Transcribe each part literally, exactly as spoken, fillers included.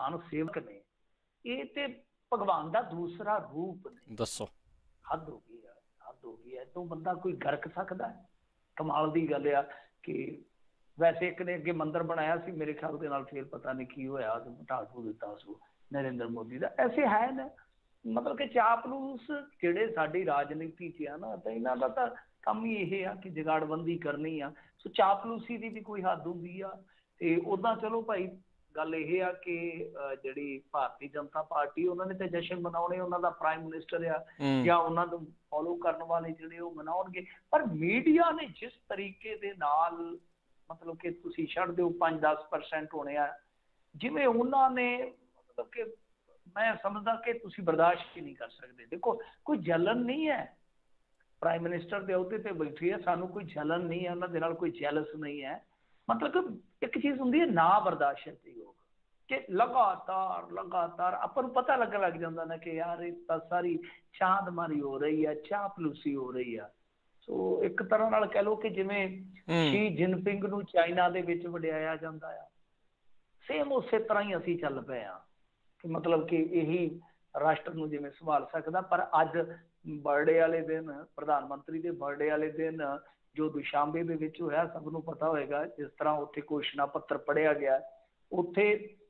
संविधान सेवक ने, ये ते भगवान का दूसरा रूप ने। दसो हद हो गई है, हद हो गई है। तो बंदा कोई गरक सकता है? कमाल की गल आ कि वैसे एक ने अगे मंदिर बनाया सी मेरे ख्याल के नाल, फिर पता नहीं की होया ते ढा ढू दिता उस नरेंद्र मोदी का। ऐसे है ना, मतलब कि चापलूस जिहड़े साडी राजनीति च आ ना, तो इन्हां दा तां काम ही यह आ कि जुगाड़बंदी करनी आ। सो चापलूसी की भी कोई हद होंदी आ। ते उदां चलो भाई गल यह आ कि जिहड़ी भारतीय जनता पार्टी उन्होंने तो जश्न मनाने, उन्होंने प्राइम मिनिस्टर आ या उन्होंने फॉलो करने वाले जिहड़े वो मनाउणगे। पर मीडिया ने जिस तरीके दे नाल मतलब कि तुसीं छड्ड दिओ पांच दस परसेंट होने आ, जिवें उन्होंने मतलब कि मैं समझदा कि तुसीं बर्दाश्त ही नहीं कर सकते। देखो कोई जलन नहीं है, प्राइम मिनिस्टर के अहुदे ते बैठी है, सानू कोई जलन नहीं है, उन्होंने नाल कोई जैलस नहीं है। मतलब कि एक चीज़ होंदी है ना बर्दाश्त योग कि लगातार लगातार अपन पता लगन लग जाता ना कि यार इस सारी चांद मारी हो रही है, चापलूसी हो रही है। सो एक तरह नाल कह लो कि जिवें शी जिनपिंग नूं चाइना दे विच वडियाया जांदा है, सेम उस तरह ही असीं चल पे हाँ कि मतलब कि यही राष्ट्र नूं जिवें संभाल सकदा। पर अज बर्थडे वाले दिन, प्रधानमंत्री के बर्थडे वाले दिन जो दुशांबे दे विच होया, सबनूं पता होएगा जिस तरह उत्थे घोषणा पत्र पढ़िया गया, उत्थे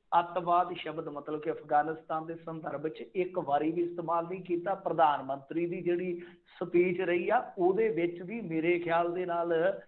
अतवाद शब्द मतलब कि अफगानिस्तान के संदर्भ च एक बारी भी इस्तेमाल नहीं किया। प्रधानमंत्री की जिहड़ी स्पीच रही आ उहदे विच भी मेरे ख्याल दे नाल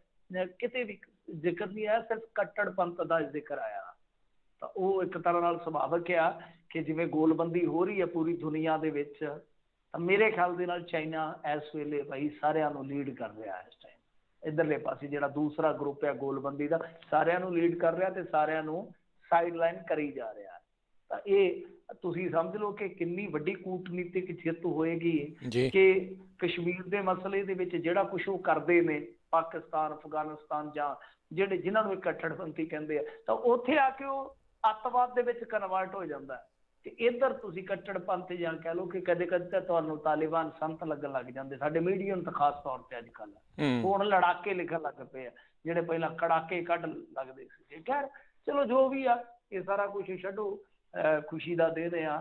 किते भी जिक्र नहीं आया, सिर्फ कट्टड़पंथ का जिक्र आया। तो वो एक तरह नाल सुभाविक आ कि जिवें गोलबंदी हो रही है पूरी दुनिया दे विच, तो मेरे ख्याल दे नाल चाइना इस वेले भाई सारिਆਂ ਨੂੰ लीड कर रहा है। इस टाइम इधरले पासे जिहड़ा दूसरा ग्रुप है गोलबंदी का, सारिਆਂ ਨੂੰ लीड कर रहा, तो सारिਆਂ ਨੂੰ साइडलाइन करी जा रहा है। तो ये तुसीं समझ लो कि कितनी वड्डी कूटनीतिक जित होएगी कि कश्मीर के मसले दे विच जिहड़ा कुछ वो करते हैं पाकिस्तान अफगानिस्तान जां जिहड़े जिन्हां नूं कट्टड़पंथी कहंदे आ, तो उत्थे आके वो अतवाद दे विच कन्वर्ट हो जाता है। तो इधर तुसीं कट्टड़पंथ जां कह लो कि कदे कदे तो तुहानूं तालिबान संत लगन लग जाते। साडे मीडिया तो खास तौर पर अजकल हुण लड़ाके लिखण लग पे आ, जिहड़े पहलां कड़ाके कढ लगदे सी। खैर चलो जो भी आ, ये सारा कुछ छड्डो, खुशी का दिन आ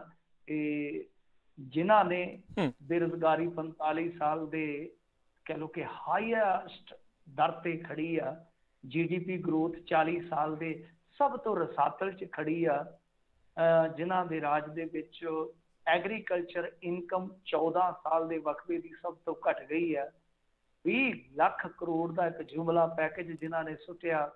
कि जिन्हां ने बेरोजगारी पैंताली साल दे कह लो कि हाईएस्ट दर ते खड़ी आ, जी डी पी ग्रोथ चालीस साल दे सब तो रसातल च खड़ी आ, जिन्हां दे राज दे विच एग्रीकल्चर इनकम चौदह साल के वक्फे की सब तो घट गई है। बीस लाख करोड़ का एक जुमला पैकेज जिन्हां ने सुटिया,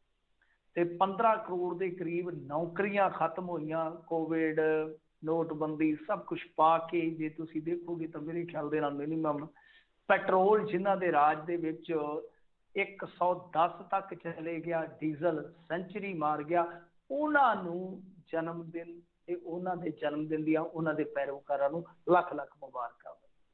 ते पंद्रह करोड़ के करीब नौकरियां खत्म हुई, कोविड नोटबंदी सब कुछ पा के जे तुसीं देखोगे तो मेरे ख्याल दे नाल मिनीमम पेट्रोल जिन्हां दे राज दे विच एक सौ दस तक चले गया, डीजल सेंचुरी मार गया। उन्हां नूं जन्मदिन ते उन्हां दे जन्मदिन दियां उन्हां दे पैरोकारां नूं लख लख मुबारकां।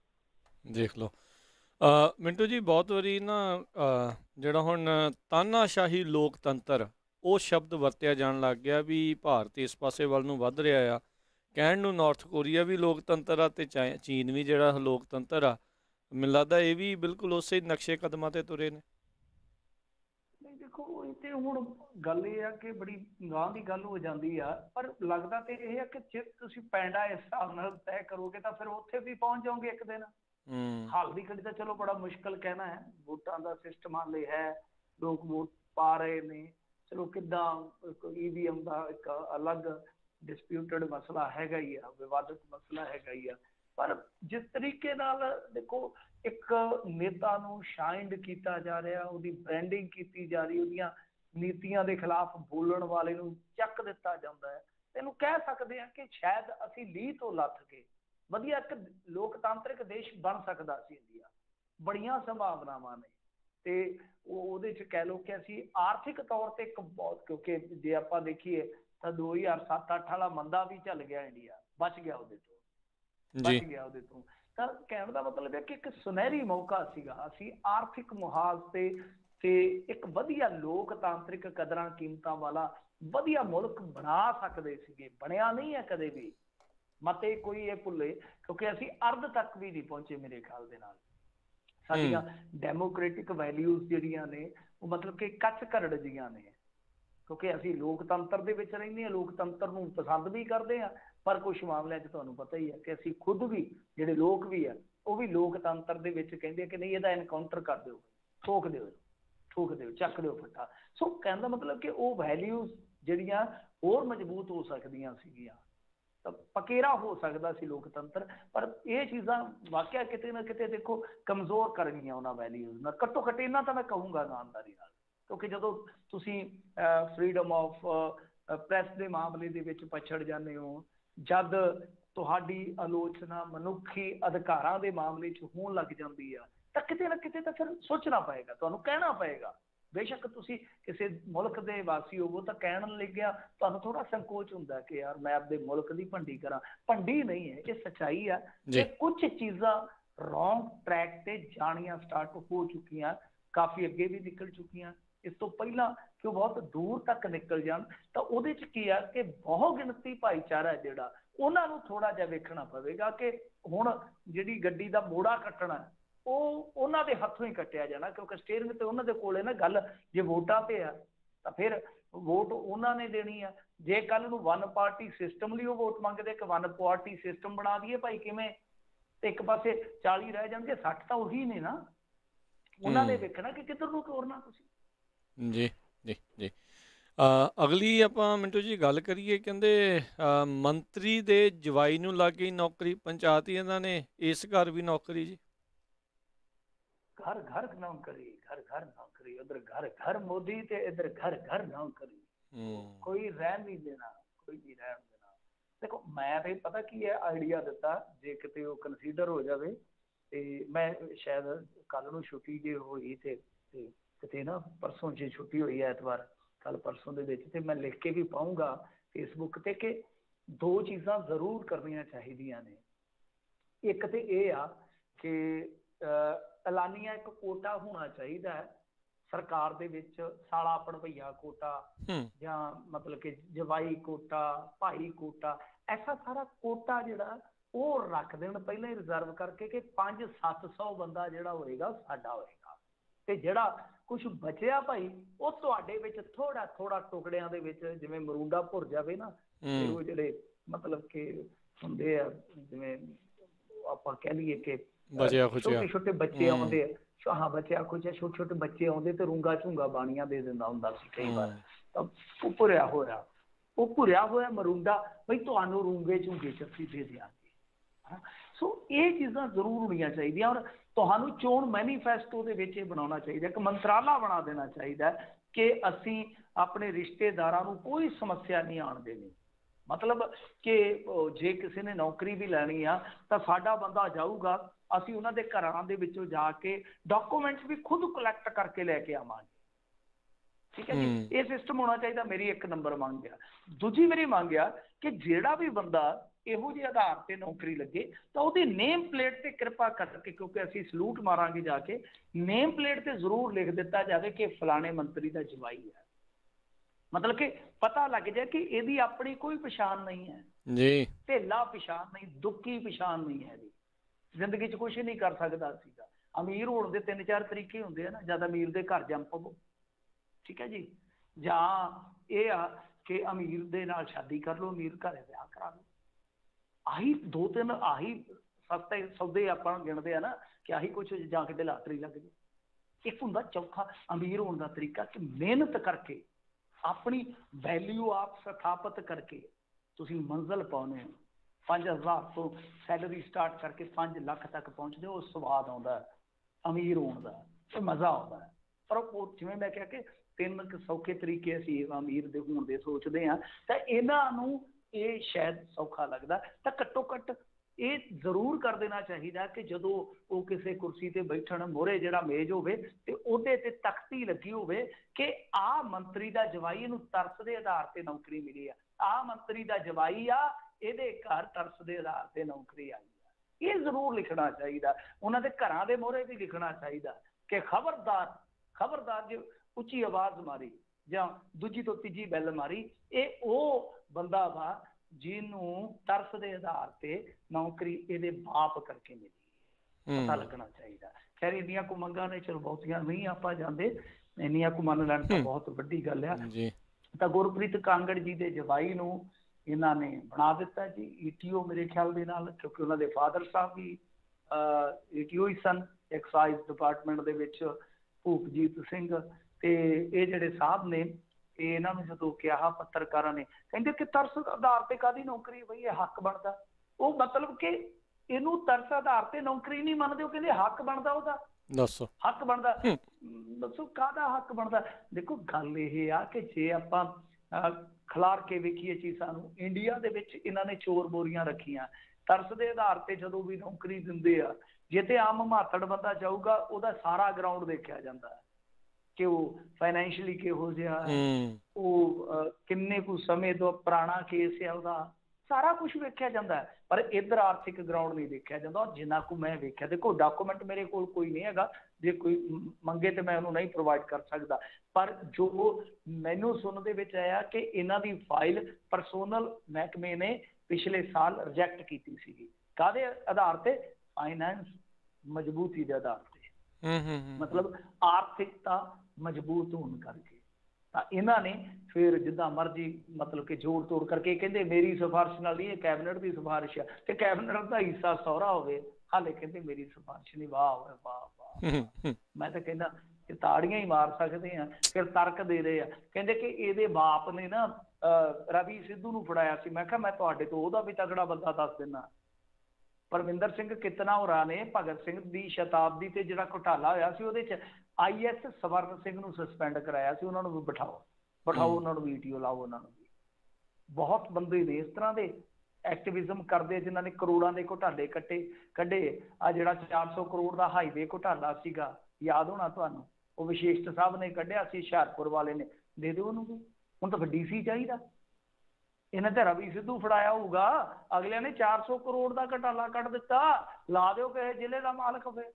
देख लो मिंटू जी, बहुत वारी ना जिहड़ा हुण तानाशाही लोकतंत्र ਉਹ ਸ਼ਬਦ ਵਰਤਿਆ ਜਾਣ ਲੱਗ ਗਿਆ ਵੀ ਭਾਰਤ ਇਸ ਪਾਸੇ ਵੱਲ ਨੂੰ ਵੱਧ ਰਿਹਾ ਆ। ਕਹਿਣ ਨੂੰ ਨਾਰਥ ਕੋਰੀਆ ਵੀ ਲੋਕਤੰਤਰ ਆ ਅਤੇ ਚਾਈ ਚੀਨ ਵੀ ਜਿਹੜਾ ਲੋਕਤੰਤਰ ਆ, ਮੈਨੂੰ ਲੱਗਦਾ ਇਹ ਵੀ ਬਿਲਕੁਲ ਉਸੇ ਨਕਸ਼ੇ ਕਦਮਾਂ 'ਤੇ ਤੁਰੇ ਨੇ। ਨਹੀਂ ਦੇਖੋ ਇਹ ਤੇ ਹੁਣ ਗੱਲ ਇਹ ਆ ਕਿ ਬੜੀ ਗਾਂਹ ਦੀ ਗੱਲ ਹੋ ਜਾਂਦੀ ਆ, ਪਰ ਲੱਗਦਾ ਤੇ ਇਹ ਆ ਕਿ ਜੇ ਤੁਸੀਂ ਪੈਂਡਾ ਇਸ ਹਿਸਾਬ ਨਾਲ ਤੈਅ ਕਰੋਗੇ ਤਾਂ ਫਿਰ ਉੱਥੇ ਵੀ ਪਹੁੰਚ ਜਾਓਗੇ ਇੱਕ ਦਿਨ। ਹਾਲ ਦੀ ਘੜੀ ਤਾਂ ਚਲੋ ਬੜਾ ਮੁਸ਼ਕਿਲ ਕਹਿਣਾ ਹੈ, ਵੋਟਾਂ ਦਾ ਸਿਸਟਮ ਹਾਲੇ ਹੈ, ਲੋਕ ਵੋਟ ਪਾ ਰਹੇ ਨੇ, चलो किदा ई वी एम का एक अलग डिस्प्यूटेड मसला हैगा ही आ, विवादित मसला हैगा ही आ। पर जिस तरीके नाल देखो एक नेता नूं शाइंड किया जा रहा, उहदी ब्रांडिंग की जा रही, उहदियां नीतियां दे खिलाफ बोलण वाले नूं चक दिता जाता है, तैनूं कह सकते हैं कि शायद असीं लीह तो लथ के वधिया एक लोकतांत्रिक देश बन सकदा सी इंडिया। बड़ियां संभावनावां ने ते ਉਹਦੇ ਚ कह लो कि ਅਸੀਂ आर्थिक तौर ਤੇ ਇੱਕ बहुत, क्योंकि जे ਆਪਾਂ देखिए ਤਾਂ दो हज़ार सत्त अठ वाला मंदा भी चल गया, इंडिया बच गया ਉਹਦੇ ਤੋਂ बच गया ਉਹਦੇ ਤੋਂ। ਤਾਂ ਕਹਿਣ ਦਾ ਮਤਲਬ ਹੈ ਕਿ ਇੱਕ ਸੁਨਹਿਰੀ ਮੌਕਾ ਸੀਗਾ, ਅਸੀਂ ਆਰਥਿਕ ਮੁਹਾਜ਼ ਤੇ ਤੇ ਇੱਕ ਵਧੀਆ ਲੋਕਤਾਂਤਰਿਕ ਕਦਰਾਂ ਕੀਮਤਾਂ ਵਾਲਾ ਵਧੀਆ ਮੁਲਕ ਬਣਾ ਸਕਦੇ ਸੀਗੇ। ਬਣਿਆ ਨਹੀਂ ਹੈ ਕਦੇ ਵੀ, ਮਤੇ ਕੋਈ ਇਹ ਭੁੱਲੇ, ਕਿਉਂਕਿ ਅਸੀਂ ਅਰਧ ਤੱਕ ਵੀ ਨਹੀਂ ਪਹੁੰਚੇ ਮੇਰੇ ਖਿਆਲ ਦੇ ਨਾਲ। ਸਾਡੀਆਂ ਡੈਮੋਕ੍ਰੈਟਿਕ ਵੈਲਿਊਜ਼ ਜਿਹੜੀਆਂ ਨੇ ਉਹ ਮਤਲਬ ਕਿ ਕੱਚ ਘਰੜ ਜੀਆਂ ਨੇ। ਕਿਉਂਕਿ ਅਸੀਂ ਲੋਕਤੰਤਰ ਦੇ ਵਿੱਚ ਰਹਿੰਦੇ ਹਾਂ, ਲੋਕਤੰਤਰ ਨੂੰ ਪਸੰਦ ਵੀ ਕਰਦੇ ਹਾਂ, ਪਰ ਕੁਝ ਮਾਮਲਿਆਂ 'ਚ ਤੁਹਾਨੂੰ ਪਤਾ ਹੀ ਹੈ ਕਿ ਅਸੀਂ ਖੁਦ ਵੀ, ਜਿਹੜੇ ਲੋਕ ਵੀ ਆ, ਉਹ ਵੀ ਲੋਕਤੰਤਰ ਦੇ ਵਿੱਚ ਕਹਿੰਦੇ ਆ ਕਿ ਨਹੀਂ ਇਹਦਾ ਐਨਕਾਊਂਟਰ ਕਰ ਦਿਓ, ਠੋਕ ਦਿਓ, ਠੋਕ ਦਿਓ, ਚੱਕ ਦਿਓ ਫੱਟਾ। ਸੋ ਕਹਿਣ ਦਾ ਮਤਲਬ ਕਿ ਉਹ ਵੈਲਿਊਜ਼ ਜਿਹੜੀਆਂ ਹੋਰ ਮਜ਼ਬੂਤ ਹੋ ਸਕਦੀਆਂ ਸੀਗੀਆਂ, ਤਾਂ ਪਕੇਰਾ ਹੋ ਸਕਦਾ ਸੀ ਲੋਕਤੰਤਰ, ਪਰ ਇਹ ਚੀਜ਼ਾਂ ਵਾਕਿਆ ਕਿਤੇ ਨਾ ਕਿਤੇ ਦੇਖੋ ਕਮਜ਼ੋਰ ਕਰ ਗਈਆਂ ਉਹਨਾਂ ਵੈਲਿਊਜ਼ ਨਾਲ। ਘੱਟੋ ਘੱਟ ਇਹਨਾਂ ਤਾਂ ਮੈਂ ਕਹੂੰਗਾ ਇਮਾਨਦਾਰੀ ਨਾਲ, ਕਿਉਂਕਿ ਜਦੋਂ ਤੁਸੀਂ ਫਰੀਡਮ ਆਫ ਪ੍ਰੈਸ ਦੇ ਮਾਮਲੇ ਦੇ ਵਿੱਚ ਪਛੜ ਜਾਂਦੇ ਹੋ, ਜਦ ਤੁਹਾਡੀ ਆਲੋਚਨਾ ਮਨੁੱਖੀ ਅਧਿਕਾਰਾਂ ਦੇ ਮਾਮਲੇ 'ਚ ਹੋਣ ਲੱਗ ਜਾਂਦੀ ਆ, ਤਾਂ ਕਿਤੇ ਨਾ ਕਿਤੇ ਤਾਂ ਫਿਰ ਸੋਚਣਾ ਪਏਗਾ, ਤੁਹਾਨੂੰ ਕਹਿਣਾ ਪਏਗਾ। ਬੇਸ਼ੱਕ ਤੁਸੀਂ ਕਿਸੇ ਮੁਲਕ ਦੇ ਵਾਸੀ ਹੋਵੋ ਤਾਂ ਕਹਿਣ ਲੱਗਿਆ ਤੁਹਾਨੂੰ ਥੋੜਾ ਸੰਕੋਚ ਹੁੰਦਾ ਕਿ ਯਾਰ ਮੈਂ ਆਪਦੇ ਮੁਲਕ ਦੀ ਭੰਡੀ ਕਰਾਂ। ਭੰਡੀ ਨਹੀਂ ਹੈ, ਇਹ ਸੱਚਾਈ ਆ ਕਿ ਕੁਝ ਚੀਜ਼ਾਂ ਰੌਂਗ ਟਰੈਕ ਤੇ ਜਾਣੀਆਂ ਸਟਾਰਟ ਹੋ ਚੁੱਕੀਆਂ, ਕਾਫੀ ਅੱਗੇ ਵੀ ਨਿਕਲ ਚੁੱਕੀਆਂ। ਇਸ ਤੋਂ ਪਹਿਲਾਂ ਕਿ ਉਹ ਬਹੁਤ ਦੂਰ ਤੱਕ ਨਿਕਲ ਜਾਣ, ਤਾਂ ਉਹਦੇ 'ਚ ਕੀ ਆ ਕਿ ਬਹੁ ਗਿਣਤੀ ਭਾਈਚਾਰਾ ਜਿਹੜਾ, ਉਹਨਾਂ ਨੂੰ ਥੋੜਾ ਜਿਹਾ ਵੇਖਣਾ ਪਵੇਗਾ ਕਿ ਹੁਣ ਜਿਹੜੀ ਗੱਡੀ ਦਾ ਮੋੜਾ ਕੱਟਣਾ ਉਹ ਉਹਨਾਂ ਦੇ ਹੱਥੋਂ ਹੀ ਕੱਟਿਆ ਜਾਣਾ, ਕਿਉਂਕਿ ਸਟੀਅਰਿੰਗ ਤੇ ਉਹਨਾਂ ਦੇ ਕੋਲ ਹੈ ਨਾ। ਗੱਲ ਜੇ ਵੋਟਾਂ ਤੇ ਆ ਤਾਂ ਫਿਰ ਵੋਟ ਉਹਨਾਂ ਨੇ ਦੇਣੀ ਆ। ਜੇ ਕੱਲ ਨੂੰ ਵਨ ਪਾਰਟੀ ਸਿਸਟਮ ਲਈ ਉਹ ਵੋਟ ਮੰਗਦੇ ਕਿ ਵਨ ਪਾਰਟੀ ਸਿਸਟਮ ਬਣਾ ਦਈਏ ਭਾਈ ਕਿਵੇਂ, ਤੇ ਇੱਕ ਪਾਸੇ ਚਾਲੀ ਰਹਿ ਜਾਣਗੇ, ਸੱਠ ਤਾਂ ਉਹੀ ਨੇ ਨਾ। ਉਹਨਾਂ ਨੇ ਵੇਖਣਾ ਕਿ ਕਿੱਧਰ ਨੂੰ ਤੋਰਨਾ ਤੁਸੀਂ। ਜੀ ਜੀ ਜੀ ਅਗਲੀ ਆਪਾਂ ਮਿੰਟੂ ਜੀ ਗੱਲ ਕਰੀਏ, ਕਹਿੰਦੇ ਮੰਤਰੀ ਦੇ ਜਵਾਈ ਨੂੰ ਲੱਗ ਗਈ ਨੌਕਰੀ, ਪੰਚਾਇਤ ਇਹਨਾਂ ਨੇ ਇਸ ਘਰ ਵੀ ਨੌਕਰੀ ਜੀ। घर घर नौकरी, घर घर नौकरी, उधर घर घर मोदी ते इधर घर घर नौकरी, कोई रहन नहीं देना, कोई नहीं रहन देना। देखो मैं तो पता की है आइडिया दिता, जे किते वो कंसीडर हो जाए ते मैं शायद कल नूं छुट्टी जे होई ते किते ना परसों जे छुट्टी हुई है एतवार, कल परसों दे विच ते मैं लिख के भी पाऊंगा फेसबुक ते कि दो चीज़ां जरूर करनियां चाहिदियां ने। एक ते ये आ कि ਐਲਾਨੀਆ ਇੱਕ ਕੋਟਾ ਹੋਣਾ ਚਾਹੀਦਾ ਹੈ ਸਰਕਾਰ ਦੇ ਵਿੱਚ, ਸਾਲਾ ਭਣਵਈਆ ਕੋਟਾ ਜਾਂ ਮਤਲਬ ਕਿ ਜਵਾਈ ਕੋਟਾ, ਭਾਈ ਕੋਟਾ, ਐਸਾ ਸਾਰਾ ਕੋਟਾ ਜਿਹੜਾ ਉਹ ਰੱਖ ਦੇਣ ਪਹਿਲਾਂ ਹੀ ਰਿਜ਼ਰਵ ਕਰਕੇ ਕਿ ਪੰਜ ਸੱਤ ਸੌ ਬੰਦਾ ਜਿਹੜਾ ਹੋਏਗਾ ਸਾਡਾ ਹੋਏਗਾ, ਤੇ ਜਿਹੜਾ ਕੁਛ ਬਚਿਆ ਭਾਈ ਉਹ ਤੁਹਾਡੇ ਵਿੱਚ ਥੋੜਾ ਥੋੜਾ ਟੁਕੜਿਆਂ ਦੇ ਵਿੱਚ, ਜਿਵੇਂ ਮਰੂੰਡਾ ਭੁਰ ਜਾਵੇ ਨਾ, ਤੇ ਉਹ ਜਿਹੜੇ ਮਤਲਬ ਕਿ ਹੁੰਦੇ ਆ, ਜਿਵੇਂ ਆਪਾਂ ਕਹਿ ਲਈਏ ਕਿ ਛੋਟੇ ਛੋਟੇ ਬੱਚੇ ਆਉਂਦੇ ਆ, ਹਾਂ ਬਚਿਆ ਖੁਚਿਆ ਛੋਟੇ ਛੋਟੇ ਬੱਚੇ ਆਉਂਦੇ ਤੇ ਰੂੰਗਾ ਝੂੰਗਾ ਬਾਣੀਆਂ ਦੇ ਦਿੰਦਾ ਹੁੰਦਾ ਸੀ ਕਈ ਵਾਰ, ਤਾਂ ਉਹ ਭੁਰਿਆ ਹੋਇਆ, ਉਹ ਭੁਰਿਆ ਹੋਇਆ ਮਰੂੰਡਾ ਬਈ ਤੁਹਾਨੂੰ ਰੂੰਗੇ ਝੂੰਗੇ ਚ ਅਸੀਂ ਦੇ ਦਿਆਂਗੇ। ਸੋ ਇਹ ਚੀਜ਼ਾਂ ਜ਼ਰੂਰ ਹੋਣੀਆਂ ਚਾਹੀਦੀਆਂ, ਔਰ ਤੁਹਾਨੂੰ ਚੋਣ ਮੈਨੀਫੈਸਟੋ ਦੇ ਵਿੱਚ ਇਹ ਬਣਾਉਣਾ ਚਾਹੀਦਾ, ਇੱਕ ਮੰਤਰਾਲਾ ਬਣਾ ਦੇਣਾ ਚਾਹੀਦਾ ਕਿ ਅਸੀਂ ਆਪਣੇ ਰਿਸ਼ਤੇਦਾਰਾਂ ਨੂੰ ਕੋਈ ਸਮੱਸਿਆ ਨਹੀਂ ਆਉਣ ਦੇਣੀ। ਮਤਲਬ ਕਿ ਜੇ ਕਿਸੇ ਨੇ ਨੌਕਰੀ ਵੀ ਲੈਣੀ ਆ ਤਾਂ ਸਾਡਾ ਬੰਦਾ ਜਾਊਗਾ, ਅਸੀਂ ਉਹਨਾਂ ਦੇ ਘਰਾਂ ਦੇ ਵਿੱਚੋਂ ਜਾ ਕੇ ਡਾਕੂਮੈਂਟਸ ਵੀ ਖੁਦ ਕਲੈਕਟ ਕਰਕੇ ਲੈ ਕੇ ਆਵਾਂਗੇ। ਠੀਕ ਹੈ ਜੀ, ਇਹ ਸਿਸਟਮ ਹੋਣਾ ਚਾਹੀਦਾ। ਮੇਰੀ ਇੱਕ ਨੰਬਰ ਮੰਗ ਆ। ਦੂਜੀ ਮੇਰੀ ਮੰਗ ਆ ਕਿ ਜਿਹੜਾ ਵੀ ਬੰਦਾ ਇਹੋ ਜਿਹੇ ਆਧਾਰ ਤੇ ਨੌਕਰੀ ਲੱਗੇ ਤਾਂ ਉਹਦੀ ਨੇਮ ਪਲੇਟ ਤੇ ਕਿਰਪਾ ਕਰਕੇ, ਕਿਉਂਕਿ ਅਸੀਂ ਸਲੂਟ ਮਾਰਾਂਗੇ ਜਾ ਕੇ, ਨੇਮ ਪਲੇਟ ਤੇ ਜ਼ਰੂਰ ਲਿਖ ਦਿੱਤਾ ਜਾਵੇ ਕਿ ਫਲਾਣੇ ਮੰਤਰੀ ਦਾ ਜਵਾਈ ਹੈ। ਮਤਲਬ ਕਿ ਪਤਾ ਲੱਗ ਜਾਏ ਕਿ ਇਹਦੀ ਆਪਣੀ ਕੋਈ ਪਛਾਣ ਨਹੀਂ ਹੈ ਜੀ, ਢੇਲਾ ਪਛਾਣ ਨਹੀਂ, ਦੁੱਕੀ ਪਛਾਣ ਨਹੀਂ ਹੈ ਇਹਦੀ, ਜ਼ਿੰਦਗੀ 'ਚ ਕੁਛ ਨਹੀਂ ਕਰ ਸਕਦਾ ਸੀਗਾ। ਅਮੀਰ ਹੋਣ ਦੇ ਤਿੰਨ ਚਾਰ ਤਰੀਕੇ ਹੁੰਦੇ ਆ ਨਾ, ਜਦ ਅਮੀਰ ਦੇ ਘਰ ਜੰਮ ਪਵੋ, ਠੀਕ ਹੈ ਜੀ, ਜਾਂ ਇਹ ਆ ਕਿ ਅਮੀਰ ਦੇ ਨਾਲ ਸ਼ਾਦੀ ਕਰ ਲਓ, ਅਮੀਰ ਘਰੇ ਵਿਆਹ ਕਰਾ ਲਓ। ਆਹੀ ਦੋ ਤਿੰਨ ਆਹੀ ਸਸਤੇ ਸੌਦੇ ਆਪਾਂ ਗਿਣਦੇ ਆ ਨਾ ਕਿ ਆਹੀ ਕੁਛ, ਜਾਂ ਕਿਤੇ ਲਾਟਰੀ ਲੱਗ ਜਾਏ। ਇੱਕ ਹੁੰਦਾ ਚੌਥਾ ਅਮੀਰ ਹੋਣ ਦਾ ਤਰੀਕਾ ਕਿ ਮਿਹਨਤ ਕਰਕੇ ਆਪਣੀ ਵੈਲਿਊ ਆਪ ਸਥਾਪਿਤ ਕਰਕੇ ਤੁਸੀਂ ਮੰਜ਼ਿਲ ਪਾਉਂਦੇ ਹੋ। ਪੰਜ ਹਜ਼ਾਰ ਤੋਂ ਸੈਲਰੀ ਸਟਾਰਟ ਕਰਕੇ ਪੰਜ ਲੱਖ ਤੱਕ ਪਹੁੰਚਦੇ ਹੋ, ਉਹ ਸਵਾਦ ਆਉਂਦਾ ਅਮੀਰ ਹੋਣ ਦਾ, ਤੇ ਮਜ਼ਾ ਆਉਂਦਾ ਹੈ। ਪਰ ਉਹ ਜਿਵੇਂ ਮੈਂ ਕਿਹਾ ਕਿ ਤਿੰਨ ਕੁ ਸੌਖੇ ਤਰੀਕੇ ਅਸੀਂ ਅਮੀਰ ਦੇ ਹੋਣ ਦੇ ਸੋਚਦੇ ਹਾਂ, ਤਾਂ ਇਹਨਾਂ ਨੂੰ ਇਹ ਸ਼ਾਇਦ ਸੌਖਾ ਲੱਗਦਾ। ਤਾਂ ਘੱਟੋ ਘੱਟ ਇਹ ਜ਼ਰੂਰ ਕਰ ਦੇਣਾ ਚਾਹੀਦਾ ਕਿ ਜਦੋਂ ਉਹ ਕਿਸੇ ਕੁਰਸੀ ਤੇ ਬੈਠਣ, ਮੋਹਰੇ ਜਿਹੜਾ ਮੇਜ਼ ਹੋਵੇ ਤੇ ਉਹਦੇ ਤੇ ਤਖਤੀ ਲੱਗੀ ਹੋਵੇ ਕਿ ਆਹ ਮੰਤਰੀ ਦਾ ਜਵਾਈ, ਇਹਨੂੰ ਤਰਸ ਦੇ ਆਧਾਰ ਤੇ ਨੌਕਰੀ ਮਿਲੀ ਆ, ਆਹ ਮੰਤਰੀ ਦਾ ਜਵਾਈ ਆ, ਇਹਦੇ ਘਰ ਤਰਸ ਦੇ ਆਧਾਰ ਤੇ ਨੌਕਰੀ ਆਈ ਆ। ਇਹ ਜ਼ਰੂਰ ਲਿਖਣਾ ਚਾਹੀਦਾ। ਉਹਨਾਂ ਦੇ ਘਰਾਂ ਦੇ ਮੋਹਰੇ ਵੀ ਲਿਖਣਾ ਚਾਹੀਦਾ ਕਿ ਖਬਰਦਾਰ ਖਬਰਦਾਰ ਜੇ ਉੱਚੀ ਆਵਾਜ਼ ਮਾਰੀ ਜਾਂ ਦੂਜੀ ਤੋਂ ਤੀਜੀ ਬੈਲ ਮਾਰੀ, ਇਹ ਉਹ ਬੰਦਾ ਵਾ ਜਿਹਨੂੰ ਤਰਸ ਦੇ ਆਧਾਰ ਤੇ ਨੌਕਰੀ ਇਹਦੇ ਬਾਪ ਕਰਕੇ ਮਿਲੀ, ਪਤਾ ਲੱਗਣਾ ਚਾਹੀਦਾ। ਖੈਰ ਇੰਨੀਆਂ ਕੁ ਮੰਗਾਂ ਨੇ, ਚਲੋ ਬਹੁਤੀਆਂ ਨਹੀਂ ਆਪਾਂ ਜਾਂਦੇ, ਇੰਨੀਆਂ ਕੁ ਮੰਨ ਲੈਣ ਤਾਂ ਬਹੁਤ ਵੱਡੀ ਗੱਲ ਆ। ਤਾਂ ਗੁਰਪ੍ਰੀਤ ਕਾਂਗੜ ਜੀ ਦੇ ਜਵਾਈ ਨੂੰ ਇਹਨਾਂ ਨੇ ਬਣਾ ਦਿੱਤਾ ਜੀ ਈਟੀਓ ਮੇਰੇ ਖਿਆਲ ਦੇ ਨਾਲ, ਕਿਉਂਕਿ ਉਹਨਾਂ ਦੇ ਫਾਦਰ ਸਾਹਿਬ ਵੀ ਈਟੀਓ ਹੀ ਸਨ ਐਕਸਾਈਜ਼ ਡਿਪਾਰਟਮੈਂਟ ਦੇ ਵਿੱਚ, ਭੂਪਜੀਤ ਸਿੰਘ। ਤੇ ਇਹ ਜਿਹੜੇ ਸਾਹਿਬ ਨੇ, ਇਹ ਇਹਨਾਂ ਨੂੰ ਜਦੋਂ ਕਿਹਾ ਪੱਤਰਕਾਰਾਂ ਨੇ, ਕਹਿੰਦੇ ਕਿ ਤਰਸ ਆਧਾਰ ਤੇ ਕਾਹਦੀ ਨੌਕਰੀ ਬਈ, ਇਹ ਹੱਕ ਬਣਦਾ। ਉਹ ਮਤਲਬ ਕਿ ਇਹਨੂੰ ਤਰਸ ਆਧਾਰ ਤੇ ਨੌਕਰੀ ਨਹੀਂ ਮੰਨਦੇ, ਉਹ ਕਹਿੰਦੇ ਹੱਕ ਬਣਦਾ ਉਹਦਾ। ਦੱਸੋ ਹੱਕ ਬਣਦਾ, ਦੱਸੋ ਕਾਹਦਾ ਹੱਕ ਬਣਦਾ। ਦੇਖੋ ਗੱਲ ਇਹ ਆ ਕਿ ਜੇ ਆਪਾਂ ਖਿਲਾਰ ਕੇ ਵੇਖੀਏ ਚੀਜ਼ਾਂ ਨੂੰ, ਇੰਡੀਆ ਦੇ ਵਿੱਚ ਇਹਨਾਂ ਨੇ ਚੋਰ ਬੋਰੀਆਂ ਰੱਖੀਆਂ, ਤਰਸ ਦੇ ਆਧਾਰ ਤੇ ਜਦੋਂ ਵੀ ਨੌਕਰੀ ਦਿੰਦੇ ਆ, ਜੇ ਤੇ ਆਮ ਮਾਤੜ ਬੰਦਾ ਜਾਊਗਾ ਉਹਦਾ ਸਾਰਾ ਗਰਾਊਂਡ ਦੇਖਿਆ ਜਾਂਦਾ ਹੈ ਕਿ ਉਹ ਫਾਈਨੈਂਸ਼ੀਅਲੀ ਕਿਹੋ ਜਿਹਾ, ਉਹ ਕਿੰਨੇ ਕੁ ਸਮੇਂ ਤੋਂ ਪੁਰਾਣਾ ਕੇਸ ਹੈ, ਉਹਦਾ ਸਾਰਾ ਕੁਝ ਵੇਖਿਆ ਜਾਂਦਾ ਹੈ। ਪਰ ਇੱਧਰ ਆਰਥਿਕ ਗਰਾਊਂਡ ਨਹੀਂ ਦੇਖਿਆ ਜਾਂਦਾ। ਜਿੰਨਾ ਕੁ ਮੈਂ ਵੇਖਿਆ, ਦੇਖੋ ਡਾਕੂਮੈਂਟ ਮੇਰੇ ਕੋਲ ਕੋਈ ਨਹੀਂ ਹੈਗਾ, ਜੇ ਕੋਈ ਮੰਗੇ ਤੇ ਮੈਂ ਉਹਨੂੰ ਨਹੀਂ ਪ੍ਰੋਵਾਈਡ ਕਰ ਸਕਦਾ, ਪਰ ਜੋ ਮੈਨੂੰ ਸੁਣਨ ਦੇ ਵਿੱਚ ਆਇਆ ਕਿ ਇਹਨਾਂ ਦੀ ਫਾਈਲ ਪਰਸੋਨਲ ਮਹਿਕਮੇ ਨੇ ਪਿਛਲੇ ਸਾਲ ਰਿਜੈਕਟ ਕੀਤੀ ਸੀਗੀ। ਕਾਹਦੇ ਆਧਾਰ ਤੇ? ਫਾਈਨੈਂਸ ਮਜ਼ਬੂਤੀ ਦੇ ਆਧਾਰ ਤੇ, ਮਤਲਬ ਆਰਥਿਕਤਾ ਮਜ਼ਬੂਤ ਹੋਣ ਕਰਕੇ। ਤਾਂ ਇਹਨਾਂ ਨੇ ਫਿਰ ਜਿੱਦਾਂ ਮਰਜ਼ੀ ਮਤਲਬ ਕਿ ਜੋੜ ਤੋੜ ਕਰਕੇ ਕਹਿੰਦੇ ਮੇਰੀ ਸਿਫਾਰਿਸ਼ ਨਾਲ ਨਹੀਂ, ਇਹ ਕੈਬਨਿਟ ਦੀ ਸਿਫਾਰਿਸ਼ ਆ, ਤੇ ਕੈਬਨਿਟ ਦਾ ਹਿੱਸਾ ਸਹੁਰਾ ਹੋਵੇ, ਹਾਲੇ ਕਹਿੰਦੇ ਮੇਰੀ ਸਿਫਾਰਿਸ਼ ਨਹੀਂ। ਵਾਹ ਹੋਵੇ ਵਾਹ ਵਾਹ। ਮੈਂ ਤਾਂ ਕਹਿੰਦਾ ਕਿ ਤਾੜੀਆਂ ਹੀ ਮਾਰ ਸਕਦੇ ਆ। ਫਿਰ ਤਰਕ ਦੇ ਰਹੇ ਆ, ਕਹਿੰਦੇ ਕਿ ਇਹਦੇ ਬਾਪ ਨੇ ਨਾ ਰਵੀ ਸਿੱਧੂ ਨੂੰ ਫੜਾਇਆ ਸੀ। ਮੈਂ ਕਿਹਾ ਮੈਂ ਤੁਹਾਡੇ ਤੋਂ ਉਹਦਾ ਵੀ ਤਗੜਾ ਬੰਦਾ ਦੱਸ ਦਿੰਦਾ। ਪਰਮਿੰਦਰ ਸਿੰਘ ਕਿਤਨਾ ਹੋਰਾਂ ਨੇ ਭਗਤ ਸਿੰਘ ਦੀ ਸ਼ਤਾਬਦੀ ਤੇ ਜਿਹੜਾ ਘੁਟਾਲਾ ਹੋਇਆ ਸੀ, ਉਹਦੇ ਚ ਆਈ ਐਸ ਸਵਰਨ ਸਿੰਘ ਨੂੰ ਸਸਪੈਂਡ ਕਰਾਇਆ ਸੀ। ਉਹਨਾਂ ਨੂੰ ਵੀ ਬਿਠਾਓ ਬਿਠਾਓ ਉਹਨਾਂ ਨੂੰ ਵੀ ਈਟੀਓ ਲਾਓ। ਉਹਨਾਂ ਨੂੰ ਵੀ ਬਹੁਤ ਬੰਦੇ ਨੇ ਇਸ ਤਰ੍ਹਾਂ ਦੇ ਐਕਟਿਵਿਜ਼ਮ ਕਰਦੇ ਜਿਨ੍ਹਾਂ ਨੇ ਕਰੋੜਾਂ ਦੇ ਘੁਟਾਲੇ ਕੱਟੇ ਕੱਢੇ। ਆ ਜਿਹੜਾ ਚਾਰ ਸੌ ਕਰੋੜ ਦਾ ਹਾਈਵੇ ਘੁਟਾਲਾ ਸੀਗਾ, ਯਾਦ ਹੋਣਾ ਤੁਹਾਨੂੰ, ਉਹ ਵਿਸ਼ੇਸ਼ਟ ਸਾਹਿਬ ਨੇ ਕੱਢਿਆ ਸੀ, ਹੁਸ਼ਿਆਰਪੁਰ ਵਾਲੇ ਨੇ। ਦੇ ਦਿਓ ਉਹਨੂੰ ਵੀ, ਹੁਣ ਤਾਂ ਫਿਰ ਡੀ ਸੀ ਚਾਹੀਦਾ। ਇਹਨਾਂ ਤੇ ਰਵੀ ਸਿੱਧੂ ਫੜਾਇਆ ਹੋਊਗਾ, ਅਗਲਿਆਂ ਨੇ ਚਾਰ ਸੌ ਕਰੋੜ ਦਾ ਘਟਾਲਾ ਕੱਢ ਦਿੱਤਾ, ਲਾ ਦਿਓ ਕਿਸੇ ਜ਼ਿਲ੍ਹੇ ਦਾ ਮਾਲਕ ਹੋਵੇ।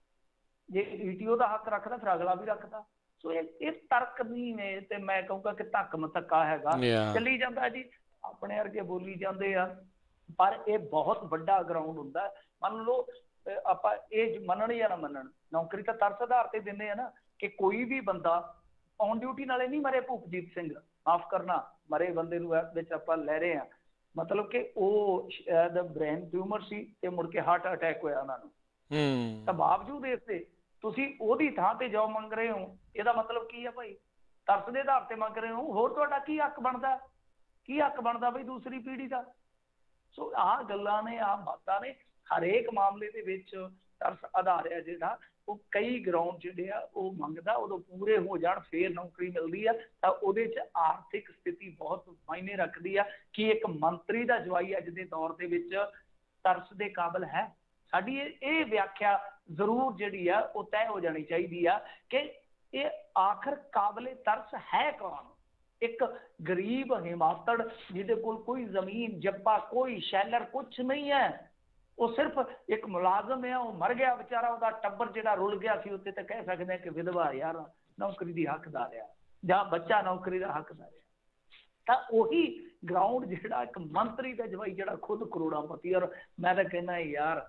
ਜੇ ਈਟੀਓ ਦਾ ਹੱਕ ਰੱਖਦਾ ਫਿਰ ਅਗਲਾ ਵੀ ਰੱਖਦਾ। ਸੋ ਇਹ ਇਹ ਤਰਕ ਨਹੀਂ ਨੇ, ਤੇ ਮੈਂ ਕਹੂੰਗਾ ਕਿ ਧੱਕ ਮਤੱਕਾ ਹੈਗਾ, ਚੱਲੀ ਜਾਂਦਾ ਜੀ, ਆਪਣੇ ਵਰਗੇ ਬੋਲੀ ਜਾਂਦੇ ਆ। ਪਰ ਇਹ ਬਹੁਤ ਵੱਡਾ ਗਰਾਊਂਡ ਹੁੰਦਾ। ਮੰਨ ਲਓ ਆਪਾਂ ਇਹ ਮੰਨਣ ਜਾਂ ਨਾ ਮੰਨਣ, ਨੌਕਰੀ ਤਾਂ ਤਰਸ ਆਧਾਰ ਤੇ ਦਿੰਦੇ ਆ ਨਾ, ਕਿ ਕੋਈ ਵੀ ਬੰਦਾ ਔਨ ਡਿਊਟੀ ਨਾਲੇ ਨਹੀਂ ਮਰੇ। ਭੂਪਜੀਤ ਸਿੰਘ, ਮਾਫ ਕਰਨਾ, ਮਰੇ ਬੰਦੇ ਨੂੰ ਵਿੱਚ ਆਪਾਂ ਲੈ ਰਹੇ ਹਾਂ, ਮਤਲਬ ਕਿ ਉਹ ਸ਼ਾਇਦ ਬ੍ਰੇਨ ਟਿਊਮਰ ਸੀ ਤੇ ਮੁੜ ਕੇ ਹਾਰਟ ਅਟੈਕ ਹੋਇਆ ਉਹਨਾਂ ਨੂੰ। ਤਾਂ ਬਾਵਜੂਦ ਇਸ ਤੇ ਤੁਸੀਂ ਉਹਦੀ ਥਾਂ ਤੇ ਜੋਬ ਮੰਗ ਰਹੇ ਹੋ, ਇਹਦਾ ਮਤਲਬ ਕੀ ਆ ਭਾਈ? ਤਰਸ ਦੇ ਆਧਾਰ ਤੇ ਮੰਗ ਰਹੇ ਹੋ। ਹੋਰ ਤੁਹਾਡਾ ਕੀ ਹੱਕ ਬਣਦਾ? ਕੀ ਹੱਕ ਬਣਦਾ ਬਈ ਦੂਸਰੀ ਪੀੜ੍ਹੀ ਦਾ? ਸੋ ਆਹ ਗੱਲਾਂ ਨੇ, ਆਹ ਬਾਤਾਂ ਨੇ। ਹਰੇਕ ਮਾਮਲੇ ਦੇ ਵਿੱਚ ਤਰਸ ਆਧਾਰ ਹੈ ਜਿਹੜਾ, ਉਹ ਕਈ ਗਰਾਊਂਡ ਜਿਹੜੇ ਆ ਉਹ ਮੰਗਦਾ, ਉਦੋਂ ਪੂਰੇ ਹੋ ਜਾਣ ਫੇਰ ਨੌਕਰੀ ਮਿਲਦੀ ਆ। ਤਾਂ ਉਹਦੇ 'ਚ ਆਰਥਿਕ ਸਥਿਤੀ ਬਹੁਤ ਮਾਇਨੇ ਰੱਖਦੀ ਆ ਕਿ ਇੱਕ ਮੰਤਰੀ ਦਾ ਜਵਾਈ ਅੱਜ ਦੇ ਦੌਰ ਦੇ ਵਿੱਚ ਤਰਸ ਦੇ ਕਾਬਲ ਹੈ। ਸਾਡੀ ਇਹ ਇਹ ਵਿਆਖਿਆ ਜ਼ਰੂਰ ਜਿਹੜੀ ਆ ਉਹ ਤੈਅ ਹੋ ਜਾਣੀ ਚਾਹੀਦੀ ਆ ਕਿ ਇਹ ਆਖਰ ਕਾਬਲੇ ਤਰਸ ਹੈ ਕੌਣ? ਇੱਕ ਗਰੀਬ ਹਿਮਾਤੜ ਜਿਹਦੇ ਕੋਲ ਕੋਈ ਜ਼ਮੀਨ ਜੱਪਾ, ਕੋਈ ਸ਼ੈਲਰ, ਕੁਛ ਨਹੀਂ ਹੈ, ਉਹ ਸਿਰਫ ਇੱਕ ਮੁਲਾਜ਼ਮ ਹੈ, ਉਹ ਮਰ ਗਿਆ ਵਿਚਾਰਾ, ਉਹਦਾ ਟੱਬਰ ਜਿਹੜਾ ਰੁਲ ਗਿਆ ਸੀ, ਉੱਤੇ ਤਾਂ ਕਹਿ ਸਕਦੇ ਹਾਂ ਕਿ ਵਿਧਵਾ ਯਾਰ ਨੌਕਰੀ ਦੀ ਹੱਕਦਾਰ ਆ, ਜਾਂ ਬੱਚਾ ਨੌਕਰੀ ਦਾ ਹੱਕਦਾਰ ਆ। ਤਾਂ ਉਹੀ ਗਰਾਊਂਡ ਜਿਹੜਾ ਇੱਕ ਮੰਤਰੀ ਦਾ ਜਵਾਈ ਜਿਹੜਾ ਖੁਦ ਕਰੋੜਾਪਤੀ, ਔਰ ਮੈਂ ਤਾਂ ਕਹਿੰਦਾ ਯਾਰ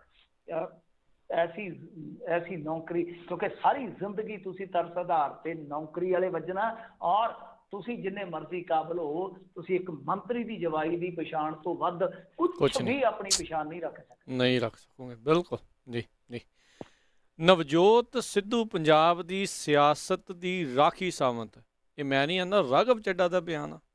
ਐਸੀ ਐਸੀ ਨੌਕਰੀ, ਕਿਉਂਕਿ ਸਾਰੀ ਜ਼ਿੰਦਗੀ ਤੁਸੀਂ ਤਰਸ ਆਧਾਰ ਤੇ ਨੌਕਰੀ ਵਾਲੇ ਵੱਜਣਾ, ਔਰ ਤੁਸੀਂ ਜਿੰਨੇ ਮਰਜ਼ੀ ਕਾਬਲ ਹੋ, ਤੁਸੀਂ ਇੱਕ ਮੰਤਰੀ ਦੀ ਜਵਾਈ ਦੀ ਪਛਾਣ ਤੋਂ ਵੱਧ ਕੁਛ ਵੀ ਆਪਣੀ ਪਛਾਣ ਨਹੀਂ ਰੱਖ ਸਕਦੇ। ਨਹੀਂ ਰੱਖ ਸਕੋਗੇ, ਬਿਲਕੁਲ ਜੀ ਜੀ। ਨਵਜੋਤ ਸਿੱਧੂ ਪੰਜਾਬ ਦੀ ਸਿਆਸਤ ਦੀ ਰਾਖੀ ਸਾਵੰਤ, ਇਹ ਮੈਂ ਨਹੀਂ ਆਂਦਾ, ਰਾਘਵ ਚੱਡਾ ਦਾ ਬਿਆਨ ਆ।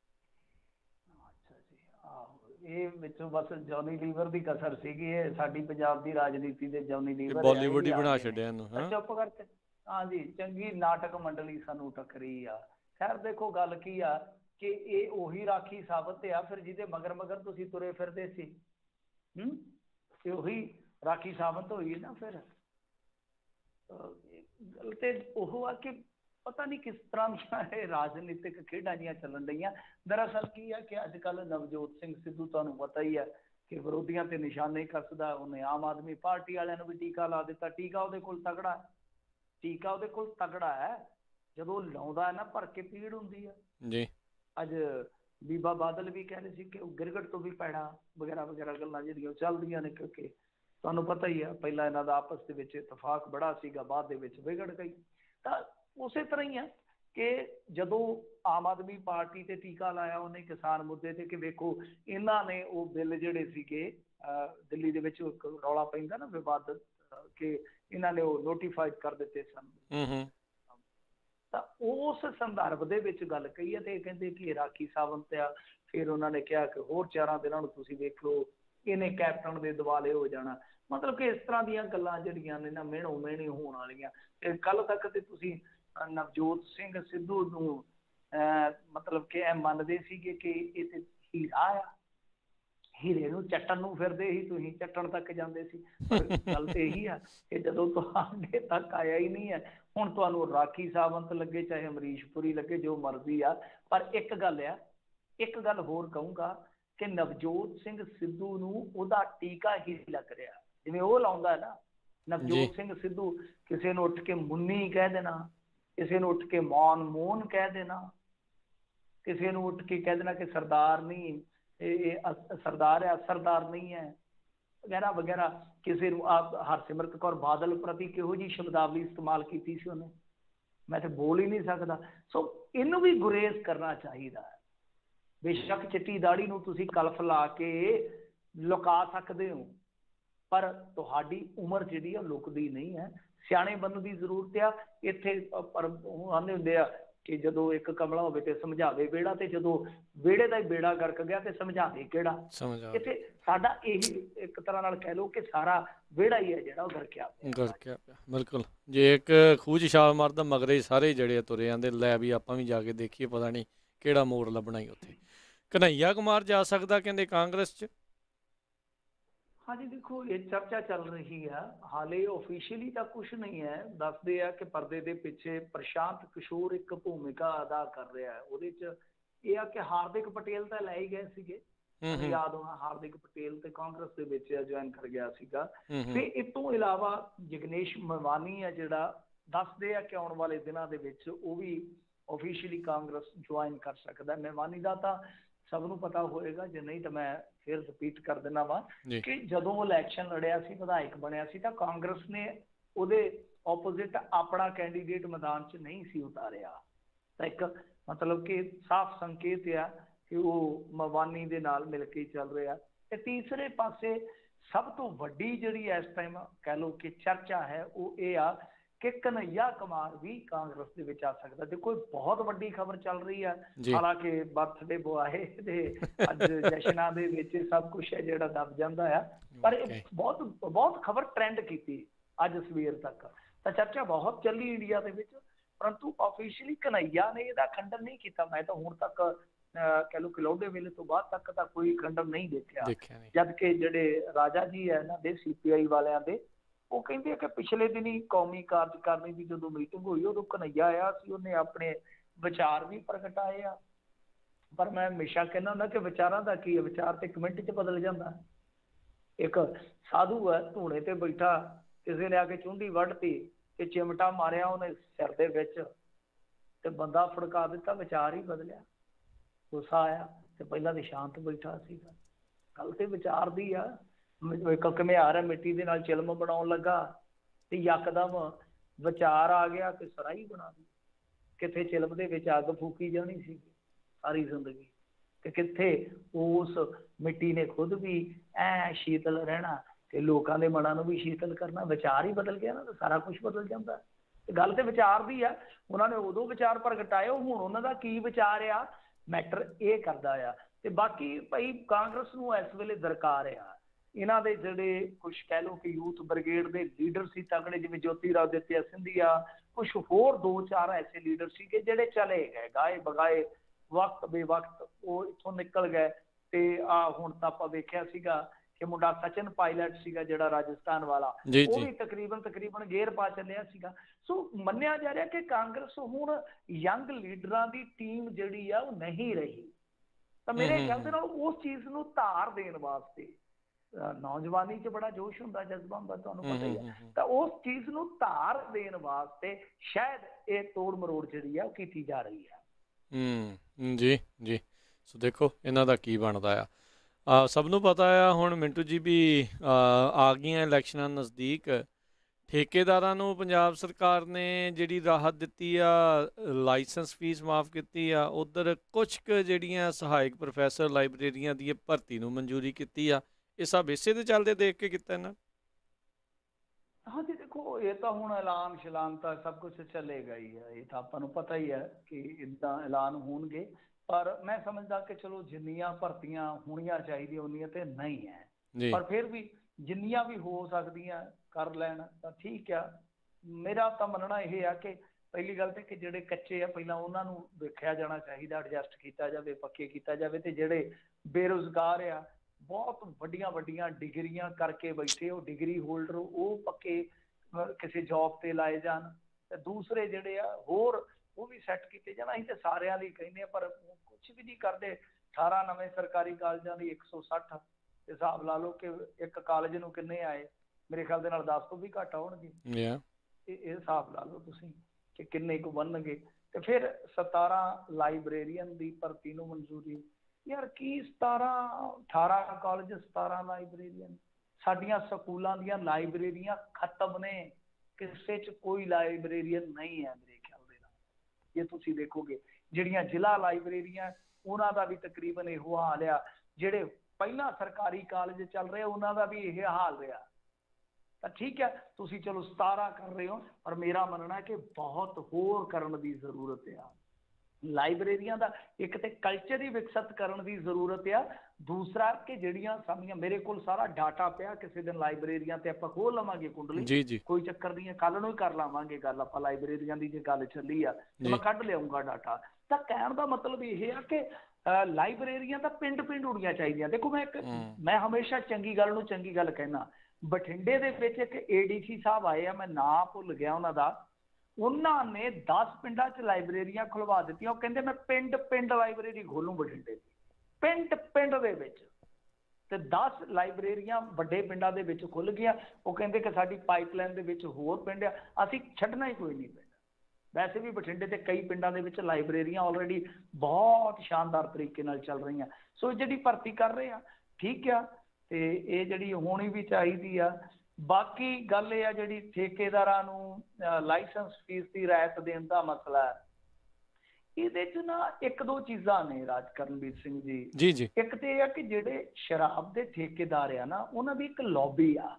ਇਹ ਵਿੱਚੋਂ ਬਸ ਜੌਨੀ ਲੀਵਰ ਦੀ ਕਸਰ ਸੀਗੀ। ਇਹ ਸਾਡੀ ਪੰਜਾਬ ਦੀ ਰਾਜਨੀਤੀ ਦੇ ਜੌਨੀ ਲੀਵਰ ਬਾਲੀਵੁੱਡ ਹੀ ਬਣਾ ਛੱਡਿਆ ਇਹਨੂੰ। ਚੁੱਪ ਕਰਕੇ, ਹਾਂਜੀ, ਚੰਗੀ ਨਾਟਕ ਮੰਡਲੀ ਸਾਨੂੰ ਟੱਕਰੀ ਆ। ਖੈਰ ਦੇਖੋ ਗੱਲ ਕੀ ਆ ਕਿ ਇਹ ਉਹੀ ਰਾਖੀ ਸਾਬਤ ਆ ਫਿਰ ਜਿਹਦੇ ਮਗਰ ਮਗਰ ਤੁਸੀਂ ਤੁਰੇ ਫਿਰਦੇ ਸੀ। ਹਮ ਤੇ ਉਹੀ ਰਾਖੀ ਸਾਬਤ ਹੋਈ ਨਾ ਫਿਰ। ਗੱਲ ਤੇ ਉਹ ਆ ਕਿ ਪਤਾ ਨਹੀਂ ਕਿਸ ਤਰ੍ਹਾਂ ਦੀਆਂ ਇਹ ਰਾਜਨੀਤਿਕ ਖੇਡਾਂ ਜਿਹੀਆਂ ਚੱਲਣ ਰਹੀਆਂ। ਦਰਅਸਲ ਕੀ ਆ ਕਿ ਅੱਜ ਕੱਲ੍ਹ ਨਵਜੋਤ ਸਿੰਘ ਸਿੱਧੂ, ਤੁਹਾਨੂੰ ਪਤਾ ਹੀ ਹੈ ਕਿ ਵਿਰੋਧੀਆਂ ਤੇ ਨਿਸ਼ਾਨੇ ਕੱਸਦਾ। ਉਹਨੇ ਆਮ ਆਦਮੀ ਪਾਰਟੀ ਵਾਲਿਆਂ ਨੂੰ ਵੀ ਟੀਕਾ ਲਾ ਦਿੱਤਾ। ਟੀਕਾ ਉਹਦੇ ਕੋਲ ਤਗੜਾ ਟੀਕਾ ਉਹਦੇ ਕੋਲ ਤਗੜਾ ਹੈ। ਜਦੋਂ ਲਾਉਂਦਾ ਹੈ ਨਾ, ਭਰ ਕੇ ਪੀੜ ਹੁੰਦੀ ਆ ਜੀ। ਅੱਜ ਬੀਬਾ ਬਾਦਲ ਵੀ ਕਹਿ ਰਹੇ ਸੀ ਕਿ ਉਹ ਗਿਰਗਟ ਤੋਂ ਵੀ ਪੈੜਾ ਵਗੈਰਾ ਵਗੈਰਾ ਗੱਲਾਂ ਜਿਹੜੀਆਂ ਚੱਲਦੀਆਂ ਨੇ, ਕਿਉਂਕਿ ਤੁਹਾਨੂੰ ਪਤਾ ਹੀ ਆ ਪਹਿਲਾਂ ਇਹਨਾਂ ਦਾ ਆਪਸ ਦੇ ਵਿੱਚ ਇਤਫਾਕ ਬੜਾ ਸੀਗਾ, ਬਾਅਦ ਦੇ ਵਿੱਚ ਵਿਗੜ ਗਈ। ਤਾਂ ਉਸੇ ਤਰ੍ਹਾਂ ਹੀ ਆ ਕਿ ਜਦੋਂ ਆਮ ਆਦਮੀ ਪਾਰਟੀ ਤੇ ਟੀਕਾ ਲਾਇਆ ਉਹਨੇ ਕਿਸਾਨ ਮੁੱਦੇ ਤੇ, ਕਿ ਵੇਖੋ ਇਹਨਾਂ ਨੇ ਉਹ ਬਿੱਲ ਜਿਹੜੇ ਸੀਗੇ ਦਿੱਲੀ ਦੇ ਵਿੱਚ ਇੱਕ ਰੌਲਾ ਪੈਂਦਾ ਨਾ ਵਿਵਾਦ, ਕਿ ਇਹਨਾਂ ਨੇ ਉਹ ਨੋਟੀਫਾਈਡ ਕਰ ਦਿੱਤੇ ਸਨ। ਤਾਂ ਉਸ ਸੰਦਰਭ ਦੇ ਵਿੱਚ ਗੱਲ ਕਹੀ ਹੈ, ਤੇ ਇਹ ਕਹਿੰਦੇ ਕਿ ਰਾਖੀ ਸਾਵੰਤ ਆ। ਫਿਰ ਉਹਨਾਂ ਨੇ ਕਿਹਾ ਕਿ ਹੋਰ ਚਾਰਾਂ ਦਿਨਾਂ ਨੂੰ ਤੁਸੀਂ ਵੇਖ ਲਓ, ਇਹਨੇ ਕੈਪਟਨ ਦੇ ਦੁਆਲੇ ਹੋ ਜਾਣਾ। ਮਤਲਬ ਕਿ ਇਸ ਤਰ੍ਹਾਂ ਦੀਆਂ ਗੱਲਾਂ ਜਿਹੜੀਆਂ ਨੇ ਨਾ ਮਿਹਣੋ ਮਿਹਣੀ ਹੋਣ ਵਾਲੀਆਂ। ਤੇ ਕੱਲ ਤੱਕ ਤੇ ਤੁਸੀਂ ਨਵਜੋਤ ਸਿੰਘ ਸਿੱਧੂ ਨੂੰ ਅਹ ਮਤਲਬ ਕਿ ਇਹ ਮੰਨਦੇ ਸੀਗੇ ਕਿ ਇਹ ਤੇ ਹੀਰਾ ਆ, ਹੀਰੇ ਨੂੰ ਚੱਟਣ ਨੂੰ ਫਿਰਦੇ ਸੀ, ਤੁਸੀਂ ਚੱਟਣ ਤੱਕ ਜਾਂਦੇ ਸੀ। ਪਰ ਗੱਲ ਤੇ ਇਹੀ ਆ ਕਿ ਜਦੋਂ ਤੁਹਾਡੇ ਤੱਕ ਆਇਆ ਹੀ ਨਹੀਂ ਹੈ, ਹੁਣ ਤੁਹਾਨੂੰ ਰਾਖੀ ਸਾਵੰਤ ਲੱਗੇ ਚਾਹੇ ਅਮਰੀਸ਼ ਪੁਰੀ ਲੱਗੇ, ਜੋ ਮਰਜ਼ੀ ਆ। ਪਰ ਇੱਕ ਗੱਲ ਆ, ਇੱਕ ਗੱਲ ਹੋਰ ਕਹੂੰਗਾ ਕਿ ਨਵਜੋਤ ਸਿੰਘ ਸਿੱਧੂ ਨੂੰ ਉਹਦਾ ਟੀਕਾ ਹੀ ਲੱਗ ਰਿਹਾ, ਜਿਵੇਂ ਉਹ ਲਾਉਂਦਾ ਨਾ। ਨਵਜੋਤ ਸਿੰਘ ਸਿੱਧੂ ਕਿਸੇ ਨੂੰ ਉੱਠ ਕੇ ਮੁੰਨੀ ਕਹਿ ਦੇਣਾ, ਕਿਸੇ ਨੂੰ ਉੱਠ ਕੇ ਮੌਨ ਮੋਹਨ ਕਹਿ ਦੇਣਾ, ਕਿਸੇ ਨੂੰ ਉੱਠ ਕੇ ਕਹਿ ਦੇਣਾ ਕਿ ਸਰਦਾਰ ਨਹੀਂ, ਇਹ ਸਰਦਾਰ ਹੈ, ਸਰਦਾਰ ਨਹੀਂ ਹੈ, ਵਗੈਰਾ ਵਗੈਰਾ। ਕਿਸੇ ਨੂੰ ਆਪ ਹਰਸਿਮਰਤ ਕੌਰ ਬਾਦਲ ਪ੍ਰਤੀ ਕਿਹੋ ਜਿਹੀ ਸ਼ਬਦਾਵਲੀ ਇਸਤੇਮਾਲ ਕੀਤੀ ਸੀ ਉਹਨੇ, ਮੈਂ ਤੇ ਬੋਲ ਹੀ ਨਹੀਂ ਸਕਦਾ। ਸੋ ਇਹਨੂੰ ਵੀ ਗੁਰੇਜ਼ ਕਰਨਾ ਚਾਹੀਦਾ ਹੈ। ਬੇਸ਼ੱਕ ਚਿੱਟੀ ਦਾੜੀ ਨੂੰ ਤੁਸੀਂ ਕਲਫ ਲਾ ਕੇ ਲੁਕਾ ਸਕਦੇ ਹੋ, ਪਰ ਤੁਹਾਡੀ ਉਮਰ ਜਿਹੜੀ ਆ ਲੁਕਦੀ ਨਹੀਂ ਹੈ। ਸਿਆਣੇ ਬਣਨ ਦੀ ਜ਼ਰੂਰਤ ਆ ਇੱਥੇ। ਪਰ ਉਹ ਆਉਂਦੇ ਹੁੰਦੇ ਆ ਕਿ ਜਦੋਂ ਇੱਕ ਕਮਲਾ ਹੋਵੇ ਤੇ ਸਮਝਾਵੇ ਵਿਹੜਾ, ਤੇ ਜਦੋਂ ਵਿਹੜੇ ਦਾ ਹੀ ਬੇੜਾ ਗਰਕ ਗਿਆ ਤੇ ਸਮਝਾਵੇ ਕਿਹੜਾ। ਇੱਥੇ ਸਾਡਾ ਇਹੀ ਇੱਕ ਤਰ੍ਹਾਂ ਨਾਲ ਕਹਿ ਲਓ ਕਿ ਸਾਰਾ ਵਿਹੜਾ ਹੀ ਹੈ ਜਿਹੜਾ ਉਹ ਗਰਕਿਆ ਗਰਕਿਆ ਪਿਆ। ਬਿਲਕੁਲ, ਜੇ ਇੱਕ ਖੂਹ 'ਚ ਛਾਲ ਮਾਰਦਾ ਮਗਰੇ ਸਾਰੇ ਜਿਹੜੇ ਤੁਰੇ ਜਾਂਦੇ, ਲੈ ਵੀ ਆਪਾਂ ਵੀ ਜਾ ਕੇ ਦੇਖੀਏ, ਪਤਾ ਨਹੀਂ ਕਿਹੜਾ ਮੋੜ ਲੱਭਣਾ ਹੀ ਉੱਥੇ। ਕਨ੍ਹਈਆ ਕੁਮਾਰ ਜਾ ਸਕਦਾ ਕਹਿੰਦੇ ਕਾਂਗਰਸ 'ਚ। ਹਾਂਜੀ ਦੇਖੋ, ਇਹ ਚਰਚਾ ਚੱਲ ਰਹੀ ਆ, ਹਾਲੇ ਓਫੀਸ਼ੀਅਲੀ ਤਾਂ ਕੁਛ ਨਹੀਂ ਹੈ। ਦੱਸਦੇ ਆ ਕਿ ਪਰਦੇ ਦੇ ਪਿੱਛੇ ਪ੍ਰਸ਼ਾਂਤ ਕਿਸ਼ੋਰ ਇੱਕ ਭੂਮਿਕਾ ਅਦਾ ਕਰ ਰਿਹਾ ਹੈ। ਉਹਦੇ 'ਚ ਇਹ ਆ ਕਿ ਹਾਰਦਿਕ ਪਟੇਲ ਤਾਂ ਲੈ ਹੀ ਗਏ ਸੀਗੇ, ਯਾਦ ਹੋਣਾ ਹਾਰਦਿਕ ਪਟੇਲ ਤੇ ਕਾਂਗਰਸ ਦੇ ਵਿੱਚ ਜੁਆਇਨ ਕਰ ਗਿਆ ਸੀਗਾ। ਤੇ ਇਸ ਤੋਂ ਇਲਾਵਾ ਜਗਨੇਸ਼ ਮੇਵਾਨੀ ਆ ਜਿਹੜਾ, ਦੱਸਦੇ ਆ ਕਿ ਆਉਣ ਵਾਲੇ ਦਿਨਾਂ ਦੇ ਵਿੱਚ ਉਹ ਵੀ ਓਫੀਸ਼ੀਅਲੀ ਕਾਂਗਰਸ ਜੁਆਇਨ ਕਰ ਸਕਦਾ। ਮੇਵਾਨੀ ਦਾ ਤਾਂ ਸਭ ਨੂੰ ਪਤਾ ਹੋਏਗਾ, ਜੇ ਨਹੀਂ ਤਾਂ ਮੈਂ ਫਿਰ ਰਿਪੀਟ ਕਰ ਦਿੰਦਾ ਵਾ ਕਿ ਜਦੋਂ ਉਹ ਇਲੈਕਸ਼ਨ ਲੜਿਆ ਸੀ, ਵਿਧਾਇਕ ਬਣਿਆ ਸੀ, ਤਾਂ ਕਾਂਗਰਸ ਨੇ ਉਹਦੇ ਆਪੋਜ਼ਿਟ ਆਪਣਾ ਕੈਂਡੀਡੇਟ ਮੈਦਾਨ 'ਚ ਨਹੀਂ ਸੀ ਉਤਾਰਿਆ। ਤਾਂ ਇੱਕ ਮਤਲਬ ਕਿ ਸਾਫ਼ ਸੰਕੇਤ ਆ ਕਿ ਉਹ ਮੇਵਾਨੀ ਦੇ ਨਾਲ ਮਿਲ ਕੇ ਚੱਲ ਰਿਹਾ। ਤੇ ਤੀਸਰੇ ਪਾਸੇ ਸਭ ਤੋਂ ਵੱਡੀ ਜਿਹੜੀ ਇਸ ਟਾਈਮ ਕਹਿ ਲਓ ਕਿ ਚਰਚਾ ਹੈ, ਉਹ ਇਹ ਆ ਕਿ ਕਨ੍ਹਈਆ ਕੁਮਾਰ ਵੀ ਕਾਂਗਰਸ ਦੇ ਵਿੱਚ ਆ ਸਕਦਾ। ਦੇਖੋ ਬਹੁਤ ਵੱਡੀ ਖਬਰ ਚੱਲ ਰਹੀ ਆ, ਹਾਲਾਂਕਿ ਬਰਥਡੇ ਬੁਆਏ ਤੇ ਅੱਜ ਜਸ਼ਨਾਂ ਦੇ ਵਿੱਚ ਸਭ ਕੁਛ ਹੈ ਜਿਹੜਾ ਦੱਬ ਜਾਂਦਾ ਆ, ਪਰ ਇਹ ਬਹੁਤ ਬਹੁਤ ਖਬਰ ਟ੍ਰੈਂਡ ਕੀਤੀ ਅੱਜ ਸਵੇਰ ਤੱਕ। ਤਾਂ ਚਰਚਾ ਬਹੁਤ ਚੱਲੀ ਇੰਡੀਆ ਦੇ ਵਿੱਚ, ਪਰੰਤੂ ਆਫੀਸ਼ੀਅਲੀ ਕਨ੍ਹਈਆ ਨੇ ਇਹਦਾ ਖੰਡਨ ਨਹੀਂ ਕੀਤਾ। ਮੈਂ ਤਾਂ ਹੁਣ ਤੱਕ ਕਹਿ ਲਓ ਕਿ ਲੋਡੇ ਵੇਲੇ ਤੋਂ ਬਾਅਦ ਤੱਕ ਤਾਂ ਕੋਈ ਖੰਡਨ ਨਹੀਂ ਦੇਖਿਆ, ਜਦ ਕਿ ਜਿਹੜੇ ਰਾਜਾ ਜੀ ਹੈ ਇਹਨਾਂ ਦੇ ਸੀ ਪੀ ਆਈ ਵਾਲਿਆਂ ਦੇ, ਉਹ ਕਹਿੰਦੇ ਆ ਕਿ ਪਿਛਲੇ ਦਿਨੀ ਕੌਮੀ ਕਾਰਜਕਾਰਨੀ ਦੀ ਜਦੋਂ ਮੀਟਿੰਗ ਹੋਈ ਉਦੋਂ ਕਨ੍ਹਈਆ ਆਇਆ ਸੀ, ਉਹਨੇ ਆਪਣੇ ਵਿਚਾਰ ਵੀ ਪ੍ਰਗਟਾਏ ਆ। ਪਰ ਮੈਂ ਹਮੇਸ਼ਾ ਕਹਿੰਦਾ ਹੁੰਦਾ ਕਿ ਵਿਚਾਰਾਂ ਦਾ ਕੀ ਹੈ, ਵਿਚਾਰ ਤੇ ਇੱਕ ਮਿੰਟ 'ਚ ਬਦਲ ਜਾਂਦਾ। ਇੱਕ ਸਾਧੂ ਹੈ ਧੂਣੇ ਤੇ ਬੈਠਾ, ਕਿਸੇ ਨੇ ਆ ਕੇ ਚੁੰਡੀ ਵੱਢਤੀ ਤੇ ਚਿਮਟਾ ਮਾਰਿਆ ਉਹਨੇ ਸਿਰ ਦੇ ਵਿੱਚ ਤੇ ਬੰਦਾ ਫੜਕਾ ਦਿੱਤਾ, ਵਿਚਾਰ ਹੀ ਬਦਲਿਆ। ਗੁੱਸਾ ਆਇਆ ਤੇ ਪਹਿਲਾਂ ਤੇ ਸ਼ਾਂਤ ਬੈਠਾ ਸੀਗਾ। ਗੱਲ ਤੇ ਵਿਚਾਰ ਦੀ ਆ। ਇੱਕ ਘੁਮਿਆਰ ਹੈ ਮਿੱਟੀ ਦੇ ਨਾਲ ਚਿਲਮ ਬਣਾਉਣ ਲੱਗਾ ਤੇ ਯਕਦਮ ਵਿਚਾਰ ਆ ਗਿਆ ਕਿ ਸਰਾਈ ਬਣਾ ਦੀ। ਕਿੱਥੇ ਚਿਲਮ ਦੇ ਵਿੱਚ ਅੱਗ ਫੂਕੀ ਜਾਣੀ ਸੀ ਸਾਰੀ ਜ਼ਿੰਦਗੀ, ਤੇ ਕਿੱਥੇ ਉਸ ਮਿੱਟੀ ਨੇ ਖੁਦ ਵੀ ਐ ਸ਼ੀਤਲ ਰਹਿਣਾ ਤੇ ਲੋਕਾਂ ਦੇ ਮਨਾਂ ਨੂੰ ਵੀ ਸ਼ੀਤਲ ਕਰਨਾ। ਵਿਚਾਰ ਹੀ ਬਦਲ ਗਿਆ ਨਾ, ਤਾਂ ਸਾਰਾ ਕੁਛ ਬਦਲ ਜਾਂਦਾ। ਤੇ ਗੱਲ ਤੇ ਵਿਚਾਰ ਦੀ ਆ। ਉਹਨਾਂ ਨੇ ਉਦੋਂ ਵਿਚਾਰ ਪ੍ਰਗਟਾਏ, ਹੁਣ ਉਹਨਾਂ ਦਾ ਕੀ ਵਿਚਾਰ ਆ ਮੈਟਰ ਇਹ ਕਰਦਾ ਆ। ਤੇ ਬਾਕੀ ਭਾਈ ਕਾਂਗਰਸ ਨੂੰ ਇਸ ਵੇਲੇ ਦਰਕਾਰ ਆ ਇਹਨਾਂ ਦੇ ਜਿਹੜੇ ਕੁਛ ਕਹਿ ਲਓ ਕਿ ਯੂਥ ਬ੍ਰਿਗੇਡ ਦੇ ਲੀਡਰ ਸੀ ਤਗੜੇ, ਜਿਵੇਂ ਜੋਤੀ ਰਾਦਿੱਤਿਆ ਸਿੰਧੀਆ, ਕੁਛ ਹੋਰ ਦੋ ਚਾਰ ਐਸੇ ਲੀਡਰ ਸੀਗੇ ਜਿਹੜੇ ਚਲੇ ਗਏ, ਗਾਏ ਬਗਾਏ ਵਕਤ ਬੇ ਵਕਤ ਉਹ ਇੱਥੋਂ ਨਿਕਲ ਗਏ। ਤੇ ਆਹ ਹੁਣ ਤਾਂ ਆਪਾਂ ਵੇਖਿਆ ਸੀਗਾ ਕਿ ਮੁੰਡਾ ਸਚਿਨ ਪਾਇਲਟ ਸੀਗਾ ਜਿਹੜਾ ਰਾਜਸਥਾਨ ਵਾਲਾ, ਉਹ ਵੀ ਤਕਰੀਬਨ ਤਕਰੀਬਨ ਗੇਰ ਪਾ ਚੱਲਿਆ ਸੀਗਾ। ਸੋ ਮੰਨਿਆ ਜਾ ਰਿਹਾ ਕਿ ਕਾਂਗਰਸ ਹੁਣ ਯੰਗ ਲੀਡਰਾਂ ਦੀ ਟੀਮ ਜਿਹੜੀ ਆ ਉਹ ਨਹੀਂ ਰਹੀ। ਤਾਂ ਮੇਰੇ ਖਿਆਲ ਦੇ ਨਾਲ ਉਸ ਚੀਜ਼ ਨੂੰ ਧਾਰ ਦੇਣ ਵਾਸਤੇ, ਨੌਜਵਾਨੀ 'ਚ ਬੜਾ ਜੋਸ਼ ਹੁੰਦਾ, ਜਜ਼ਬਾ ਹੁੰਦਾ, ਤੁਹਾਨੂੰ ਪਤਾ ਹੀ ਹੈ, ਤਾਂ ਉਸ ਚੀਜ਼ ਨੂੰ ਧਾਰ ਦੇਣ ਵਾਸਤੇ ਸ਼ਾਇਦ ਇਹ ਤੋੜ ਮਰੋੜ ਜਿਹੜੀ ਆ ਉਹ ਕੀਤੀ ਜਾ ਰਹੀ ਹੈ। ਹੂੰ ਜੀ ਜੀ ਸੋ ਦੇਖੋ ਇਹਨਾਂ ਦਾ ਕੀ ਬਣਦਾ ਆ। ਸਭ ਨੂੰ ਪਤਾ ਆ ਹੁਣ ਮਿੰਟੂ ਜੀ ਵੀ ਆ ਗਈਆਂ ਇਲੈਕਸ਼ਨਾਂ ਨਜ਼ਦੀਕ, ਠੇਕੇਦਾਰਾਂ ਨੂੰ ਪੰਜਾਬ ਸਰਕਾਰ ਨੇ ਜਿਹੜੀ ਰਾਹਤ ਦਿੱਤੀ ਆ, ਲਾਇਸੈਂਸ ਫੀਸ ਮਾਫ ਕੀਤੀ ਆ, ਉਧਰ ਕੁਝ ਕੁ ਜਿਹੜੀਆਂ ਸਹਾਇਕ ਪ੍ਰੋਫੈਸਰ ਲਾਇਬ੍ਰੇਰੀਆਂ ਦੀ ਭਰਤੀ ਨੂੰ ਮਨਜ਼ੂਰੀ ਕੀਤੀ ਆ। ਇਹ ਸਭ ਇਸੇ ਦੇ ਚੱਲਦੇ ਦੇਖ ਕੇ ਕੀਤਾ ਇਹਨਾਂ? ਹਾਂਜੀ ਦੇਖੋ, ਇਹ ਤਾਂ ਹੁਣ ਐਲਾਨ ਸ਼ਲਾਨ ਤਾਂ ਸਭ ਕੁਝ ਚੱਲੇਗਾ ਹੀ ਹੈ, ਇਹ ਤਾਂ ਆਪਾਂ ਨੂੰ ਪਤਾ ਹੀ ਹੈ ਕਿ ਇੱਦਾਂ ਐਲਾਨ ਹੋਣਗੇ। ਪਰ ਮੈਂ ਸਮਝਦਾ ਕਿ ਚਲੋ ਜਿੰਨੀਆਂ ਭਰਤੀਆਂ ਹੋਣੀਆਂ ਚਾਹੀਦੀਆਂ ਉਨੀਆਂ ਤੇ ਨਹੀਂ ਹੈ, ਜੀ ਪਰ ਫਿਰ ਵੀ ਜਿੰਨੀਆਂ ਵੀ ਹੋ ਸਕਦੀਆਂ ਕਰ ਲੈਣ ਤਾਂ ਠੀਕ ਆ। ਮੇਰਾ ਤਾਂ ਮੰਨਣਾ ਇਹ ਆ ਕਿ ਪਹਿਲੀ ਗੱਲ ਤੇ ਕਿ ਜਿਹੜੇ ਕੱਚੇ ਆ ਪਹਿਲਾਂ ਉਹਨਾਂ ਨੂੰ ਵੇਖਿਆ ਜਾਣਾ ਚਾਹੀਦਾ, ਐਡਜਸਟ ਕੀਤਾ ਜਾਵੇ, ਪੱਕੇ ਕੀਤਾ ਜਾਵੇ। ਤੇ ਜਿਹੜੇ ਬੇਰੁਜ਼ਗਾਰ ਆ, ਬਹੁਤ ਵੱਡੀਆਂ ਵੱਡੀਆਂ ਡਿਗਰੀਆਂ ਕਰਕੇ ਬੈਠੇ, ਉਹ ਡਿਗਰੀ ਹੋਲਡਰ, ਉਹ ਪੱਕੇ ਕਿਸੇ ਜੌਬ ਤੇ ਲਾਏ ਜਾਣ। ਤੇ ਦੂਸਰੇ ਜਿਹੜੇ ਆ ਹੋਰ ਉਹ ਵੀ ਸੈੱਟ ਕੀਤੇ ਜਾਣ। ਅਸੀਂ ਤੇ ਸਾਰਿਆਂ ਲਈ ਕਹਿੰਦੇ ਆ, ਪਰ ਕੁਛ ਵੀ ਨਹੀਂ ਕਰਦੇ। ਅਠਾਰਾਂ ਨਵੇਂ ਸਰਕਾਰੀ ਕਾਲਜਾਂ ਦੀ ਇੱਕ ਸੌ ਸੱਠ ਹਿਸਾਬ ਲਾ ਲਓ ਕਿ ਇੱਕ ਕਾਲਜ ਨੂੰ ਕਿੰਨੇ ਆਏ, ਮੇਰੇ ਖਿਆਲ ਦੇ ਨਾਲ ਦਸ ਤੋਂ ਵੀ ਘੱਟ ਆਉਣਗੇ। ਇਹ ਇਹ ਹਿਸਾਬ ਲਾ ਲਓ ਤੁਸੀਂ ਕਿ ਕਿੰਨੇ ਕੁ ਬਣਨਗੇ। ਤੇ ਫਿਰ ਸਤਾਰਾਂ ਲਾਇਬ੍ਰੇਰੀਅਨ ਦੀ ਭਰਤੀ ਨੂੰ ਮਨਜ਼ੂਰੀ। ਯਾਰ ਕੀ ਸਤਾਰਾਂ ਅਠਾਰਾਂ ਕਾਲਜ, ਸਤਾਰਾਂ ਲਾਇਬ੍ਰੇਰੀਅਨ? ਸਾਡੀਆਂ ਸਕੂਲਾਂ ਦੀਆਂ ਲਾਇਬ੍ਰੇਰੀਆਂ ਖਤਮ ਨੇ, ਕਿਸੇ 'ਚ ਕੋਈ ਲਾਇਬ੍ਰੇਰੀਅਨ ਨਹੀਂ ਹੈ ਮੇਰੇ ਖਿਆਲ ਦੇ ਨਾਲ। ਜੇ ਤੁਸੀਂ ਦੇਖੋਗੇ ਜਿਹੜੀਆਂ ਜ਼ਿਲ੍ਹਾ ਲਾਇਬ੍ਰੇਰੀਆਂ, ਉਹਨਾਂ ਦਾ ਵੀ ਤਕਰੀਬਨ ਇਹੋ ਹਾਲ ਆ। ਜਿਹੜੇ ਪਹਿਲਾਂ ਸਰਕਾਰੀ ਕਾਲਜ ਚੱਲ ਰਹੇ ਉਹਨਾਂ ਦਾ ਵੀ ਇਹ ਹਾਲ ਰਿਹਾ। ਤਾਂ ਠੀਕ ਹੈ, ਤੁਸੀਂ ਚਲੋ ਸਤਾਰਾਂ ਕਰ ਰਹੇ ਹੋ, ਪਰ ਮੇਰਾ ਮੰਨਣਾ ਕਿ ਬਹੁਤ ਹੋਰ ਕਰਨ ਦੀ ਜ਼ਰੂਰਤ ਆ। ਲਾਇਬ੍ਰੇਰੀਆਂ ਦਾ ਇੱਕ ਤੇ ਕਲਚਰ ਹੀ ਵਿਕਸਿਤ ਕਰਨ ਦੀ ਜ਼ਰੂਰਤ ਆ। ਦੂਸਰਾ ਕਿ ਜਿਹੜੀਆਂ ਸਾਡੀਆਂ, ਮੇਰੇ ਕੋਲ ਸਾਰਾ ਡਾਟਾ ਪਿਆ, ਕਿਸੇ ਦਿਨ ਲਾਇਬ੍ਰੇਰੀਆਂ ਤੇ ਆਪਾਂ ਖੋਲ ਲਵਾਂਗੇ ਕੁੰਡਲੀ, ਜੀ ਜੀ ਕੋਈ ਚੱਕਰ ਨਹੀਂ ਹੈ, ਕੱਲ ਨੂੰ ਹੀ ਕਰ ਲਾਵਾਂਗੇ ਗੱਲ ਆਪਾਂ ਲਾਇਬ੍ਰੇਰੀਆਂ ਦੀ। ਜੇ ਗੱਲ ਚੱਲੀ ਆ ਤੇ ਮੈਂ ਕੱਢ ਲਿਆਉਂਗਾ ਡਾਟਾ। ਤਾਂ ਕਹਿਣ ਦਾ ਮਤਲਬ ਇਹ ਆ ਕਿ ਲਾਇਬ੍ਰੇਰੀਆਂ ਤਾਂ ਪਿੰਡ ਪਿੰਡ ਹੋਣੀਆਂ ਚਾਹੀਦੀਆਂ। ਦੇਖੋ ਮੈਂ ਇੱਕ ਮੈਂ ਹਮੇਸ਼ਾ ਚੰਗੀ ਗੱਲ ਨੂੰ ਚੰਗੀ ਗੱਲ ਕਹਿਣਾ। ਬਠਿੰਡੇ ਦੇ ਵਿੱਚ ਇੱਕ ਏ ਡੀ ਸੀ ਸਾਹਿਬ ਆਏ ਆ, ਮੈਂ ਨਾਂ ਭੁੱਲ ਗਿਆ ਉਹਨਾਂ ਦਾ। ਉਹਨਾਂ ਨੇ ਦਸ ਪਿੰਡਾਂ 'ਚ ਲਾਇਬ੍ਰੇਰੀਆਂ ਖੁਲਵਾ ਦਿੱਤੀਆਂ। ਉਹ ਕਹਿੰਦੇ ਮੈਂ ਪਿੰਡ ਪਿੰਡ ਲਾਇਬ੍ਰੇਰੀ ਖੋਲੂੰ ਬਠਿੰਡੇ ਦੀ, ਪਿੰਡ ਪਿੰਡ ਦੇ ਵਿੱਚ। ਤੇ ਦਸ ਲਾਇਬ੍ਰੇਰੀਆਂ ਵੱਡੇ ਪਿੰਡਾਂ ਦੇ ਵਿੱਚ ਖੁੱਲ ਗਈਆਂ। ਉਹ ਕਹਿੰਦੇ ਕਿ ਸਾਡੀ ਪਾਈਪਲਾਈਨ ਦੇ ਵਿੱਚ ਹੋਰ ਪਿੰਡ ਆ, ਅਸੀਂ ਛੱਡਣਾ ਹੀ ਕੋਈ ਨਹੀਂ ਪਿੰਡ। ਵੈਸੇ ਵੀ ਬਠਿੰਡੇ ਤੇ ਕਈ ਪਿੰਡਾਂ ਦੇ ਵਿੱਚ ਲਾਇਬ੍ਰੇਰੀਆਂ ਆਲਰੇਡੀ ਬਹੁਤ ਸ਼ਾਨਦਾਰ ਤਰੀਕੇ ਨਾਲ ਚੱਲ ਰਹੀਆਂ। ਸੋ ਜਿਹੜੀ ਭਰਤੀ ਕਰ ਰਹੇ ਆ ਠੀਕ ਆ, ਤੇ ਇਹ ਜਿਹੜੀ ਹੋਣੀ ਵੀ ਚਾਹੀਦੀ ਆ। ਬਾਕੀ ਗੱਲ ਇਹ ਆ ਜਿਹੜੀ ਠੇਕੇਦਾਰਾਂ ਨੂੰ ਲਾਇਸੈਂਸ ਫੀਸ ਦੀ ਰਿਆਇਤ ਦੇਣ ਦਾ ਮਸਲਾ ਹੈ, ਇਹਦੇ 'ਚ ਨਾ ਇੱਕ ਦੋ ਚੀਜ਼ਾਂ ਨੇ ਰਾਜ ਕਰਨਵੀਰ ਸਿੰਘ ਜੀ। ਜੀ ਜੀ ਇੱਕ ਤੇ ਇਹ ਆ ਕਿ ਜਿਹੜੇ ਸ਼ਰਾਬ ਦੇ ਠੇਕੇਦਾਰ ਆ ਨਾ, ਉਹਨਾਂ ਦੀ ਇੱਕ ਲੌਬੀ ਆ,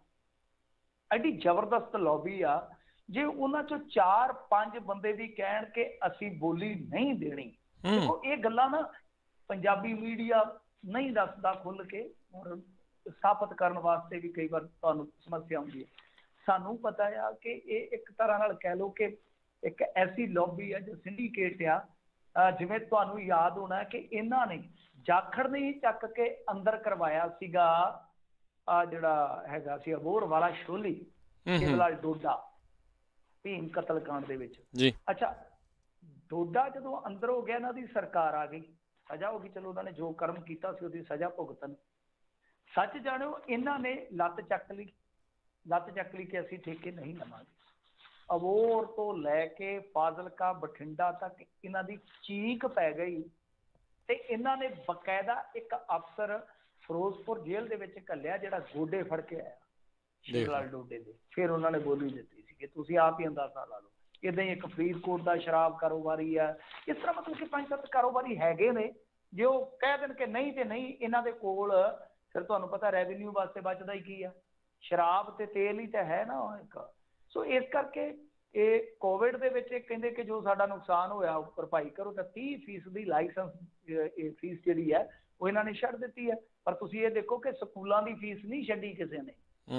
ਐਡੀ ਜ਼ਬਰਦਸਤ ਲੌਬੀ ਆ। ਜੇ ਉਹਨਾਂ 'ਚੋਂ ਚਾਰ ਪੰਜ ਬੰਦੇ ਵੀ ਕਹਿਣ ਕਿ ਅਸੀਂ ਬੋਲੀ ਨਹੀਂ ਦੇਣੀ, ਦੇਖੋ ਇਹ ਗੱਲਾਂ ਨਾ ਪੰਜਾਬੀ ਮੀਡੀਆ ਨਹੀਂ ਦੱਸਦਾ ਖੁੱਲ ਕੇ, ਔਰ ਸਥਾਪਿਤ ਕਰਨ ਵਾਸਤੇ ਵੀ ਕਈ ਵਾਰ ਤੁਹਾਨੂੰ ਸਮੱਸਿਆ ਹੁੰਦੀ ਹੈ। ਸਾਨੂੰ ਪਤਾ ਆ ਕਿ ਇਹ ਇੱਕ ਤਰ੍ਹਾਂ ਨਾਲ ਕਹਿ ਲਓ ਕਿ ਇੱਕ ਐਸੀ ਲੌਬੀ ਆ ਜੋ ਸਿੰਡੀਕੇਟ ਆ। ਜਿਵੇਂ ਤੁਹਾਨੂੰ ਯਾਦ ਹੋਣਾ ਕਿ ਇਹਨਾਂ ਨੇ ਜਾਖੜ ਨੇ ਹੀ ਚੱਕ ਕੇ ਅੰਦਰ ਕਰਵਾਇਆ ਸੀਗਾ ਆ ਜਿਹੜਾ ਹੈਗਾ ਸੀ ਅਬੋਹਰ ਵਾਲਾ ਸ਼ੋਲੀ, ਕੇਵਲਾਲ ਡੋਡਾ, ਭੀਮ ਕਤਲਕਾਂਡ ਦੇ ਵਿੱਚ। ਅੱਛਾ, ਡੋਡਾ ਜਦੋਂ ਅੰਦਰ ਹੋ ਗਿਆ, ਇਹਨਾਂ ਦੀ ਸਰਕਾਰ ਆ ਗਈ, ਸਜ਼ਾ ਹੋ ਗਈ। ਚਲੋ ਉਹਨਾਂ ਨੇ ਜੋ ਕਰਮ ਕੀਤਾ ਸੀ ਉਹਦੀ ਸਜ਼ਾ ਭੁਗਤਣ। ਸੱਚ ਜਾਣਿਓ, ਇਹਨਾਂ ਨੇ ਲੱਤ ਚੱਕ ਲਈ, ਲੱਤ ਚੱਕ ਲਈ ਕਿ ਅਸੀਂ ਠੇਕੇ ਨਹੀਂ ਲਵਾਂਗੇ। ਅਬੋਹਰ ਤੋਂ ਲੈ ਕੇ ਫਾਜ਼ਿਲਕਾ ਬਠਿੰਡਾ ਤੱਕ ਇਹਨਾਂ ਦੀ ਚੀਕ ਪੈ ਗਈ। ਤੇ ਇਹਨਾਂ ਨੇ ਬਕਾਇਦਾ ਇੱਕ ਅਫਸਰ ਫਿਰੋਜ਼ਪੁਰ ਜੇਲ੍ਹ ਦੇ ਵਿੱਚ ਘੱਲਿਆ ਜਿਹੜਾ ਗੋਡੇ ਫੜ ਕੇ ਆਇਆ ਕੇਵਲਾਲ ਡੋਡੇ ਦੇ। ਫਿਰ ਉਹਨਾਂ ਨੇ ਬੋਲੀ ਦਿੱਤੀ ਸੀ ਕਿ ਤੁਸੀਂ ਆਪ ਹੀ ਅੰਦਾਜ਼ਾ ਲਾ ਲਓ। ਇੱਦਾਂ ਹੀ ਇੱਕ ਫਰੀਦਕੋਟ ਦਾ ਸ਼ਰਾਬ ਕਾਰੋਬਾਰੀ ਆ। ਇਸ ਤਰ੍ਹਾਂ ਮਤਲਬ ਕਿ ਪੰਜ ਸੱਤ ਕਾਰੋਬਾਰੀ ਹੈਗੇ ਨੇ, ਜੇ ਉਹ ਕਹਿ ਦੇਣ ਕਿ ਨਹੀਂ ਤੇ ਨਹੀਂ, ਇਹਨਾਂ ਦੇ ਕੋਲ ਫਿਰ ਤੁਹਾਨੂੰ ਪਤਾ ਰੈਵਨਿਊ ਵਾਸਤੇ ਬਚਦਾ ਹੀ ਕੀ ਆ, ਸ਼ਰਾਬ ਤੇ ਤੇਲ ਹੀ ਤਾਂ ਹੈ ਨਾ ਇੱਕ। ਸੋ ਇਸ ਕਰਕੇ ਇਹ ਕੋਵਿਡ ਦੇ ਵਿੱਚ ਇਹ ਕਹਿੰਦੇ ਕਿ ਜੋ ਸਾਡਾ ਨੁਕਸਾਨ ਹੋਇਆ ਉਹ ਭਰਪਾਈ ਕਰੋ। ਤਾਂ ਤੀਹ ਫੀਸਦੀ ਲਾਇਸੈਂਸ ਇਹ ਫੀਸ ਜਿਹੜੀ ਹੈ ਉਹ ਇਹਨਾਂ ਨੇ ਛੱਡ ਦਿੱਤੀ ਹੈ। ਪਰ ਤੁਸੀਂ ਇਹ ਦੇਖੋ ਕਿ ਸਕੂਲਾਂ ਦੀ ਫੀਸ ਨਹੀਂ ਛੱਡੀ ਕਿਸੇ ਨੇ।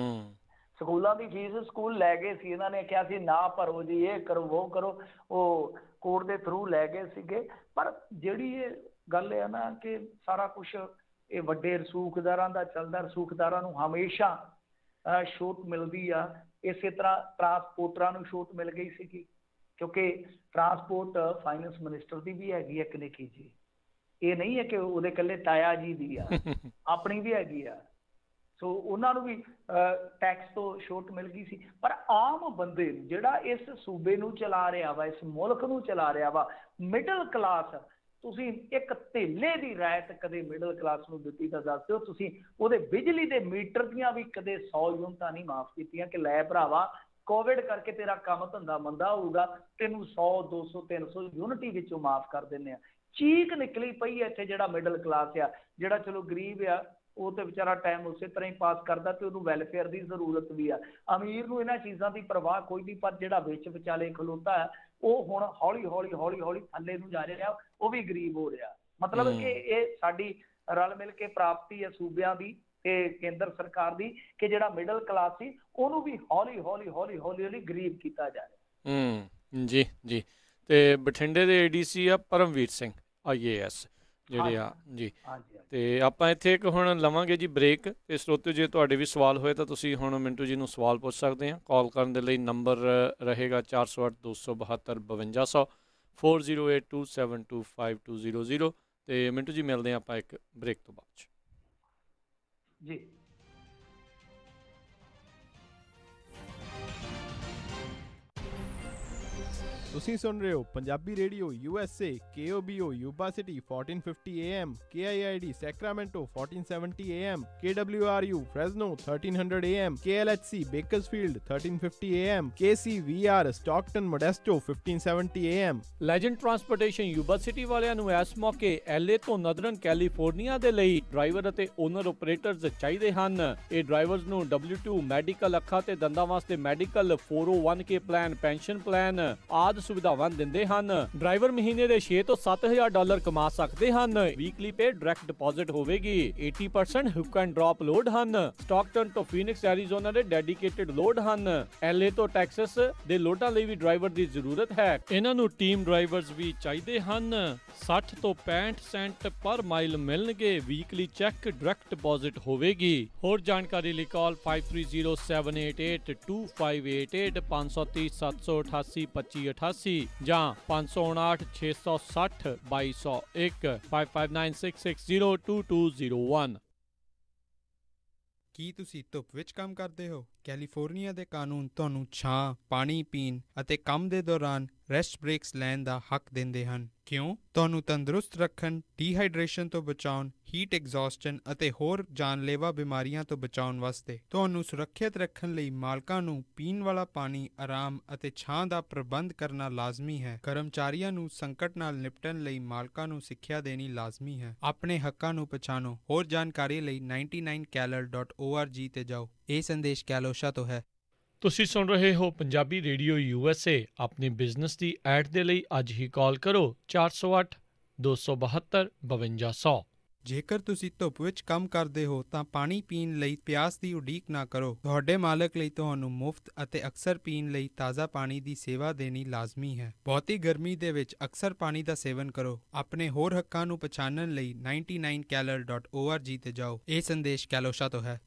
ਸਕੂਲਾਂ ਦੀ ਫੀਸ ਸਕੂਲ ਲੈ ਗਏ ਸੀ, ਇਹਨਾਂ ਨੇ ਕਿਹਾ ਸੀ ਨਾ ਭਰੋ ਜੀ, ਇਹ ਕਰੋ ਉਹ ਕਰੋ, ਉਹ ਕੋਰਟ ਦੇ ਥਰੂ ਲੈ ਗਏ ਸੀਗੇ। ਪਰ ਜਿਹੜੀ ਇਹ ਗੱਲ ਹੈ ਨਾ ਕਿ ਸਾਰਾ ਕੁਛ ਇਹ ਵੱਡੇ ਰਸੂਖਦਾਰਾਂ ਦਾ ਚੱਲਦਾ। ਰਸੂਖਦਾਰਾਂ ਨੂੰ ਹਮੇਸ਼ਾ ਛੋਟ ਮਿਲਦੀ ਆ। ਇਸੇ ਤਰ੍ਹਾਂ ਟਰਾਂਸਪੋਰਟਰਾਂ ਨੂੰ ਛੋਟ ਮਿਲ ਗਈ ਸੀਗੀ, ਕਿਉਂਕਿ ਟਰਾਂਸਪੋਰਟ ਫਾਈਨੈਂਸ ਮਿਨਿਸਟਰ ਦੀ ਵੀ ਹੈਗੀ ਹੈ ਇੱਕ ਨਿੱਕੀ ਜੀ। ਇਹ ਨਹੀਂ ਹੈ ਕਿ ਉਹਦੇ ਇਕੱਲੇ ਤਾਇਆ ਜੀ ਦੀ ਆ, ਆਪਣੀ ਵੀ ਹੈਗੀ ਆ। ਸੋ ਉਹਨਾਂ ਨੂੰ ਵੀ ਟੈਕਸ ਤੋਂ ਛੋਟ ਮਿਲ ਗਈ ਸੀ। ਪਰ ਆਮ ਬੰਦੇ ਨੂੰ ਜਿਹੜਾ ਇਸ ਸੂਬੇ ਨੂੰ ਚਲਾ ਰਿਹਾ ਵਾ, ਇਸ ਮੁਲਕ ਨੂੰ ਚਲਾ ਰਿਹਾ ਵਾ, ਮਿਡਲ ਕਲਾਸ, ਤੁਸੀਂ ਇੱਕ ਧੇਲੇ ਦੀ ਰਾਇਤ ਕਦੇ ਮਿਡਲ ਕਲਾਸ ਨੂੰ ਦਿੱਤੀ ਤਾਂ ਦੱਸ ਦਿਓ। ਤੁਸੀਂ ਉਹਦੇ ਬਿਜਲੀ ਦੇ ਮੀਟਰ ਦੀਆਂ ਵੀ ਕਦੇ ਸੌ ਯੂਨਿਟਾਂ ਨਹੀਂ ਮਾਫ ਕੀਤੀਆਂ ਕਿ ਲੈ ਭਰਾਵਾ ਕੋਵਿਡ ਕਰਕੇ ਤੇਰਾ ਕੰਮ ਧੰਦਾ ਮੰਦਾ ਹੋਊਗਾ, ਤੈਨੂੰ ਸੌ ਦੋ ਸੌ ਤਿੰਨ ਸੌ ਯੂਨਿਟੀ ਵਿੱਚੋਂ ਮਾਫ ਕਰ ਦਿੰਦੇ ਆ। ਚੀਕ ਨਿਕਲੀ ਪਈ ਹੈ ਇੱਥੇ ਜਿਹੜਾ ਮਿਡਲ ਕਲਾਸ ਆ, ਜਿਹੜਾ ਚਲੋ ਗਰੀਬ ਆ ਉਹ ਤੇ ਵਿਚਾਰਾ ਟਾਈਮ ਉਸੇ ਤਰ੍ਹਾਂ ਹੀ ਪਾਸ ਕਰਦਾ ਤੇ ਉਹਨੂੰ ਵੈਲਫੇਅਰ ਦੀ ਜ਼ਰੂਰਤ ਵੀ ਆ। ਅਮੀਰ ਨੂੰ ਇਹਨਾਂ ਚੀਜ਼ਾਂ ਦੀ ਪਰਵਾਹ ਕੋਈ ਨਹੀਂ, ਪਰ ਜਿਹੜਾ ਵਿੱਚ ਵਿਚਾਲੇ ਖਲੋਤਾ ਹੈ ਉਹ ਹੁਣ ਹੌਲੀ ਹੌਲੀ ਹੌਲੀ ਹੌਲੀ ਥੱਲੇ ਨੂੰ ਜਾ ਰਿਹਾ, ਉਹ ਵੀ ਗਰੀਬ ਹੋ ਰਿਹਾ। ਮਤਲਬ ਕਿ ਇਹ ਸਾਡੀ ਰਲ ਮਿਲ ਕੇ ਪ੍ਰਾਪਤੀ ਹੈ ਸੂਬਿਆਂ ਦੀ ਤੇ ਕੇਂਦਰ ਸਰਕਾਰ ਦੀ, ਕਿ ਜਿਹੜਾ ਮਿਡਲ ਕਲਾਸ ਸੀ ਉਹਨੂੰ ਵੀ ਹੌਲੀ ਹੌਲੀ ਹੌਲੀ ਹੌਲੀ ਹੌਲੀ ਗਰੀਬ ਕੀਤਾ ਜਾ ਰਿਹਾ। ਹੂੰ ਜੀ ਜੀ। ਤੇ ਬਠਿੰਡੇ ਦੇ ਏਡੀਸੀ ਆ Paramvir Singh I A S ਜਿਹੜੇ ਆ ਜੀ। ਤੇ ਆਪਾਂ ਇੱਥੇ ਇੱਕ ਹੁਣ ਲਵਾਂਗੇ ਜੀ ਬ੍ਰੇਕ। ਤੇ ਸਰੋਤਿਓ ਜੇ ਤੁਹਾਡੇ ਵੀ ਸਵਾਲ ਹੋਏ ਤਾਂ ਤੁਸੀਂ ਹੁਣ ਮਿੰਟੂ ਜੀ ਨੂੰ ਸਵਾਲ ਪੁੱਛ ਸਕਦੇ ਆ। ਕਾਲ ਕਰਨ ਦੇ ਲਈ ਨੰਬਰ ਰਹੇਗਾ ਚਾਰ ਸੌ ਅੱਠ ਦੋ ਸੌ ਬਹੱਤਰ ਬਵੰਜਾ ਸੌ four zero eight two seven two five two zero zero. ਤੇ ਮਿੰਟੂ ਜੀ ਮਿਲਦੇ ਹਾਂ ਆਪਾਂ ਇੱਕ ਬ੍ਰੇਕ ਤੋਂ ਬਾਅਦ 'ਚ ਜੀ। ਤੁਸੀਂ ਸੁਣ ਰਹੇ ਹੋ Punjabi radio U S A K O B O Yuba City fourteen fifty A M, K I I D Sacramento fourteen seventy A M, K W R U Fresno thirteen hundred A M, K L H C Bakersfield thirteen fifty A M, K C V R Stockton Modesto fifteen seventy A M। Legend transportation Yuba City ਵਾਲਿਆਂ ਨੂੰ ਇਸ ਮੌਕੇ L A ਤੋਂ ਨਦਰਨ California ਦੇ ਲਈ driver ਅਤੇ owner operators ਚਾਹੀਦੇ ਹਨ। ਇਹ ਡਰਾਈਵਰਸ ਨੂੰ ਡਬਲਿਊ ਟੂ ਮੈਡੀਕਲ, ਅੱਖਾਂ ਤੇ ਦੰਦਾਂ ਵਾਸਤੇ medical, four oh one K plan, pension plan ਆਦਿ ਸੁਵਿਧਾਵਾਂ ਦਿੰਦੇ ਹਨ। ਡਰਾਈਵਰ ਮਹੀਨੇ ਦੇ ਛੇ ਤੋਂ ਸੱਤ ਹਜ਼ਾਰ ਡਾਲਰ ਕਮਾ ਸਕਦੇ ਹਨ। ਵੀਕਲੀ ਪੇ ਡਾਇਰੈਕਟ ਡਿਪੋਜ਼ਿਟ ਹੋਵੇਗੀ। eighty percent hook and drop load ਹਨ। ਸਟਾਕਟਨ ਤੋਂ ਫੀਨਿਕਸ ਐਰੀਜ਼ੋਨਾ ਦੇ ਡੈਡੀਕੇਟਡ ਲੋਡ ਹਨ। ਐਲ ਏ ਤੋਂ ਟੈਕਸਸ ਦੇ ਲੋਡਾਂ ਲਈ ਵੀ ਡਰਾਈਵਰ ਦੀ ਜ਼ਰੂਰਤ ਹੈ। ਇਹਨਾਂ ਨੂੰ ਟੀਮ ਡਰਾਈਵਰਸ ਵੀ ਚਾਹੀਦੇ ਹਨ। ਸੱਠ ਤੋਂ ਪੈਂਹਠ ਸੈਂਟ ਪਰ ਮਾਈਲ ਮਿਲਣਗੇ। ਵੀਕਲੀ ਚੈੱਕ ਡਾਇਰੈਕਟ ਡਿਪੋਜ਼ਿਟ ਹੋਵੇਗੀ। ਹੋਰ ਜਾਣਕਾਰੀ ਲਈ ਕਾਲ five three zero seven eight eight two five eight eight five three zero seven eight eight two five two eight ਜਾਂ five zero nine eight six six zero two zero zero one five five nine six six zero two two zero one। ਕੀ ਤੁਸੀਂ ਧੁੱਪ ਵਿੱਚ ਕੰਮ ਕਰਦੇ ਹੋ? California ਦੇ ਕਾਨੂੰਨ ਤੁਹਾਨੂੰ ਛਾਂ, ਪਾਣੀ ਪੀਣ ਅਤੇ ਕੰਮ ਦੇ ਦੌਰਾਨ ਰੈਸਟ ਬ੍ਰੇਕਸ ਲੈਣ ਦਾ ਹੱਕ ਦਿੰਦੇ ਹਨ। ਕਿਉਂ? ਤੁਹਾਨੂੰ ਤੰਦਰੁਸਤ ਰੱਖਣ, ਡੀਹਾਈਡਰੇਸ਼ਨ ਤੋਂ ਬਚਾਉਣ, ਹੀਟ ਐਗਜ਼ੌਸਸ਼ਨ ਅਤੇ ਹੋਰ ਜਾਨਲੇਵਾ ਬਿਮਾਰੀਆਂ ਤੋਂ ਬਚਾਉਣ ਵਾਸਤੇ। ਤੁਹਾਨੂੰ ਸੁਰੱਖਿਅਤ ਰੱਖਣ ਲਈ ਮਾਲਕਾਂ ਨੂੰ ਪੀਣ ਵਾਲਾ ਪਾਣੀ, ਆਰਾਮ ਅਤੇ ਛਾਂ ਦਾ ਪ੍ਰਬੰਧ ਕਰਨਾ ਲਾਜ਼ਮੀ ਹੈ। ਕਰਮਚਾਰੀਆਂ ਨੂੰ ਸੰਕਟ ਨਾਲ ਨਿਪਟਣ ਲਈ ਮਾਲਕਾਂ ਨੂੰ ਸਿੱਖਿਆ ਦੇਣੀ ਲਾਜ਼ਮੀ ਹੈ। ਆਪਣੇ ਹੱਕਾਂ ਨੂੰ ਪਛਾਣੋ। ਹੋਰ ਜਾਣਕਾਰੀ ਲਈ ninety-nine caller dot org ਤੇ ਜਾਓ। ਇਹ ਸੰਦੇਸ਼ ਕੈਲੋਸ਼ਾ ਤੋਂ ਹੈ। ਤੁਸੀਂ ਸੁਣ ਰਹੇ ਹੋ Punjabi radio U S A. ਆਪਣੇ ਬਿਜ਼ਨਸ ਦੀ ਐਡ ਦੇ ਲਈ ਅੱਜ ਹੀ ਕਾਲ ਕਰੋ ਚਾਰ ਸੌ ਅੱਠ ਦੋ ਸੌ ਬਹੱਤਰ ਬਵੰਜਾ ਸੌ। ਜੇਕਰ ਤੁਸੀਂ ਧੁੱਪ ਵਿੱਚ ਕੰਮ ਕਰਦੇ ਹੋ ਤਾਂ ਪਾਣੀ ਪੀਣ ਲਈ ਪਿਆਸ ਦੀ ਉਡੀਕ ਨਾ ਕਰੋ। ਤੁਹਾਡੇ ਮਾਲਕ ਲਈ ਤੁਹਾਨੂੰ ਮੁਫਤ ਅਤੇ ਅਕਸਰ ਪੀਣ ਲਈ ਤਾਜ਼ਾ ਪਾਣੀ ਦੀ ਸੇਵਾ ਦੇਣੀ ਲਾਜ਼ਮੀ ਹੈ। ਬਹੁਤੀ ਗਰਮੀ ਦੇ ਵਿੱਚ ਅਕਸਰ ਪਾਣੀ ਦਾ ਸੇਵਨ ਕਰੋ। ਆਪਣੇ ਹੋਰ ਹੱਕਾਂ ਨੂੰ ਪਛਾਣਨ ਲਈ ninety-nine caller dot org ਤੇ ਜਾਓ। ਇਹ ਸੰਦੇਸ਼ ਕੈਲੋਸ਼ਾ ਤੋਂ ਹੈ।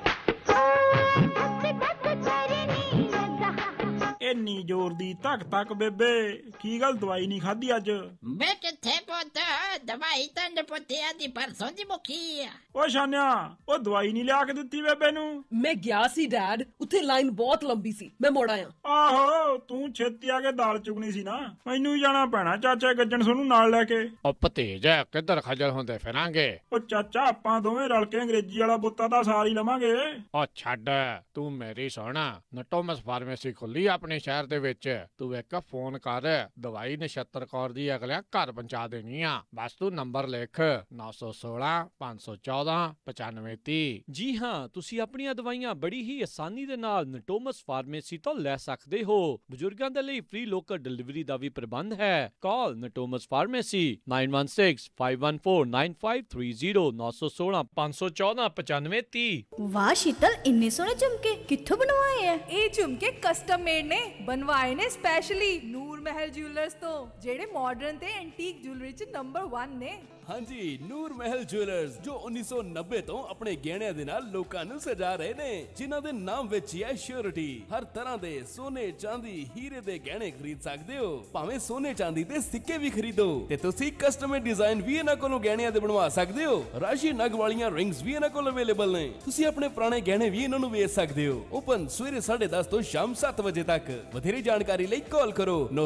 ਇੰਨੀ ਜ਼ੋਰ ਦੀ ਧੱਕ ਧੱਕ ਬੇਬੇ, ਕੀ ਗੱਲ ਦਵਾਈ ਨਹੀਂ ਖਾਧੀ ਅੱਜ? ਮੈਂ ਕਿੱਥੇ ਪੁੱਤ, ਦਵਾਈ ਤਾਂ ਨਪੁੱਤਿਆਂ ਦੀ ਪਰਸੋਂ ਦੀ ਮੁੱਕੀ ਆ। ਓ ਸ਼ਾਨਿਆ, ਉਹ ਦਵਾਈ ਨਹੀਂ ਲਿਆ ਕੇ ਦਿੱਤੀ ਬੇਬੇ ਨੂੰ? ਮੈਂ ਗਿਆ ਸੀ ਡੈਡ, ਉੱਥੇ ਲਾਈਨ ਬਹੁਤ ਲੰਬੀ ਸੀ, ਮੈਂ ਮੁੜ ਆਇਆ। ਆਹੋ, ਤੂੰ ਛੇਤੀ ਆ ਕੇ ਦਾਲ ਚੁਗਣੀ ਸੀ ਨਾ। ਮੈਨੂੰ ਜਾਣਾ ਪੈਣਾ ਚਾਚਾ ਗੱਜਣ ਸੋਨੂੰ ਨਾਲ ਲੈ ਕੇ। ਉਹ ਭਤੀਜਾ ਕਿੱਧਰ ਖੱਜਲ ਹੁੰਦੇ ਫਿਰਾਂਗੇ? ਉਹ ਚਾਚਾ, ਆਪਾਂ ਦੋਵੇਂ ਰਲ ਕੇ ਅੰਗਰੇਜ਼ੀ ਵਾਲਾ ਬੁੱਤਾ ਤਾਂ ਸਾਰ ਹੀ ਲਵਾਂਗੇ। ਉਹ ਛੱਡ, ਤੂੰ ਮੇਰੀ ਸੁਣਾ। ਨਟੋਮਸ ਫਾਰਮੇਸੀ ਖੁੱਲੀ ਆਪਣੇ ਸ਼ਹਿਰ ਦੇ ਵਿੱਚ। ਤੂੰ ਇੱਕ ਫੋਨ ਕਰ, ਦਵਾਈ ਨਛੱਤਰ ਕੌਰ ਦੀ ਅਗਲਿਆਂ ਘਰ ਪਹੁੰਚਾ ਦੇਣੀ ਆ। ਬਸ ਤੂੰ ਨੰਬਰ ਲਿਖ ਨੌ ਸੌ ਸੋਲਾਂ ਪੰਜ ਸੌ ਚੌਦਾਂ ਪਚਾਨਵੇਂ ਤੀਹ। ਜੀ ਹਾਂ, ਤੁਸੀਂ ਆਪਣੀਆਂ ਦਵਾਈਆਂ ਬੜੀ ਹੀ ਆਸਾਨੀ ਦੇ ਨਾਲ ਨਟੋਮਸ ਫਾਰਮੇਸੀ ਤੋਂ ਲੈ ਸਕਦੇ ਹੋ। ਬਜ਼ੁਰਗਾਂ ਦੇ ਲਈ ਫ੍ਰੀ ਲੋਕਲ ਡਿਲੀਵਰੀ ਦਾ ਵੀ ਪ੍ਰਬੰਧ ਹੈ। Call Natomas pharmacy nine one six five one four nine five three zero ਨੌ ਸੌ ਸੋਲਾਂ ਪੰਜ ਸੌ ਚੌਦਾਂ ਪਚਾਨਵੇਂ ਤੀਹ। ਵਾਹ ਸ਼ੀਤਲ, ਇੰਨੇ ਸੋਹਣੇ ਝੁਮਕੇ ਕਿੱਥੋਂ ਬਣਵਾਏ ਆ? ਇਹ ਝੁਮਕੇ ਕਸਟਮ ਮੇਡ ਨੇ, ਬਣਵਾਏ ਨੇ ਸਪੈਸ਼ਲੀ ਨੂਰ ਮਹਿਲ ਜੁਐਲਰਸ ਤੋਂ, ਜਿਹੜੇ ਮਾਡਰਨ ਤੇ ਐਂਟੀਕ ਜੁਐਲਰੀ ਚ ਨੰਬਰ one ਨੇ। ਹਾਂਜੀ, ਨੂਰ ਮਹਿਲ ਜੁਐਲਰਸ ਜੋ ਉੱਨੀ ਸੌ ਨੱਬੇ ਤੋਂ ਆਪਣੇ ਗਹਿਣਿਆਂ ਦੇ ਨਾਲ ਲੋਕਾਂ ਨੂੰ ਸਜਾ ਰਹੇ ਨੇ, ਜਿਨ੍ਹਾਂ ਦੇ ਨਾਮ ਵਿੱਚ ਹੀ ਹੈ ਸ਼ਿਓਰਿਟੀ। ਹਰ ਤਰ੍ਹਾਂ ਦੇ ਸੋਨੇ, ਚਾਂਦੀ, ਹੀਰੇ ਦੇ ਗਹਿਣੇ ਖਰੀਦ ਸਕਦੇ ਹੋ। ਭਾਵੇਂ ਸੋਨੇ ਚਾਂਦੀ ਦੇ ਸਿੱਕੇ ਵੀ ਖਰੀਦੋ ਤੇ ਤੁਸੀਂ ਕਸਟਮ ਡਿਜ਼ਾਈਨ ਵੀ ਇਹਨਾਂ ਕੋਲੋਂ ਗਹਿਣਿਆਂ ਦੇ ਬਣਵਾ ਸਕਦੇ ਹੋ। ਰਾਸ਼ੀ ਨਗ ਵਾਲੀਆਂ ਰਿੰਗਸ ਵੀ ਇਹਨਾਂ ਕੋਲ ਅਵੇਲੇਬਲ ਨੇ। ਤੁਸੀਂ ਆਪਣੇ ਪੁਰਾਣੇ ਗਹਿਣੇ ਵੀ ਇਹਨਾਂ ਨੂੰ ਵੇਚ ਸਕਦੇ ਹੋ। ਓਪਨ ਸਵੇਰੇ ਸਾਢੇ ਦਸ ਤੋਂ ਸ਼ਾਮ ਸੱਤ ਵਜੇ ਤੱਕ। ਵਧੇਰੇ ਜਾਣਕਾਰੀ ਲਈ ਕਾਲ ਕਰੋ ਨੌ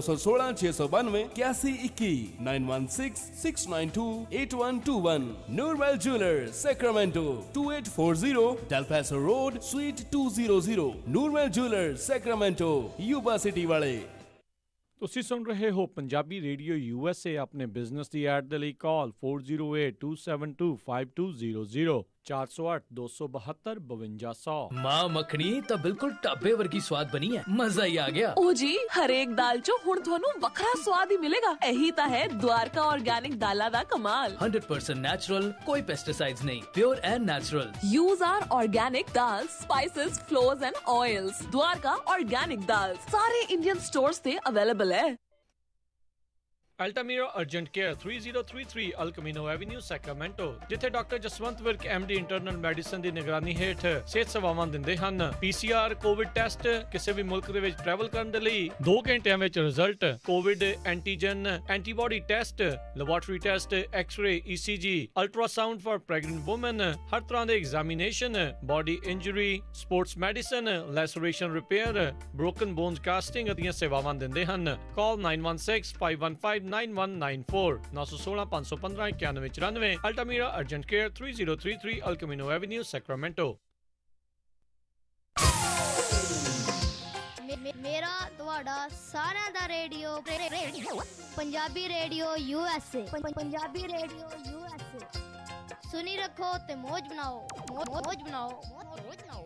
सौ सोलह छह सौ बानवे इक्यासी इक्की nine one six six nine two eight one two one. Noormahal jewellers Sacramento two eight four zero Del Paso road suite two zero zero. Noormahal jewellers Sacramento Yuba city वाले। ਤੁਸੀਂ ਸੁਣ ਰਹੇ ਹੋ Punjabi radio U S A. ਆਪਣੇ business ਦੀ ad ਦੇ ਲਈ call four zero eight two seven two five two zero zero चार सौ आठ दो सौ बहत्तर बवंजा सौ। माँ मखनी तो बिल्कुल ढाबे वर्गी स्वाद बनी है, मजा ही आ गया। ओ जी हरेक दाल चो हुण थोनू वखरा स्वाद ही मिलेगा। यही ता है द्वारका ऑर्गेनिक दाला दा कमाल। हंड्रेड परसेंट नेचुरल, कोई पेस्टिसाइड्स नहीं, pure and natural. Use our organic dals, spices, flours and oils. Dwarka organic dals सारे इंडियन स्टोर्स ते अवेलेबल है। Altamira Urgent Care three zero three three El Camino Avenue Sacramento, ਜਿੱਥੇ doctor Jaswant Virk M D internal medicine ਦੀ ਨਿਗਰਾਨੀ ਹੇਠ ਸਿਹਤ ਸੇਵਾਵਾਂ ਦਿੰਦੇ ਹਨ। P C R COVID test ਕਿਸੇ ਵੀ ਮੁਲਕ ਦੇ ਵਿੱਚ ਟਰੈਵਲ ਕਰਨ ਦੇ ਲਈ ਦੋ ਘੰਟਿਆਂ ਵਿੱਚ result, COVID antigen antibody test, laboratory test, x-ray, E C G, ultrasound for pregnant woman, ਹਰ ਤਰ੍ਹਾਂ ਦੇ examination, body injury, sports medicine, laceration repair, broken bones casting ਦੀਆਂ ਸੇਵਾਵਾਂ ਦਿੰਦੇ ਹਨ। Call nine one six five one five nine one nine four नौ सौ सोलह पाँच सौ पंद्रह इक्यानवे चौरानवे। Altamira urgent care three zero three three El Camino Avenue Sacramento। मेरा ਤੁਹਾਡਾ ਸਾਰਿਆਂ ਦਾ radio Punjabi radio U S A Punjabi radio U S A ਸੁਣੀ ਰੱਖੋ ਤੇ ਮौज ਬਣਾਓ ਮौज ਬਣਾਓ ਮौज ਬਣਾਓ।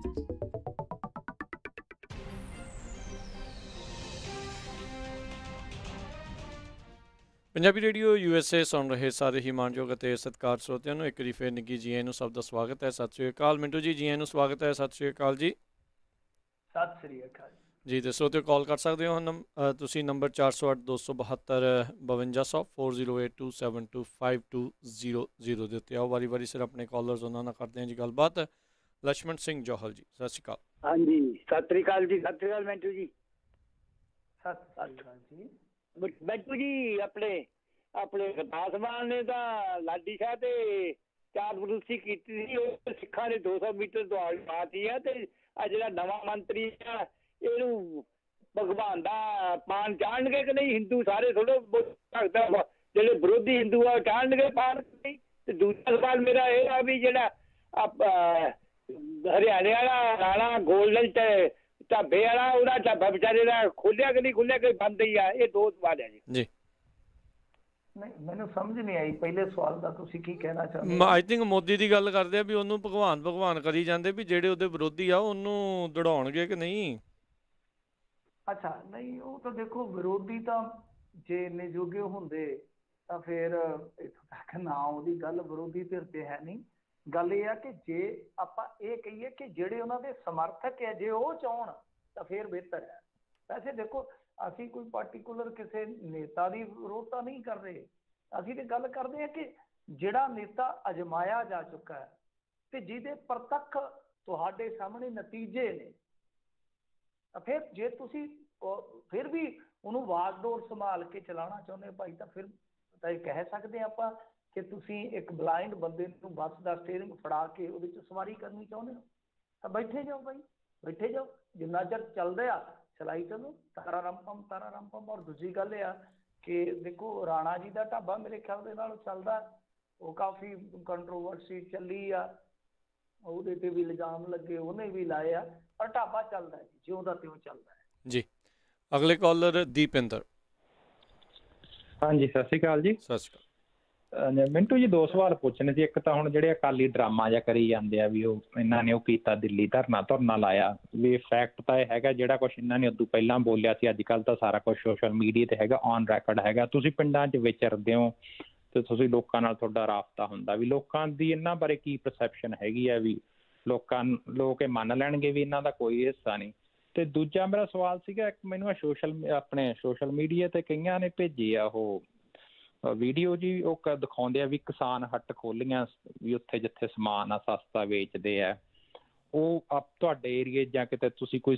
Punjabi radio U S A ਸੁਣ ਰਹੇ ਸਾਰੇ ਹੀ ਮਾਣਯੋਗ ਅਤੇ ਸਤਿਕਾਰ ਸਰੋਤਿਆਂ ਨੂੰ ਇੱਕ ਵਾਰੀ ਫਿਰ ਨਿੱਘੀ ਜੀ ਆਇਆਂ ਨੂੰ ਸਭ ਦਾ ਸਵਾਗਤ ਹੈ। ਸਤਿ ਸ਼੍ਰੀ ਅਕਾਲ ਮਿੰਟੂ ਜੀ, ਜੀ ਆਇਆਂ ਨੂੰ ਸਵਾਗਤ ਹੈ। ਸਤਿ ਸ਼੍ਰੀ ਅਕਾਲ ਜੀ। ਸਤਿ ਸ਼੍ਰੀ ਅਕਾਲ ਜੀ। ਤੇ ਸਰੋਤਿਓ ਕਾਲ ਕਰ ਸਕਦੇ ਹੋ ਨੰਮ ਤੁਸੀਂ ਨੰਬਰ ਚਾਰ ਸੌ ਅੱਠ ਦੋ ਸੌ ਬਹੱਤਰ ਬਵੰਜਾ ਸੌ four zero eight two seven two five two zero zero ਦੇ ਉੱਤੇ ਆਓ। ਵਾਰੀ ਵਾਰੀ ਸਿਰ ਆਪਣੇ ਕਾਲਰਸ ਉਹਨਾਂ ਨਾਲ ਕਰਦੇ ਹਾਂ ਜੀ ਗੱਲਬਾਤ। ਲక్ష్మణ ਸਿੰਘ ਜੋਹਲ ਜੀ, ਸਤਿ ਸ਼੍ਰੀ ਅਕਾਲ। ਹਾਂਜੀ ਸਤਿ ਸ਼੍ਰੀ ਅਕਾਲ ਜੀ। ਸਤਿ ਸ਼੍ਰੀ ਅਕਾਲ ਮਿੰਟੂ ਜੀ। ਸਤਿ ਸ਼੍ਰੀ ਅਕਾਲ ਜੀ। ਮਿੰਟੂ ਜੀ ਆਪਣੇ ਆਪਣੇ ਗੁਰਦਾਸ ਮਾਨ ਨੇ ਤਾਂ ਲਾਡੀ ਸ਼ਾਹ ਤੇ ਚਾਰ ਬਰੂਸੀ ਕੀਤੀ ਸੀ, ਉਹ ਸਿੱਖਾਂ ਨੇ ਦੋ ਸੌ ਮੀਟਰ ਦੌੜ ਪਾਤੀ ਆ। ਤੇ ਆ ਜਿਹੜਾ ਨਵਾਂ ਮੰਤਰੀ ਆ ਇਹਨੂੰ ਭਗਵਾਨ ਦਾ ਪਾਣ ਚਾੜਨਗੇ ਕਿ ਨਹੀਂ? ਹਿੰਦੂ ਸਾਰੇ ਥੋੜ੍ਹਾ ਬਹੁਤ ਜਿਹੜੇ ਵਿਰੋਧੀ ਹਿੰਦੂ ਆ ਚਾੜਨਗੇ ਪਾਣ ਨਹੀਂ। ਤੇ ਦੂਜਾ ਸਵਾਲ ਮੇਰਾ ਇਹ ਆ ਵੀ ਜਿਹੜਾ ਹਰਿਆਣੇ ਵਾਲਾ ਰਾਣਾ ਗੋਲਡਨ ਢਾਬੇ ਵਾਲਾ ਉਹਦਾ ਢਾਬਾ ਵਿਚਾਰੇ ਦਾ ਖੋਲਿਆ ਕਿ ਨਹੀਂ ਖੋਲਿਆ, ਕਿ ਬੰਦ ਹੀ ਆ? ਇਹ ਦੋ ਸਵਾਲ ਆ ਜੀ। ਜੀ ਨਹੀਂ ਮੈਨੂੰ ਸਮਝ ਨਹੀਂ ਆਈ ਪਹਿਲੇ ਸਵਾਲ ਦਾ ਤੁਸੀਂ ਕੀ ਕਹਿਣਾ ਚਾਹੁੰਦੇ? ਆਈ ਥਿੰਕ ਮੋਦੀ ਦੀ ਗੱਲ ਕਰਦੇ ਆ ਵੀ ਉਹਨੂੰ ਭਗਵਾਨ ਭਗਵਾਨ ਕਰੀ ਜਾਂਦੇ ਵੀ ਜਿਹੜੇ ਉਹਦੇ ਵਿਰੋਧੀ ਆ ਉਹਨੂੰ ਦੜਾਉਣਗੇ ਕਿ ਨਹੀਂ? ਅੱਛਾ ਨਹੀਂ ਉਹ ਤਾਂ ਦੇਖੋ ਵਿਰੋਧੀ ਤਾਂ ਜੇ ਇੰਨੇ ਜੋਗੇ ਹੁੰਦੇ ਤਾਂ ਫਿਰ ਇੱਥੋਂ ਤੱਕ ਨਾ ਉਹਦੀ ਗੱਲ ਵਿਰੋਧੀ ਧਿਰ ਤੇ ਹੈ ਨਹੀਂ। ਗੱਲ ਇਹ ਆ ਕਿ ਜੇ ਆਪਾਂ ਇਹ ਕਹੀਏ ਕਿ ਜਿਹੜੇ ਉਹਨਾਂ ਦੇ ਸਮਰਥਕ ਹੈ ਜੇ ਉਹ ਚਾਹਣ ਤਾਂ ਫਿਰ ਬਿਹਤਰ ਹੈ। ਵੈਸੇ ਦੇਖੋ ਅਸੀਂ ਕੋਈ ਪਾਰਟੀਕੂਲਰ ਕਿਸੇ ਨੇਤਾ ਦੀ ਵਿਰੋਧਤਾ ਨਹੀਂ ਕਰ ਰਹੇ, ਅਸੀਂ ਤੇ ਗੱਲ ਕਰਦੇ ਹਾਂ ਕਿ ਜਿਹੜਾ ਨੇਤਾ ਅਜਮਾਇਆ ਜਾ ਚੁੱਕਾ ਹੈ ਤੇ ਜਿਹਦੇ ਪ੍ਰਤੱਖ ਤੁਹਾਡੇ ਸਾਹਮਣੇ ਨਤੀਜੇ ਨੇ, ਤਾਂ ਫਿਰ ਜੇ ਤੁਸੀਂ ਫਿਰ ਵੀ ਉਹਨੂੰ ਵਾਗਡੋਰ ਸੰਭਾਲ ਕੇ ਚਲਾਉਣਾ ਚਾਹੁੰਦੇ ਭਾਈ ਤਾਂ ਫਿਰ ਤਾਂ ਇਹ ਕਹਿ ਸਕਦੇ ਹਾਂ ਆਪਾਂ ਕਿ ਤੁਸੀਂ ਇੱਕ ਬਲਾਈਂਡ ਬੰਦੇ ਨੂੰ ਬੱਸ ਦਾ ਸਟੀਅਰਿੰਗ ਫੜਾ ਕੇ ਉਹਦੇ 'ਚ ਸਵਾਰੀ ਕਰਨੀ ਚਾਹੁੰਦੇ ਹੋ ਤਾਂ ਬੈਠੇ ਜਾਓ ਭਾਈ, ਬੈਠੇ ਜਾਓ। ਜਿੰਨਾ ਚਿਰ ਚੱਲਦੇ ਆ ਚਲਾਈ ਚਲੋ, ਤਾਰਾ ਰੰਪਮ ਤਾਰਾ ਰੰਪਮ। ਔਰ ਦੂਜੀ ਗੱਲ ਇਹ ਆ ਕਿ ਦੇਖੋ ਰਾਣਾ ਜੀ ਦਾ ਢਾਬਾ ਮੇਰੇ ਖਿਆਲ ਦੇ ਨਾਲ ਚੱਲਦਾ, ਉਹ ਕਾਫੀ ਕੰਟਰੋਵਰਸੀ ਚੱਲੀ ਆ, ਉਹਦੇ ਤੇ ਵੀ ਇਲਜ਼ਾਮ ਲੱਗੇ, ਉਹਨੇ ਵੀ ਲਾਏ ਆ, ਪਰ ਢਾਬਾ ਚੱਲਦਾ ਹੈ, ਜਿਉਂ ਦਾ ਤਿਉਂ ਚੱਲਦਾ ਹੈ ਜੀ। ਅਗਲੇ ਕਾਲਰ ਦੀਪਿੰਦਰ। ਹਾਂਜੀ ਸਤਿ ਸ਼੍ਰੀ ਅਕਾਲ ਜੀ। ਸਤਿ ਸ਼੍ਰੀ ਅਕਾਲ ਮਿੰਟੂ ਜੀ। ਦੋ ਸਵਾਲ ਪੁੱਛਣੇ ਸੀ। ਇੱਕ ਤਾਂ ਹੁਣ ਜਿਹੜੇ ਅਕਾਲੀ ਡਰਾਮਾ ਜਿਹਾ ਕਰੀ ਜਾਂਦੇ ਆ ਵੀ ਉਹ ਇਹਨਾਂ ਨੇ ਉਹ ਕੀਤਾ ਦਿੱਲੀ ਧਰਨਾ ਧਰਨਾ ਲਾਇਆ, ਵੀ ਫੈਕਟ ਤਾਂ ਇਹ ਹੈਗਾ ਜਿਹੜਾ ਕੁਛ ਇਹਨਾਂ ਨੇ ਉਦੋਂ ਪਹਿਲਾਂ ਬੋਲਿਆ ਸੀ ਅੱਜ ਕੱਲ੍ਹ ਤਾਂ ਸਾਰਾ ਕੁਛ ਸੋਸ਼ਲ ਮੀਡੀਆ ਤੇ ਹੈਗਾ, ਔਨ ਰੈਕਰਡ ਹੈਗਾ। ਤੁਸੀਂ ਪਿੰਡਾਂ 'ਚ ਵਿਚਰਦੇ ਹੋ ਤੇ ਤੁਸੀਂ ਲੋਕਾਂ ਨਾਲ ਤੁਹਾਡਾ ਰਾਬਤਾ ਹੁੰਦਾ, ਵੀ ਲੋਕਾਂ ਦੀ ਇਹਨਾਂ ਬਾਰੇ ਕੀ ਪਰਸੈਪਸ਼ਨ ਹੈਗੀ ਆ, ਵੀ ਲੋਕਾਂ ਲੋਕ ਇਹ ਮੰਨ ਲੈਣਗੇ ਵੀ ਇਹਨਾਂ ਦਾ ਕੋਈ ਹਿੱਸਾ ਨਹੀਂ? ਤੇ ਦੂਜਾ ਮੇਰਾ ਸਵਾਲ ਸੀਗਾ, ਇੱਕ ਮੈਨੂੰ ਆ ਸੋਸ਼ਲ ਆਪਣੇ ਸੋਸ਼ਲ ਮੀਡੀਆ ਤੇ ਕਈਆਂ ਨੇ ਭੇਜੀ ਆ ਉਹ ਵੀਡੀਓ ਜੀ, ਉਹ ਦਿਖਾਉਂਦੇ ਆ ਵੀ ਕਿਸਾਨ ਹੱਟ ਖੋਲੀਆਂ ਵੀ ਉੱਥੇ ਜਿੱਥੇ ਸਮਾਨ ਆ ਸਸਤਾ ਵੇਚਦੇ ਆ, ਉਹ ਆਪ ਤੁਹਾਡੇ ਏਰੀਏ ਜਾਂ ਕਿਤੇ ਤੁਸੀਂ ਕੋਈ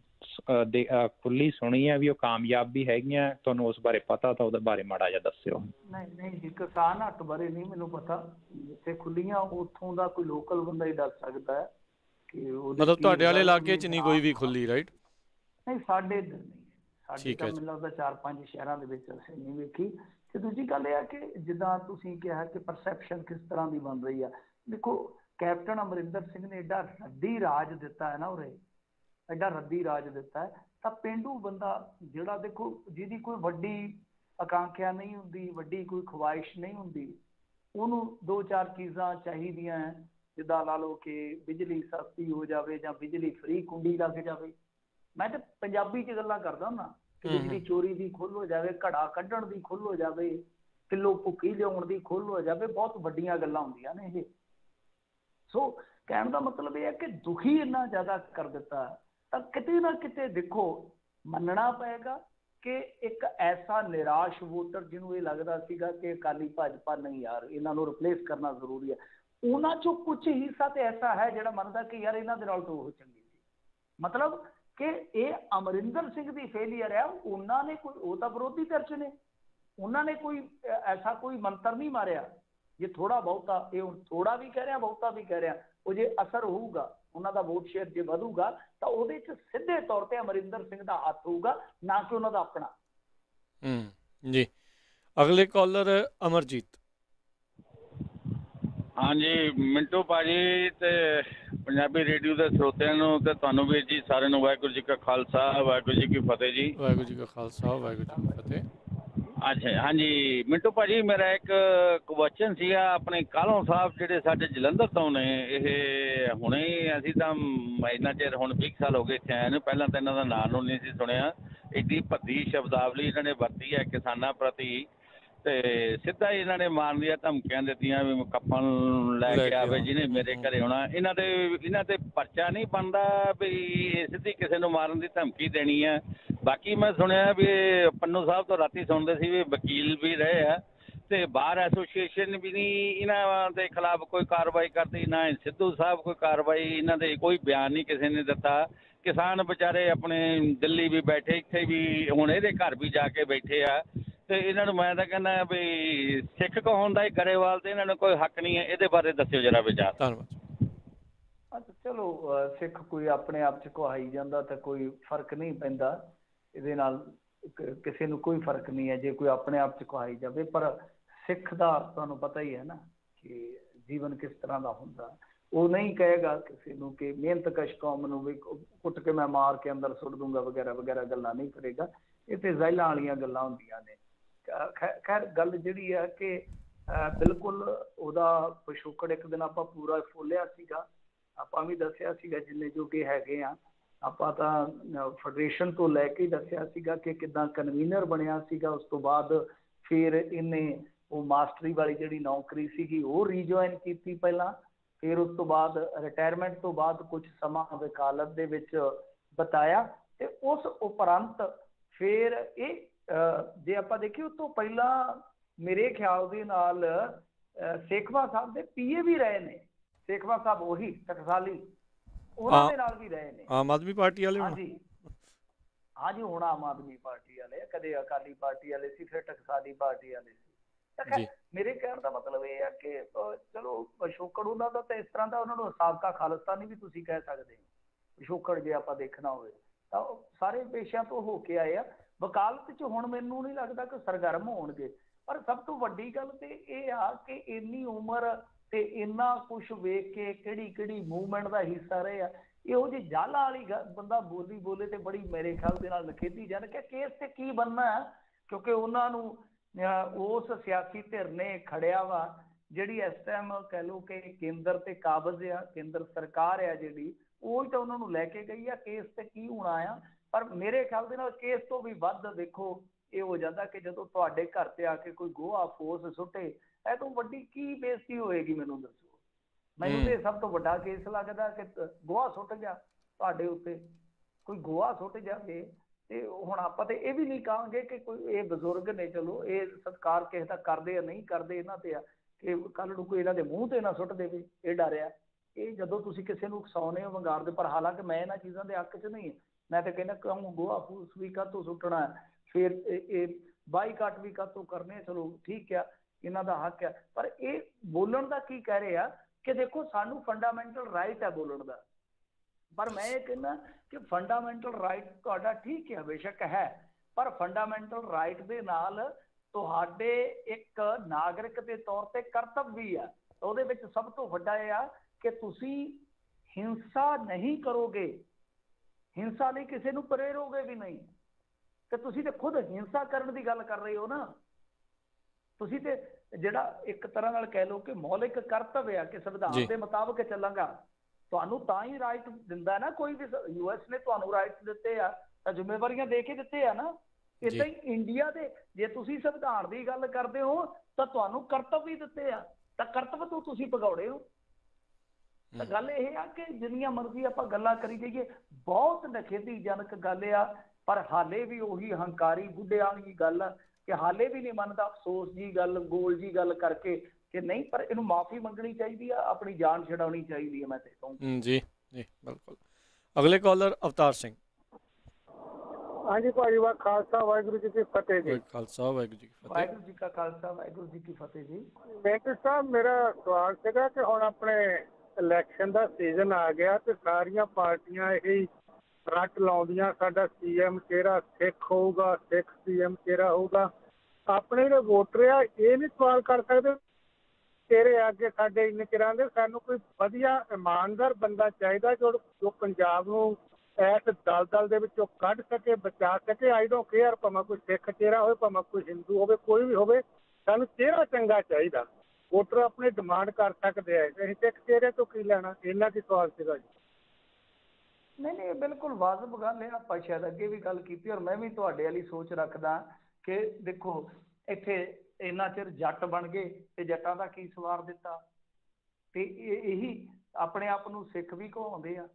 ਖੁੱਲੀ ਸੁਣੀ ਆ ਵੀ ਉਹ ਕਾਮਯਾਬ ਵੀ ਹੈਗੀਆਂ? ਤੁਹਾਨੂੰ ਉਸ ਬਾਰੇ ਪਤਾ ਤਾਂ ਉਹਦੇ ਬਾਰੇ ਮਾੜਾ ਜਿਹਾ ਦੱਸਿਓ। ਨਹੀਂ ਨਹੀਂ ਜੀ ਕਿਸਾਨ ਹੱਟ ਬਾਰੇ ਨਹੀਂ ਮੈਨੂੰ ਪਤਾ, ਜਿੱਥੇ ਖੁੱਲੀਆਂ ਉੱਥੋਂ ਦਾ ਕੋਈ ਲੋਕਲ ਬੰਦਾ ਹੀ ਦੱਸ ਸਕਦਾ ਹੈ ਕਿ ਮਤਲਬ ਤੁਹਾਡੇ ਵਾਲੇ ਇਲਾਕੇ 'ਚ ਨਹੀਂ ਕੋਈ ਵੀ ਖੁੱਲੀ, ਰਾਈਟ? ਨਹੀਂ ਸਾਡੇ ਇੱਧਰ ਨਹੀਂ, ਸਾਡੇ ਤਾਂ ਮੈਨੂੰ ਲੱਗਦਾ ਚਾਰ ਪੰਜ ਸ਼ਹਿਰਾਂ ਦੇ ਵਿੱਚ ਅਸੀਂ ਨਹੀਂ ਵੇਖੀ। ਤੇ ਦੂਜੀ ਗੱਲ ਇਹ ਆ ਕਿ ਜਿੱਦਾਂ ਤੁਸੀਂ ਕਿਹਾ ਕਿ ਪਰਸੈਪਸ਼ਨ ਕਿਸ ਤਰ੍ਹਾਂ ਦੀ ਬਣ ਰਹੀ ਆ, ਦੇਖੋ ਕੈਪਟਨ ਅਮਰਿੰਦਰ ਸਿੰਘ ਨੇ ਐਡਾ ਰੱਦੀ ਰਾਜ ਦਿੱਤਾ ਹੈ ਨਾ, ਉਰੇ ਐਡਾ ਰੱਦੀ ਰਾਜ ਦਿੱਤਾ ਹੈ, ਤਾਂ ਪੇਂਡੂ ਬੰਦਾ ਜਿਹੜਾ ਦੇਖੋ ਜਿਹਦੀ ਕੋਈ ਵੱਡੀ ਆਕਾਂਖਿਆ ਨਹੀਂ ਹੁੰਦੀ, ਵੱਡੀ ਕੋਈ ਖਵਾਇਸ਼ ਨਹੀਂ ਹੁੰਦੀ, ਉਹਨੂੰ ਦੋ ਚਾਰ ਚੀਜ਼ਾਂ ਚਾਹੀਦੀਆਂ ਹੈ, ਜਿੱਦਾਂ ਲਾ ਲਓ ਕਿ ਬਿਜਲੀ ਸਸਤੀ ਹੋ ਜਾਵੇ ਜਾਂ ਬਿਜਲੀ ਫ੍ਰੀ ਕੁੰਡੀ ਲੱਗ ਜਾਵੇ। ਮੈਂ ਤਾਂ ਪੰਜਾਬੀ 'ਚ ਗੱਲਾਂ ਕਰਦਾ ਹੁੰਦਾ ਕਿ ਬਿਜਲੀ ਚੋਰੀ ਦੀ ਖੁੱਲ੍ਹ ਹੋ ਜਾਵੇ, ਘੜਾ ਕੱਢਣ ਦੀ ਖੁੱਲ੍ਹ ਹੋ ਜਾਵੇ, ਕਿਲੋ ਭੁੱਕੀ ਲਿਆਉਣ ਦੀ ਖੁੱਲ੍ਹ ਹੋ ਜਾਵੇ, ਬਹੁਤ ਵੱਡੀਆਂ ਗੱਲਾਂ ਹੁੰਦੀਆਂ ਨੇ ਇਹ। ਸੋ ਕਹਿਣ ਦਾ ਮਤਲਬ ਇਹ ਹੈ ਕਿ ਦੁਖੀ ਇੰਨਾ ਜ਼ਿਆਦਾ ਕਰ ਦਿੱਤਾ, ਤਾਂ ਕਿਤੇ ਨਾ ਕਿਤੇ ਦੇਖੋ ਮੰਨਣਾ ਪਏਗਾ ਕਿ ਇੱਕ ਐਸਾ ਨਿਰਾਸ਼ ਵੋਟਰ ਜਿਹਨੂੰ ਇਹ ਲੱਗਦਾ ਸੀਗਾ ਕਿ ਅਕਾਲੀ ਭਾਜਪਾ ਨਹੀਂ ਯਾਰ ਇਹਨਾਂ ਨੂੰ ਰਿਪਲੇਸ ਕਰਨਾ ਜ਼ਰੂਰੀ ਹੈ, ਉਹਨਾਂ ਚੋਂ ਕੁਝ ਹਿੱਸਾ ਤੇ ਐਸਾ ਹੈ ਜਿਹੜਾ ਮੰਨਦਾ ਕਿ ਯਾਰ ਇਹਨਾਂ ਦੇ ਨਾਲ ਤਾਂ ਉਹ ਚੰਗੀ ਸੀ। ਮਤਲਬ ਕਿ ਇਹ ਅਮਰਿੰਦਰ ਸਿੰਘ ਦੀ ਫੇਲੀਅਰ ਹੈ, ਉਹਨਾਂ ਨੇ ਕੋਈ, ਉਹ ਤਾਂ ਵਿਰੋਧੀ ਧਿਰ 'ਚ ਨੇ, ਉਹਨਾਂ ਨੇ ਕੋਈ ਐਸਾ ਕੋਈ ਮੰਤਰ ਨਹੀਂ ਮਾਰਿਆ। ਜੇ ਥੋੜਾ ਬਹੁਤਾ, ਇਹ ਥੋੜਾ ਵੀ ਕਹਿ ਰਿਹਾ ਬਹੁਤਾ ਵੀ ਕਹਿ ਰਿਹਾ, ਉਹ ਜੇ ਅਸਰ ਹੋਊਗਾ ਉਹਨਾਂ ਦਾ ਵੋਟ ਸ਼ੇਅਰ ਜੇ ਵਧੂਗਾ ਤਾਂ ਉਹਦੇ 'ਚ ਸਿੱਧੇ ਤੌਰ ਤੇ ਅਮਰਿੰਦਰ ਸਿੰਘ ਦਾ ਹੱਥ ਹੋਊਗਾ, ਨਾ ਕਿ ਉਹਨਾਂ ਦਾ ਆਪਣਾ। ਹੂੰ ਜੀ, ਅਗਲੇ ਕਾਲਰ ਅਮਰਜੀਤ। ਹਾਂਜੀ ਮਿੰਟੂ ਭਾਜੀ ਤੇ ਪੰਜਾਬੀ ਰੇਡੀਓ ਦੇ ਸਰੋਤਿਆਂ ਨੂੰ ਤੇ ਤੁਹਾਨੂੰ ਵੀਰ ਜੀ ਸਾਰਿਆਂ ਨੂੰ ਵਾਹਿਗੁਰੂ ਜੀ ਕਾ ਖਾਲਸਾ ਵਾਹਿਗੁਰੂ ਜੀ ਕੀ ਫਤਿਹ ਜੀ। ਵਾਹਿਗੁਰੂ ਜੀ ਕਾ ਖਾਲਸਾ ਵਾਹਿਗੁਰੂ ਜੀ ਕੀ ਫਤਿਹ। ਅੱਛਾ ਹਾਂਜੀ ਮਿੰਟੂ ਭਾਜੀ, ਮੇਰਾ ਇੱਕ ਕੁਐਸਚਨ ਸੀਗਾ, ਆਪਣੇ ਕਾਹਲੋਂ ਸਾਹਿਬ ਜਿਹੜੇ ਸਾਡੇ ਜਲੰਧਰ ਤੋਂ ਨੇ, ਇਹ ਹੁਣੇ ਅਸੀਂ ਤਾਂ ਇੰਨਾ ਚਿਰ ਹੁਣ ਵੀਹ ਸਾਲ ਹੋ ਗਏ ਇੱਥੇ ਆਏ ਨੂੰ, ਪਹਿਲਾਂ ਤਾਂ ਇਹਨਾਂ ਦਾ ਨਾਂ ਨੂੰ ਨਹੀਂ ਸੀ ਸੁਣਿਆ। ਐਡੀ ਭੱਦੀ ਸ਼ਬਦਾਵਲੀ ਇਹਨਾਂ ਨੇ ਵਰਤੀ ਹੈ ਕਿਸਾਨਾਂ ਪ੍ਰਤੀ, ਤੇ ਸਿੱਧਾ ਹੀ ਇਹਨਾਂ ਨੇ ਮਾਰਨ ਦੀਆਂ ਧਮਕੀਆਂ ਦਿੱਤੀਆਂ ਵੀ ਕੱਪਾਂ ਲੈ ਕੇ ਆਵੇ ਜਿਹਨੇ ਮੇਰੇ ਘਰੇ ਆਉਣਾ। ਇਹਨਾਂ ਦੇ ਇਹਨਾਂ ਤੇ ਪਰਚਾ ਨਹੀਂ ਬਣਦਾ ਵੀ ਸਿੱਧੀ ਕਿਸੇ ਨੂੰ ਮਾਰਨ ਦੀ ਧਮਕੀ ਦੇਣੀ ਹੈ। ਬਾਕੀ ਮੈਂ ਸੁਣਿਆ ਵੀ ਪੰਨੂ ਸਾਹਿਬ ਤੋਂ ਰਾਤੀ ਸੁਣਦੇ ਸੀ ਵੀ ਵਕੀਲ ਵੀ ਰਹੇ ਆ ਤੇ ਬਾਰ ਐਸੋਸੀਏਸ਼ਨ ਵੀ ਨਹੀਂ ਇਹਨਾਂ ਦੇ ਖਿਲਾਫ ਕੋਈ ਕਾਰਵਾਈ ਕਰਦੀ, ਨਾ ਸਿੱਧੂ ਸਾਹਿਬ ਕੋਈ ਕਾਰਵਾਈ, ਇਹਨਾਂ ਦੇ ਕੋਈ ਬਿਆਨ ਨਹੀਂ ਕਿਸੇ ਨੇ ਦਿੱਤਾ। ਕਿਸਾਨ ਵਿਚਾਰੇ ਆਪਣੇ ਦਿੱਲੀ ਵੀ ਬੈਠੇ, ਇੱਥੇ ਵੀ ਹੁਣ ਇਹਦੇ ਘਰ ਵੀ ਜਾ ਕੇ ਬੈਠੇ ਆ, ਤੇ ਇਹਨਾਂ ਨੂੰ ਮੈਂ ਤਾਂ ਕਹਿੰਦਾ ਵੀ ਸਿੱਖ ਕਹਾਉਣ ਦਾ ਹੀ ਗਰੇਵਾਲ ਤੇ ਇਹਨਾਂ ਨੂੰ ਕੋਈ ਹੱਕ ਨਹੀਂ ਹੈ। ਇਹਦੇ ਬਾਰੇ ਦੱਸਿਓ ਜਰਾ ਵਿਚਾਰ। ਧੰਨਵਾਦ। ਅੱਛਾ ਚਲੋ, ਸਿੱਖ ਕੋਈ ਆਪਣੇ ਆਪ 'ਚ ਕਹਾਈ ਜਾਂਦਾ ਤਾਂ ਕੋਈ ਫਰਕ ਨਹੀਂ ਪੈਂਦਾ ਇਹਦੇ ਨਾਲ, ਕਿਸੇ ਨੂੰ ਕੋਈ ਫਰਕ ਨਹੀਂ ਹੈ ਜੇ ਕੋਈ ਆਪਣੇ ਆਪ 'ਚ ਕਹਾਈ ਜਾਵੇ। ਪਰ ਸਿੱਖ ਦਾ ਤੁਹਾਨੂੰ ਪਤਾ ਹੀ ਹੈ ਨਾ ਕਿ ਜੀਵਨ ਕਿਸ ਤਰ੍ਹਾਂ ਦਾ ਹੁੰਦਾ, ਉਹ ਨਹੀਂ ਕਹੇਗਾ ਕਿਸੇ ਨੂੰ ਕਿ ਮਿਹਨਤਕਸ਼ ਕੌਮ ਨੂੰ ਵੀ ਕੁੱਟ ਕੇ ਮੈਂ ਮਾਰ ਕੇ ਅੰਦਰ ਸੁੱਟ ਦੂੰਗਾ ਵਗੈਰਾ ਵਗੈਰਾ ਗੱਲਾਂ ਨਹੀਂ ਕਰੇਗਾ। ਇਹ ਤੇ ਜ਼ਹਿਲਾਂ ਵਾਲੀਆਂ ਗੱਲਾਂ ਹੁੰਦੀਆਂ ਨੇ। ਖੈਰ ਗੱਲ ਜਿਹੜੀ ਹੈ ਕਿ ਬਿਲਕੁਲ ਉਹਦਾ ਪਿਛੋਕੜ ਇੱਕ ਦਿਨ ਆਪਾਂ ਪੂਰਾ ਫੋਲਿਆ ਸੀਗਾ, ਆਪਾਂ ਵੀ ਦੱਸਿਆ ਸੀਗਾ ਜਿੰਨੇ ਜੋਗੇ ਹੈਗੇ ਆ। ਆਪਾਂ ਤਾਂ ਫੈਡਰੇਸ਼ਨ ਤੋਂ ਲੈ ਕੇ ਦੱਸਿਆ ਸੀਗਾ ਕਿ ਕਿੱਦਾਂ ਕਨਵੀਨਰ ਬਣਿਆ ਸੀਗਾ, ਉਸ ਤੋਂ ਬਾਅਦ ਫਿਰ ਇਹਨੇ ਉਹ ਮਾਸਟਰੀ ਵਾਲੀ ਜਿਹੜੀ ਨੌਕਰੀ ਸੀਗੀ ਉਹ ਰੀਜੁਆਇਨ ਕੀਤੀ ਪਹਿਲਾਂ, ਫਿਰ ਉਸ ਤੋਂ ਬਾਅਦ ਰਿਟਾਇਰਮੈਂਟ ਤੋਂ ਬਾਅਦ ਕੁਝ ਸਮਾਂ ਵਕਾਲਤ ਦੇ ਵਿੱਚ ਬਿਤਾਇਆ, ਤੇ ਉਸ ਉਪਰੰਤ ਫਿਰ ਇਹ ਜੇ ਆਪਾਂ ਦੇਖੀਏ ਉਸ ਤੋਂ ਪਹਿਲਾਂ ਮੇਰੇ ਖਿਆਲ ਦੇ ਨਾਲ ਸੇਖਵਾ ਸਾਹਿਬ ਦੇ ਪੀਏ ਵੀ ਰਹੇ ਨੇ। ਸੇਖਵਾ ਸਾਹਿਬ ਉਹੀ ਟਕਸਾਲੀ, ਉਹਨਾਂ ਦੇ ਨਾਲ ਵੀ ਰਹੇ ਨੇ ਆਮ ਆਦਮੀ ਪਾਰਟੀ ਵਾਲੇ। ਹਾਂਜੀ ਹਾਂਜੀ ਹੁਣ ਆਮ ਆਦਮੀ ਪਾਰਟੀ ਵਾਲੇ, ਕਦੇ ਅਕਾਲੀ ਪਾਰਟੀ ਵਾਲੇ ਸੀ, ਫਿਰ ਟਕਸਾਲੀ ਪਾਰਟੀ ਵਾਲੇ ਸੀ। ਮੇਰੇ ਕਹਿਣ ਦਾ ਮਤਲਬ ਇਹ ਹੈ ਕਿ ਚਲੋ ਪਿਛੋਕੜ ਉਹਨਾਂ ਦਾ ਤਾਂ ਇਸ ਤਰ੍ਹਾਂ ਦਾ, ਉਹਨਾਂ ਨੂੰ ਸਾਬਕਾ ਖਾਲਿਸਤਾਨੀ ਵੀ ਤੁਸੀਂ ਕਹਿ ਸਕਦੇ ਹੋ ਪਿਛੋਕੜ ਜੇ ਆਪਾਂ ਦੇਖਣਾ ਹੋਵੇ ਤਾਂ। ਸਾਰੇ ਪੇਸ਼ਿਆਂ ਤੋਂ ਹੋ ਕੇ ਆਏ ਆ। ਵਕਾਲਤ 'ਚ ਹੁਣ ਮੈਨੂੰ ਨਹੀਂ ਲੱਗਦਾ ਕਿ ਸਰਗਰਮ ਹੋਣਗੇ, ਪਰ ਸਭ ਤੋਂ ਵੱਡੀ ਗੱਲ ਤੇ ਇਹ ਆ ਕਿ ਇੰਨੀ ਉਮਰ ਤੇ ਇੰਨਾ ਕੁਛ ਵੇਖ ਕੇ ਕਿਹੜੀ ਕਿਹੜੀ ਮੂਵਮੈਂਟ ਦਾ ਹਿੱਸਾ ਰਹੇ ਆ, ਇਹੋ ਜਿਹੀ ਜਾਲਾਂ ਵਾਲੀ ਬੰਦਾ ਬੋਲੀ ਬੋਲੇ ਤੇ ਬੜੀ ਮੇਰੇ ਖਿਆਲ ਦੇ ਨਾਲ ਨਖੇਦੀ ਜਾਣ ਕਿ ਕੇਸ ਤੇ ਕੀ ਬਣਨਾ ਹੈ, ਕਿਉਂਕਿ ਉਹਨਾਂ ਨੂੰ ਉਸ ਸਿਆਸੀ ਧਿਰ ਨੇ ਖੜਿਆ ਵਾ ਜਿਹੜੀ ਇਸ ਟਾਈਮ ਕਹਿ ਲਓ ਕਿ ਕੇਂਦਰ ਤੇ ਕਾਬਜ਼ ਆ, ਕੇਂਦਰ ਸਰਕਾਰ ਆ ਜਿਹੜੀ, ਉਹ ਹੀ ਤਾਂ ਉਹਨਾਂ ਨੂੰ ਲੈ ਕੇ ਗਈ ਆ। ਕੇਸ ਤੇ ਕੀ ਹੋਣਾ ਆ, ਪਰ ਮੇਰੇ ਖਿਆਲ ਦੇ ਨਾਲ ਕੇਸ ਤੋਂ ਵੀ ਵੱਧ ਦੇਖੋ ਇਹ ਹੋ ਜਾਂਦਾ ਕਿ ਜਦੋਂ ਤੁਹਾਡੇ ਘਰ ਤੇ ਆ ਕੇ ਕੋਈ ਗੋਹਾ ਫੋਸ ਸੁੱਟੇ, ਇਹ ਤੋਂ ਵੱਡੀ ਕੀ ਬੇਇੱਜ਼ਤੀ ਹੋਏਗੀ ਮੈਨੂੰ ਦੱਸੋ। ਮੈਨੂੰ ਤੇ ਸਭ ਤੋਂ ਵੱਡਾ ਕੇਸ ਲੱਗਦਾ ਕਿ ਗੋਹਾ ਸੁੱਟ ਗਿਆ ਤੁਹਾਡੇ ਉੱਤੇ, ਕੋਈ ਗੋਹਾ ਸੁੱਟ ਜਾਵੇ। ਤੇ ਹੁਣ ਆਪਾਂ ਤੇ ਇਹ ਵੀ ਨਹੀਂ ਕਹਾਂਗੇ ਕਿ ਕੋਈ ਇਹ ਬਜ਼ੁਰਗ ਨੇ, ਚਲੋ ਇਹ ਸਤਿਕਾਰ ਕਿਸੇ ਦਾ ਕਰਦੇ ਆ ਨਹੀਂ ਕਰਦੇ ਇਹਨਾਂ ਤੇ ਆ ਕਿ ਕੱਲ ਨੂੰ ਕੋਈ ਇਹਨਾਂ ਦੇ ਮੂੰਹ ਤੇ ਨਾ ਸੁੱਟ ਦੇਵੇ, ਇਹ ਡਰਿਆ। ਇਹ ਜਦੋਂ ਤੁਸੀਂ ਕਿਸੇ ਨੂੰ ਉਕਸਾਉਂਦੇ ਹੋ ਵੰਗਾਰਦੇ, ਪਰ ਹਾਲਾਂਕਿ ਮੈਂ ਇਹਨਾਂ ਚੀਜ਼ਾਂ ਦੇ ਹੱਕ 'ਚ ਨਹੀਂ, ਮੈਂ ਤਾਂ ਕਹਿੰਦਾ ਕਿਉਂ ਗੋਹਾ ਫੂਸ ਵੀ ਕਾਹਤੋਂ ਸੁੱਟਣਾ, ਫਿਰ ਇਹ ਬਾਈਕਾਟ ਵੀ ਕਾਹਤੋਂ ਕਰਨੇ, ਚਲੋ ਠੀਕ ਆ ਇਹਨਾਂ ਦਾ ਹੱਕ ਆ। ਪਰ ਇਹ ਬੋਲਣ ਦਾ ਕੀ ਕਹਿ ਰਹੇ ਆ ਕਿ ਦੇਖੋ ਸਾਨੂੰ ਫੰਡਾਮੈਂਟਲ ਰਾਈਟ ਹੈ ਬੋਲਣ ਦਾ, ਪਰ ਮੈਂ ਇਹ ਕਹਿੰਦਾ ਕਿ ਫੰਡਾਮੈਂਟਲ ਰਾਈਟ ਤੁਹਾਡਾ ਠੀਕ ਹੈ ਬੇਸ਼ੱਕ ਹੈ, ਪਰ ਫੰਡਾਮੈਂਟਲ ਰਾਈਟ ਦੇ ਨਾਲ ਤੁਹਾਡੇ ਇੱਕ ਨਾਗਰਿਕ ਦੇ ਤੌਰ ਤੇ ਕਰਤੱਵ ਵੀ ਆ। ਉਹਦੇ ਵਿੱਚ ਸਭ ਤੋਂ ਵੱਡਾ ਇਹ ਆ ਕਿ ਤੁਸੀਂ ਹਿੰਸਾ ਨਹੀਂ ਕਰੋਗੇ, ਹਿੰਸਾ ਲਈ ਕਿਸੇ ਨੂੰ ਪ੍ਰੇਰੋਗੇ ਵੀ ਨਹੀਂ। ਤੇ ਤੁਸੀਂ ਤੇ ਖੁਦ ਹਿੰਸਾ ਕਰਨ ਦੀ ਗੱਲ ਕਰ ਰਹੇ ਹੋ ਨਾ। ਤੁਸੀਂ ਤੇ ਜਿਹੜਾ ਇੱਕ ਤਰ੍ਹਾਂ ਨਾਲ ਕਹਿ ਲਓ ਕਿ ਮੌਲਿਕ ਕਰਤੱਵ ਆ ਕਿ ਸੰਵਿਧਾਨ ਦੇ ਮੁਤਾਬਕ ਚੱਲਾਂਗਾ, ਤੁਹਾਨੂੰ ਤਾਂ ਹੀ ਰਾਈਟ ਦਿੰਦਾ ਨਾ ਕੋਈ ਵੀ। ਯੂਐਸ ਨੇ ਤੁਹਾਨੂੰ ਰਾਈਟ ਦਿੱਤੇ ਆ ਤਾਂ ਜ਼ਿੰਮੇਵਾਰੀਆਂ ਦੇ ਕੇ ਦਿੱਤੇ ਆ ਨਾ। ਏਦਾਂ ਹੀ ਇੰਡੀਆ ਦੇ ਜੇ ਤੁਸੀਂ ਸੰਵਿਧਾਨ ਦੀ ਗੱਲ ਕਰਦੇ ਹੋ ਤਾਂ ਤੁਹਾਨੂੰ ਕਰਤੱਵ ਵੀ ਦਿੱਤੇ ਆ, ਤਾਂ ਕਰਤੱਵ ਤੋਂ ਤੁਸੀਂ ਭਗੌੜੇ ਹੋ। ਤਾਂ ਗੱਲ ਇਹ ਆ ਕਿ ਜਿੰਨੀਆਂ ਮਰਜ਼ੀ ਆਪਾਂ ਗੱਲਾਂ ਕਰੀ ਜਾਈਏ, ਬਹੁਤ ਨਖੇਧੀਜਨਕ ਗੱਲ ਆ, ਪਰ ਹਾਲੇ ਵੀ ਉਹੀ ਹੰਕਾਰੀ ਬੁੱਢਿਆਂ ਦੀ ਗੱਲ ਕਿ ਹਾਲੇ ਵੀ ਨਹੀਂ ਮੰਨਦਾ। ਅਫਸੋਸ ਜੀ ਗੱਲ, ਗੋਲ ਜੀ ਗੱਲ ਕਰਕੇ ਕਿ ਨਹੀਂ, ਪਰ ਇਹਨੂੰ ਮਾਫੀ ਮੰਗਣੀ ਚਾਹੀਦੀ ਆ, ਆਪਣੀ ਜਾਨ ਛਡਾਉਣੀ ਚਾਹੀਦੀ ਹੈ। ਮੈਂ ਤੇ ਕਹੂੰ ਜੀ ਜੀ ਬਿਲਕੁਲ। ਅਗਲੇ ਕਾਲਰ ਅਵਤਾਰ ਸਿੰਘ। ਹਾਂਜੀ ਭਾਜੀ, ਵਾ ਖਾਲਸਾ ਵਾਹਿਗੁਰੂ ਜੀ ਕੀ ਫਤਿਹ ਜੀ। ਖਾਲਸਾ ਵਾਹਿਗੁਰੂ ਜੀ ਕੀ ਫਤਿਹ। ਵਾਹਿਗੁਰੂ ਜੀ ਕਾ ਖਾਲਸਾ ਵਾਹਿਗੁਰੂ ਜੀ ਕੀ ਫਤਿਹ ਜੀ। ਮਿੰਟੂ ਸਾਹਿਬ, ਮੇਰਾ ਸਵਾਲ ਸੀਗਾ ਕਿ ਹੁਣ ਆਪਣੇ ਇਲੈਕਸ਼ਨ ਦਾ ਸੀਜ਼ਨ ਆ ਗਿਆ ਤੇ ਸਾਰੀਆਂ ਪਾਰਟੀਆਂ ਇਹੀ ਰੱਟ ਲਾਉਂਦੀਆਂ ਸਾਡਾ ਸੀਐਮ ਚਿਹਰਾ ਸਿੱਖ ਹੋਊਗਾ, ਸਿੱਖ ਸੀਐਮ ਚਿਹਰਾ ਹੋਊਗਾ। ਆਪਣੇ ਜਿਹੜੇ ਵੋਟਰ ਆ ਇਹ ਨਹੀਂ ਸਵਾਲ ਕਰ ਸਕਦੇ ਤੇਰੇ ਅੱਗੇ ਸਾਡੇ ਇੰਨੇ ਚਿਰਾਂ ਦੇ, ਸਾਨੂੰ ਕੋਈ ਵਧੀਆ ਇਮਾਨਦਾਰ ਬੰਦਾ ਚਾਹੀਦਾ ਜੋ ਜੋ ਪੰਜਾਬ ਨੂੰ ਇਸ ਦਲਦਲ ਦੇ ਵਿੱਚੋਂ ਕੱਢ ਸਕੇ, ਬਚਾ ਸਕੇ। ਆਈ ਡੋਂਟ ਕੇਅਰ ਭਾਵੇਂ ਕੋਈ ਸਿੱਖ ਚਿਹਰਾ ਹੋਵੇ, ਭਾਵੇਂ ਕੋਈ ਹਿੰਦੂ ਹੋਵੇ, ਕੋਈ ਵੀ ਹੋਵੇ, ਸਾਨੂੰ ਚਿਹਰਾ ਚੰਗਾ ਚਾਹੀਦਾ। ਵੋਟਰ ਆਪਣੇ ਡਿਮਾਂਡ ਕਰ ਸਕਦੇ ਆ, ਅਸੀਂ ਸਿੱਖ ਚਿਹਰੇ ਤੋਂ ਕੀ ਲੈਣਾ। ਇਹਨਾਂ ਦੀ ਸਵਾਲ ਸੀਗਾ ਜੀ। ਨਹੀਂ ਨਹੀਂ, ਬਿਲਕੁਲ ਵਾਜਬ ਗੱਲ ਹੈ। ਆਪਾਂ ਸ਼ਾਇਦ ਅੱਗੇ ਵੀ ਗੱਲ ਕੀਤੀ ਔਰ ਮੈਂ ਵੀ ਤੁਹਾਡੇ ਵਾਲੀ ਸੋਚ ਰੱਖਦਾ ਕਿ ਦੇਖੋ ਇੱਥੇ ਇੰਨਾ ਚਿਰ ਜੱਟ ਬਣ ਗਏ ਤੇ ਜੱਟਾਂ ਦਾ ਕੀ ਸਵਾਰ ਦਿੱਤਾ, ਤੇ ਇਹੀ ਆਪਣੇ ਆਪ ਨੂੰ ਸਿੱਖ ਵੀ ਕਹਾਉਂਦੇ ਆ,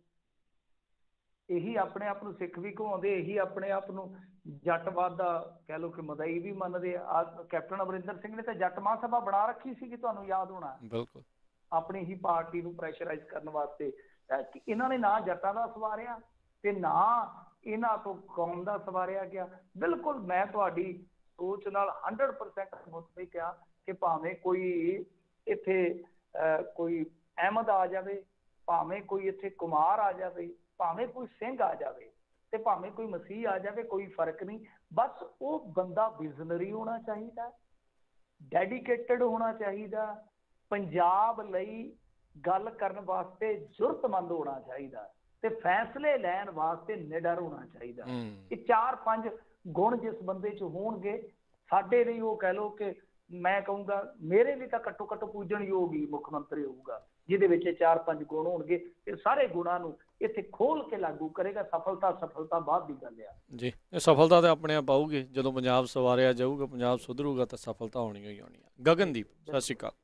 ਇਹੀ ਆਪਣੇ ਆਪ ਨੂੰ ਸਿੱਖ ਵੀ ਕਹਾਉਂਦੇ, ਇਹੀ ਆਪਣੇ ਆਪ ਨੂੰ ਜੱਟਵਾਦ ਦਾ ਕਹਿ ਲਓ ਕਿ ਮਦਈ ਵੀ ਮੰਨਦੇ ਆ। ਆ ਕੈਪਟਨ ਅਮਰਿੰਦਰ ਸਿੰਘ ਨੇ ਤਾਂ ਜੱਟ ਮਹਾਂਸਭਾ ਬਣਾ ਰੱਖੀ ਸੀਗੀ, ਤੁਹਾਨੂੰ ਯਾਦ ਹੋਣਾ, ਬਿਲਕੁਲ ਆਪਣੀ ਹੀ ਪਾਰਟੀ ਨੂੰ ਪ੍ਰੈਸ਼ਰਾਈਜ਼ ਕਰਨ ਵਾਸਤੇ। ਕਿ ਇਹਨਾਂ ਨੇ ਨਾ ਜੱਟਾਂ ਦਾ ਸਵਾਰਿਆ ਤੇ ਨਾ ਇਹਨਾਂ ਤੋਂ ਕੌਮ ਦਾ ਸਵਾਰਿਆ ਗਿਆ। ਬਿਲਕੁਲ ਮੈਂ ਤੁਹਾਡੀ ਸੋਚ ਨਾਲ ਹੰਡਰਡ ਪਰਸੈਂਟ ਮੁਤਫਿਕ ਆ ਕਿ ਭਾਵੇਂ ਕੋਈ ਇੱਥੇ ਕੋਈ ਅਹਿਮਦ ਆ ਜਾਵੇ, ਭਾਵੇਂ ਕੋਈ ਇੱਥੇ ਕੁਮਾਰ ਆ ਜਾਵੇ, ਭਾਵੇਂ ਕੋਈ ਸਿੰਘ ਆ ਜਾਵੇ ਤੇ ਭਾਵੇਂ ਕੋਈ ਮਸੀਹ ਆ ਜਾਵੇ, ਕੋਈ ਫਰਕ ਨਹੀਂ। ਬਸ ਉਹ ਬੰਦਾ ਵਿਜ਼ਨਰੀ ਹੋਣਾ ਚਾਹੀਦਾ, ਡੈਡੀਕੇਟਡ ਹੋਣਾ ਚਾਹੀਦਾ, ਪੰਜਾਬ ਲਈ ਗੱਲ ਕਰਨ ਵਾਸਤੇ ਜ਼ੁਰਤਮੰਦ ਹੋਣਾ ਚਾਹੀਦਾ ਤੇ ਫੈਸਲੇ ਲੈਣ ਵਾਸਤੇ ਨਿਡਰ ਹੋਣਾ ਚਾਹੀਦਾ। ਇਹ ਚਾਰ ਪੰਜ ਗੁਣ ਜਿਸ ਬੰਦੇ 'ਚ ਹੋਣਗੇ, ਸਾਡੇ ਲਈ ਉਹ ਕਹਿ ਲਓ ਕਿ ਮੈਂ ਕਹੂੰਗਾ ਮੇਰੇ ਲਈ ਤਾਂ ਘੱਟੋ ਘੱਟ ਪੂਜਣਯੋਗ ਹੀ ਮੁੱਖ ਮੰਤਰੀ ਹੋਊਗਾ, ਜਿਹਦੇ ਵਿੱਚ ਇਹ ਚਾਰ ਪੰਜ ਗੁਣ ਹੋਣਗੇ। ਇਹ ਸਾਰੇ ਗੁਣਾਂ ਨੂੰ ਇੱਥੇ ਖੋਲ ਕੇ ਲਾਗੂ ਕਰੇਗਾ। ਸਫਲਤਾ ਸਫਲਤਾ ਬਾਅਦ ਦੀ ਗੱਲ ਆ ਜੀ। ਇਹ ਸਫਲਤਾ ਤਾਂ ਆਪਣੇ ਆਪ ਆਊਗੀ ਜਦੋਂ ਪੰਜਾਬ ਸਵਾਰਿਆ ਜਾਊਗਾ, ਪੰਜਾਬ ਸੁਧਰੂਗਾ ਤਾਂ ਸਫਲਤਾ ਹੋਣੀ ਹੀ ਹੋਣੀ ਆ। ਗਗਨਦੀਪ, ਸਤਿ ਸ਼੍ਰੀ ਅਕਾਲ।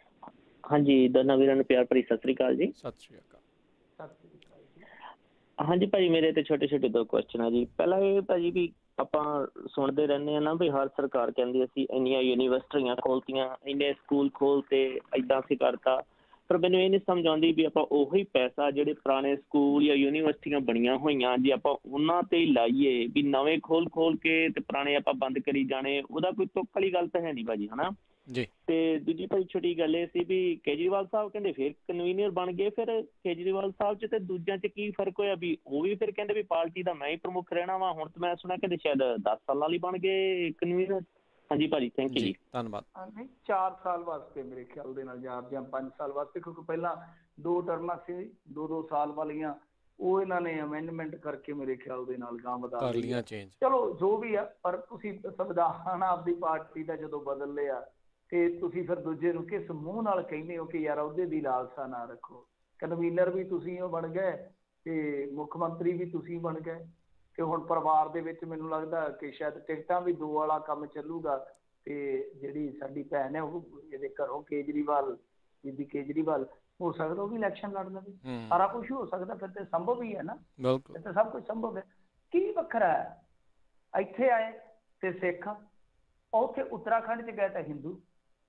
ਹਾਂਜੀ, ਦੋਨਾਂ ਵੀਰਾਂ ਨੂੰ ਪਿਆਰ ਭਰੀ ਸਤਿ ਸ੍ਰੀ ਅਕਾਲ ਜੀ। ਸਤਿ ਸ਼੍ਰੀ ਅਕਾਲ। ਸਤਿ ਸ਼੍ਰੀ ਅਕਾਲ ਜੀ। ਹਾਂਜੀ ਭਾਜੀ, ਮੇਰੇ ਤੇ ਛੋਟੇ ਛੋਟੇ ਦੋ ਕੁਐਸਚਨ ਆ ਜੀ। ਪਹਿਲਾਂ ਇਹ ਭਾਜੀ ਵੀ ਆਪਾਂ ਸੁਣਦੇ ਰਹਿੰਦੇ ਹਾਂ ਨਾ ਵੀ ਹਰ ਸਰਕਾਰ ਕਹਿੰਦੀ ਅਸੀਂ ਇੰਨੀਆਂ ਯੂਨੀਵਰਸਿਟੀਆਂ ਖੋਲਤੀਆਂ, ਇੰਨੇ ਸਕੂਲ ਖੋਲਤੇ, ਏਦਾਂ ਅਸੀਂ ਕਰਤਾ, ਪਰ ਮੈਨੂੰ ਇਹ ਨਹੀਂ ਸਮਝ ਆਉਂਦੀ ਵੀ ਆਪਾਂ ਉਹੀ ਪੈਸਾ ਜਿਹੜੇ ਪੁਰਾਣੇ ਸਕੂਲ ਜਾਂ ਯੂਨੀਵਰਸਿਟੀਆਂ ਬਣੀਆਂ ਹੋਈਆਂ ਜੇ ਆਪਾਂ ਉਹਨਾਂ ਤੇ ਹੀ ਲਾਈਏ ਵੀ ਨਵੇਂ ਖੋਲ ਖੋਲ ਕੇ ਤੇ ਪੁਰਾਣੇ ਆਪਾਂ ਬੰਦ ਕਰੀ ਜਾਣੇ, ਉਹਦਾ ਕੋਈ ਤੁੱਕ ਵਾਲੀ ਗੱਲ ਤਾਂ ਹੈ ਨਹੀਂ ਭਾਜੀ, ਹਨਾ ਜੀ। ਤੇ ਦੂਜੀ ਭਾਈ ਛੋਟੀ ਗੱਲ ਇਹ ਸੀ ਵੀ ਕੇਜਰੀਵਾਲ ਸਾਹਿਬ ਕਹਿੰਦੇ ਫਿਰ ਕਨਵੀਨਰ ਬਣ ਗਏ, ਫਿਰ ਕੇਜਰੀਵਾਲ ਸਾਹਿਬ 'ਚ ਤੇ ਦੂਜਿਆਂ 'ਚ ਕੀ ਫਰਕ ਹੋਇਆ ਵੀ ਉਹ ਵੀ ਫਿਰ ਕਹਿੰਦੇ ਵੀ ਪਾਰਟੀ ਦਾ ਮੈਂ ਹੀ ਪ੍ਰਮੁੱਖ ਰਹਿਣਾ ਵਾ। ਹੁਣ ਤਾਂ ਮੈਂ ਸੁਣਿਆ ਕਹਿੰਦੇ ਸ਼ਾਇਦ ਦਸ ਸਾਲਾਂ ਲਈ ਬਣ ਗਏ ਕਨਵੀਨਰ। ਹਾਂਜੀ ਭਾਜੀ, ਥੈਂਕ ਯੂ ਜੀ, ਧੰਨਵਾਦ। ਨਹੀਂ, ਚਾਰ ਸਾਲ ਵਾਸਤੇ ਮੇਰੇ ਖਿਆਲ ਦੇ ਨਾਲ ਜਾਂ ਜਾਂ ਪੰਜ ਸਾਲ ਵਾਸਤੇ, ਕਿਉਂਕਿ ਪਹਿਲਾਂ ਦੋ ਟਰਮਾਂ ਸੀ ਦੋ ਦੋ ਸਾਲ ਵਾਲੀਆਂ, ਉਹ ਇਹਨਾਂ ਨੇ ਅਮੈਂਡਮੈਂਟ ਕਰਕੇ ਮੇਰੇ ਖਿਆਲ ਦੇ ਨਾਲ ਗਾਂ ਵਧਾ ਕਰ ਲਈਆਂ ਚੇਂਜ। ਚਲੋ ਜੋ ਵੀ ਆ, ਪਰ ਤੁਸੀਂ ਸੰਵਿਧਾਨ ਆਪਦੀ ਪਾਰਟੀ ਦਾ ਜਦੋਂ ਬਦਲ ਲਿਆ ਤੇ ਤੁਸੀਂ ਫਿਰ ਦੂਜੇ ਨੂੰ ਕਿਸ ਮੂੰਹ ਨਾਲ ਕਹਿੰਦੇ ਹੋ ਕਿ ਯਾਰ ਉਹਦੇ ਦੀ ਲਾਲਸਾ ਨਾ ਰੱਖੋ। ਕਨਵੀਨਰ ਵੀ ਤੁਸੀਂ ਉਹ ਬਣ ਗਏ ਤੇ ਮੁੱਖ ਮੰਤਰੀ ਵੀ ਤੁਸੀਂ ਬਣ ਗਏ ਤੇ ਹੁਣ ਪਰਿਵਾਰ ਦੇ ਵਿੱਚ ਮੈਨੂੰ ਲੱਗਦਾ ਕਿ ਸ਼ਾਇਦ ਟਿਕਟਾਂ ਵੀ ਦੋ ਵਾਲਾ ਕੰਮ ਚੱਲੂਗਾ। ਤੇ ਜਿਹੜੀ ਸਾਡੀ ਭੈਣ ਹੈ ਉਹ ਇਹਦੇ ਘਰੋਂ ਕੇਜਰੀਵਾਲ, ਬੀਬੀ ਕੇਜਰੀਵਾਲ, ਹੋ ਸਕਦਾ ਉਹ ਵੀ ਇਲੈਕਸ਼ਨ ਲੜ ਲਵੇ। ਸਾਰਾ ਕੁਛ ਹੋ ਸਕਦਾ, ਫਿਰ ਤੇ ਸੰਭਵ ਹੀ ਹੈ ਨਾ, ਫਿਰ ਤੇ ਸਭ ਕੁਝ ਸੰਭਵ ਹੈ। ਕੀ ਵੱਖਰਾ ਹੈ, ਇੱਥੇ ਆਏ ਤੇ ਸਿੱਖ, ਉੱਥੇ ਉੱਤਰਾਖੰਡ 'ਚ ਗਏ ਤਾਂ ਹਿੰਦੂ।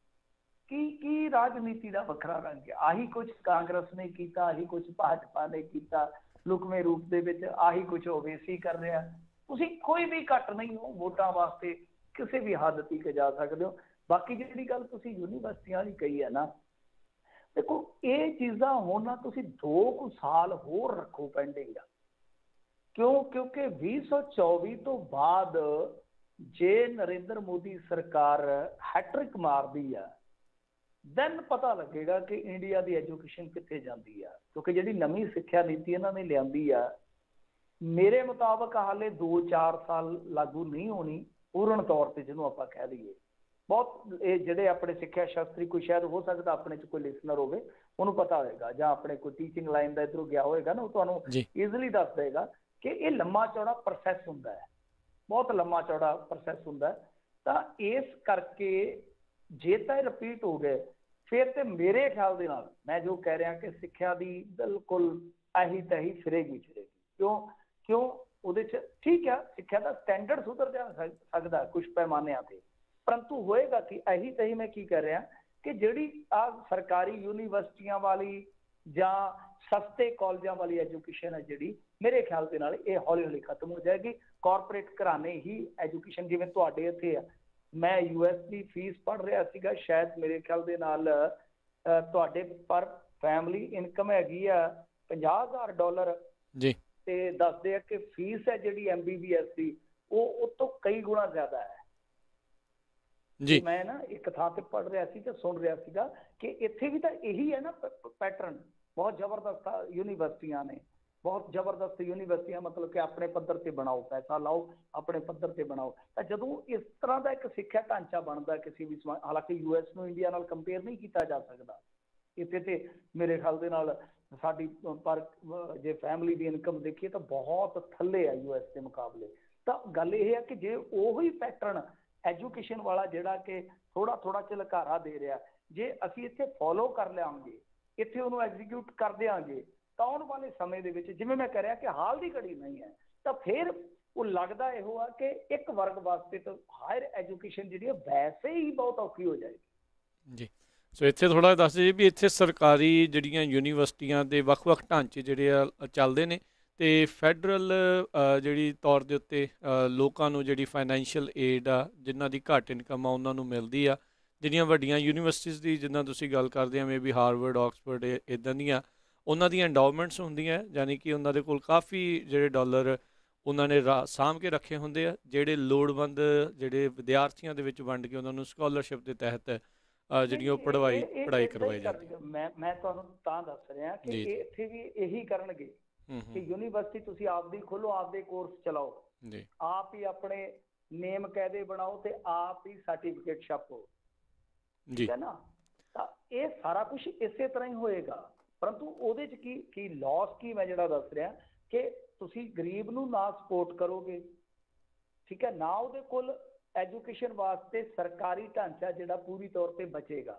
ਕੀ ਕੀ ਰਾਜਨੀਤੀ ਦਾ ਵੱਖਰਾ ਰੰਗ ਹੈ? ਆਹੀ ਕੁਛ ਕਾਂਗਰਸ ਨੇ ਕੀਤਾ, ਆਹੀ ਕੁਛ ਭਾਜਪਾ ਨੇ ਕੀਤਾ, ਲੁਕਵੇਂ ਰੂਪ ਦੇ ਵਿੱਚ ਆਹੀ ਕੁਛ ਓਵੈਸੀ ਕਰ ਰਿਹਾ। ਤੁਸੀਂ ਕੋਈ ਵੀ ਘੱਟ ਨਹੀਂ ਹੋ ਵੋਟਾਂ ਵਾਸਤੇ, ਕਿਸੇ ਵੀ ਹੱਦ ਤੱਕ ਜਾ ਸਕਦੇ ਹੋ। ਬਾਕੀ ਜਿਹੜੀ ਗੱਲ ਤੁਸੀਂ ਯੂਨੀਵਰਸਿਟੀਆਂ ਵਾਲੀ ਕਹੀ ਹੈ ਨਾ, ਦੇਖੋ ਇਹ ਚੀਜ਼ਾਂ ਹੁਣ ਨਾ ਤੁਸੀਂ ਦੋ ਕੁ ਸਾਲ ਹੋਰ ਰੱਖੋ ਪੈਂਡਿੰਗ ਆ। ਕਿਉਂ? ਕਿਉਂਕਿ ਵੀਹ ਸੌ ਚੌਵੀ ਤੋਂ ਬਾਅਦ ਜੇ ਨਰਿੰਦਰ ਮੋਦੀ ਸਰਕਾਰ ਹੈਟ੍ਰਿਕ ਮਾਰਦੀ ਆ, ਦੈਨ ਪਤਾ ਲੱਗੇਗਾ ਕਿ ਇੰਡੀਆ ਦੀ ਐਜੂਕੇਸ਼ਨ ਕਿੱਥੇ ਜਾਂਦੀ ਆ। ਕਿਉਂਕਿ ਜਿਹੜੀ ਨਵੀਂ ਸਿੱਖਿਆ ਨੀਤੀ ਇਹਨਾਂ ਨੇ ਲਿਆਂਦੀ ਆ, ਮੇਰੇ ਮੁਤਾਬਕ ਹਾਲੇ ਦੋ ਚਾਰ ਸਾਲ ਲਾਗੂ ਨਹੀਂ ਹੋਣੀ ਪੂਰਨ ਤੌਰ ਤੇ, ਜਿਹਨੂੰ ਆਪਾਂ ਕਹਿ ਦਈਏ। ਬਹੁਤ ਇਹ ਜਿਹੜੇ ਆਪਣੇ ਸਿੱਖਿਆ ਸ਼ਾਸਤਰੀ, ਕੋਈ ਸ਼ਾਇਦ ਹੋ ਸਕਦਾ ਆਪਣੇ ਚ ਕੋਈ ਲਿਸਨਰ ਹੋਵੇ, ਉਹਨੂੰ ਪਤਾ ਹੋਏਗਾ, ਜਾਂ ਆਪਣੇ ਕੋਈ ਟੀਚਿੰਗ ਲਾਈਨ ਦਾ ਇੱਧਰੋਂ ਗਿਆ ਹੋਏਗਾ ਨਾ, ਉਹ ਤੁਹਾਨੂੰ ਈਜ਼ੀਲੀ ਦੱਸ ਦੇਗਾ ਕਿ ਇਹ ਲੰਮਾ ਚੌੜਾ ਪ੍ਰੋਸੈਸ ਹੁੰਦਾ ਹੈ, ਬਹੁਤ ਲੰਮਾ ਚੌੜਾ ਪ੍ਰੋਸੈਸ ਹੁੰਦਾ ਹੈ। ਤਾਂ ਇਸ ਕਰਕੇ ਜੇ ਤਾਂ ਇਹ ਰਿਪੀਟ ਹੋ ਗਏ, ਫਿਰ ਤੇ ਮੇਰੇ ਖਿਆਲ ਦੇ ਨਾਲ ਮੈਂ ਜੋ ਕਹਿ ਰਿਹਾ ਕਿ ਸਿੱਖਿਆ ਦੀ ਬਿਲਕੁਲ ਆਹੀ ਤਹੀ ਫਿਰੇਗੀ ਫਿਰੇਗੀ ਕਿਉਂ ਕਿਉਂ ਉਹਦੇ ਚ ਠੀਕ ਆ, ਸਿੱਖਿਆ ਦਾ ਸਟੈਂਡਰਡ ਸੁਧਰ ਜਾ ਸਕਦਾ ਕੁਝ ਪੈਮਾਨਿਆਂ ਤੇ, ਪਰੰਤੂ ਹੋਏਗਾ ਕਿ ਆਹੀ ਤਹੀ ਮੈਂ ਕੀ ਕਰ ਰਿਹਾ ਕਿ ਜਿਹੜੀ ਆ ਸਰਕਾਰੀ ਯੂਨੀਵਰਸਿਟੀਆਂ ਵਾਲੀ ਜਾਂ ਸਸਤੇ ਕਾਲਜਾਂ ਵਾਲੀ ਐਜੂਕੇਸ਼ਨ ਹੈ ਜਿਹੜੀ, ਮੇਰੇ ਖਿਆਲ ਦੇ ਨਾਲ ਇਹ ਹੌਲੀ ਹੌਲੀ ਖਤਮ ਹੋ ਜਾਏਗੀ। ਕਾਰਪੋਰੇਟ ਘਰਾਣੇ ਹੀ ਐਜੂਕੇਸ਼ਨ, ਜਿਵੇਂ ਤੁਹਾਡੇ ਇੱਥੇ ਆ, ਮੈਂ ਯੂ ਐਸ ਦੀ ਫੀਸ ਪੜ੍ਹ ਰਿਹਾ ਸੀਗਾ, ਸ਼ਾਇਦ ਮੇਰੇ ਖਿਆਲ ਦੇ ਨਾਲ ਤੁਹਾਡੇ ਪਰ ਫੈਮਿਲੀ ਇਨਕਮ ਹੈਗੀ ਆ ਪੰਜਾਹ ਹਜ਼ਾਰ ਡਾਲਰ ਜੀ, ਤੇ ਦੱਸਦੇ ਆ ਕਿ ਫੀਸ ਹੈ ਜਿਹੜੀ ਐਮ ਬੀ ਬੀ ਐਸ ਦੀ ਉਹ ਉਹ ਤੋਂ ਕਈ ਗੁਣਾ ਜ਼ਿਆਦਾ ਹੈ ਜੀ। ਮੈਂ ਨਾ ਇੱਕ ਥਾਂ ਤੇ ਪੜ੍ਹ ਰਿਹਾ ਸੀ ਤੇ ਸੁਣ ਰਿਹਾ ਸੀਗਾ ਕਿ ਇੱਥੇ ਵੀ ਤਾਂ ਇਹੀ ਹੈ ਨਾ ਪੈਟਰਨ। ਬਹੁਤ ਜ਼ਬਰਦਸਤ ਯੂਨੀਵਰਸਿਟੀਆਂ ਨੇ, ਬਹੁਤ ਜ਼ਬਰਦਸਤ ਯੂਨੀਵਰਸਿਟੀਆਂ, ਮਤਲਬ ਕਿ ਆਪਣੇ ਪੱਧਰ ਤੇ ਬਣਾਓ, ਪੈਸਾ ਲਾਓ, ਆਪਣੇ ਪੱਧਰ ਤੇ ਬਣਾਓ। ਤਾਂ ਜਦੋਂ ਇਸ ਤਰ੍ਹਾਂ ਦਾ ਇੱਕ ਸਿੱਖਿਆ ਢਾਂਚਾ ਬਣਦਾ ਕਿਸੇ ਵੀ ਸਮਾਜ, ਹਾਲਾਂਕਿ ਯੂ ਐਸ ਨੂੰ ਇੰਡੀਆ ਨਾਲ ਕੰਪੇਅਰ ਨਹੀਂ ਕੀਤਾ ਜਾ ਸਕਦਾ, ਇੱਥੇ ਤੇ ਮੇਰੇ ਖਿਆਲ ਦੇ ਨਾਲ ਸਾਡੀ ਪਰ ਜੇ ਫੈਮਿਲੀ ਦੀ ਇਨਕਮ ਦੇਖੀਏ ਤਾਂ ਬਹੁਤ ਥੱਲੇ ਆ ਯੂ ਐਸ ਦੇ ਮੁਕਾਬਲੇ। ਤਾਂ ਗੱਲ ਇਹ ਹੈ ਕਿ ਜੇ ਉਹੀ ਪੈਟਰਨ ਐਜੂਕੇਸ਼ਨ ਵਾਲਾ ਜਿਹੜਾ ਕਿ ਥੋੜਾ ਥੋੜਾ ਝਲਕਾਰਾ ਦੇ ਰਿਹਾ, ਜੇ ਅਸੀਂ ਇੱਥੇ ਫੋਲੋ ਕਰ ਲਿਆਵਾਂਗੇ, ਇੱਥੇ ਉਹਨੂੰ ਐਗਜ਼ੀਕਿਊਟ ਕਰ ਦਿਆਂਗੇ, ਤਾਂ ਆਉਣ ਵਾਲੇ ਸਮੇਂ ਦੇ ਵਿੱਚ, ਜਿਵੇਂ ਮੈਂ ਕਹਿ ਰਿਹਾ ਕਿ ਹਾਲ ਦੀ ਘੜੀ ਨਹੀਂ ਹੈ, ਤਾਂ ਫਿਰ ਉਹ ਲੱਗਦਾ ਇਹੋ ਆ ਕਿ ਇੱਕ ਵਰਗ ਵਾਸਤੇ ਤਾਂ ਹਾਇਰ ਐਜੂਕੇਸ਼ਨ ਜਿਹੜੀ ਹੈ ਵੈਸੇ ਹੀ ਬਹੁਤ ਔਖੀ ਹੋ ਜਾਏਗੀ ਜੀ। ਸੋ ਇੱਥੇ ਥੋੜ੍ਹਾ ਦੱਸ ਦਿਓ ਵੀ ਇੱਥੇ ਸਰਕਾਰੀ ਜਿਹੜੀਆਂ ਯੂਨੀਵਰਸਿਟੀਆਂ ਦੇ ਵੱਖ-ਵੱਖ ਢਾਂਚੇ ਜਿਹੜੇ ਆ ਚੱਲਦੇ ਨੇ, ਅਤੇ ਫੈਡਰਲ ਜਿਹੜੀ ਤੌਰ ਦੇ ਉੱਤੇ ਲੋਕਾਂ ਨੂੰ ਜਿਹੜੀ ਫਾਈਨੈਂਸ਼ੀਅਲ ਏਡ ਆ, ਜਿਨ੍ਹਾਂ ਦੀ ਘੱਟ ਇਨਕਮ ਆ ਉਹਨਾਂ ਨੂੰ ਮਿਲਦੀ ਆ। ਜਿਹੜੀਆਂ ਵੱਡੀਆਂ ਯੂਨੀਵਰਸਿਟੀਜ਼ ਦੀ ਜਿੱਦਾਂ ਤੁਸੀਂ ਗੱਲ ਕਰਦੇ ਆ, ਮੇ ਬੀ ਹਾਰਵਰਡ, ਆਕਸਫੋਰਡ, ਇੱਦਾਂ ਦੀਆਂ, ਉਹਨਾਂ ਦੀਆਂ ਐਂਡਾਊਮੈਂਟਸ ਹੁੰਦੀਆਂ, ਯਾਨੀ ਕਿ ਉਹਨਾਂ ਦੇ ਕੋਲ ਕਾਫੀ ਜਿਹੜੇ ਡਾਲਰ ਉਹਨਾਂ ਨੇ ਰਾ ਸਾਂਭ ਕੇ ਰੱਖੇ ਹੁੰਦੇ ਆ, ਜਿਹੜੇ ਲੋੜਵੰਦ ਜਿਹੜੇ ਵਿਦਿਆਰਥੀਆਂ ਦੇ ਵਿੱਚ ਵੰਡ ਕੇ ਉਹਨਾਂ ਨੂੰ ਸਕੋਲਰਸ਼ਿਪ ਦੇ ਤਹਿਤ ਜਿਹੜੀਆਂ ਉਹ ਪੜ੍ਹਾਈ ਪੜ੍ਹਾਈ ਕਰਵਾਈ ਜਾਂਦੀ। ਮੈਂ ਮੈਂ ਤੁਹਾਨੂੰ ਤਾਂ ਦੱਸ ਰਿਹਾ ਕਿ ਇੱਥੇ ਵੀ ਇਹੀ ਕਰਨਗੇ ਕਿ ਯੂਨੀਵਰਸਿਟੀ ਤੁਸੀਂ ਆਪਦੀ ਖੋਲੋ, ਆਪਦੇ ਕੋਰਸ ਚਲਾਓ, ਆਪ ਹੀ ਆਪਣੇ ਨੇਮ ਕਾਇਦੇ ਬਣਾਓ ਤੇ ਆਪ ਹੀ ਸਰਟੀਫਿਕੇਟ ਛਾਪੋ, ਠੀਕ ਹੈ ਨਾ। ਤਾਂ ਇਹ ਸਾਰਾ ਕੁਝ ਇਸੇ ਤਰ੍ਹਾਂ ਹੀ ਹੋਏਗਾ, ਪਰੰਤੂ ਉਹਦੇ ਚ ਕੀ ਕੀ ਲੌਸ ਕੀ ਮੈਂ ਜਿਹੜਾ ਦੱਸ ਰਿਹਾ ਕਿ ਤੁਸੀਂ ਗਰੀਬ ਨੂੰ ਨਾ ਸਪੋਰਟ ਕਰੋਗੇ, ਠੀਕ ਹੈ ਨਾ, ਉਹਦੇ ਕੋਲ ਐਜੂਕੇਸ਼ਨ ਵਾਸਤੇ ਸਰਕਾਰੀ ਢਾਂਚਾ ਜਿਹੜਾ ਪੂਰੀ ਤੌਰ ਤੇ ਬਚੇਗਾ।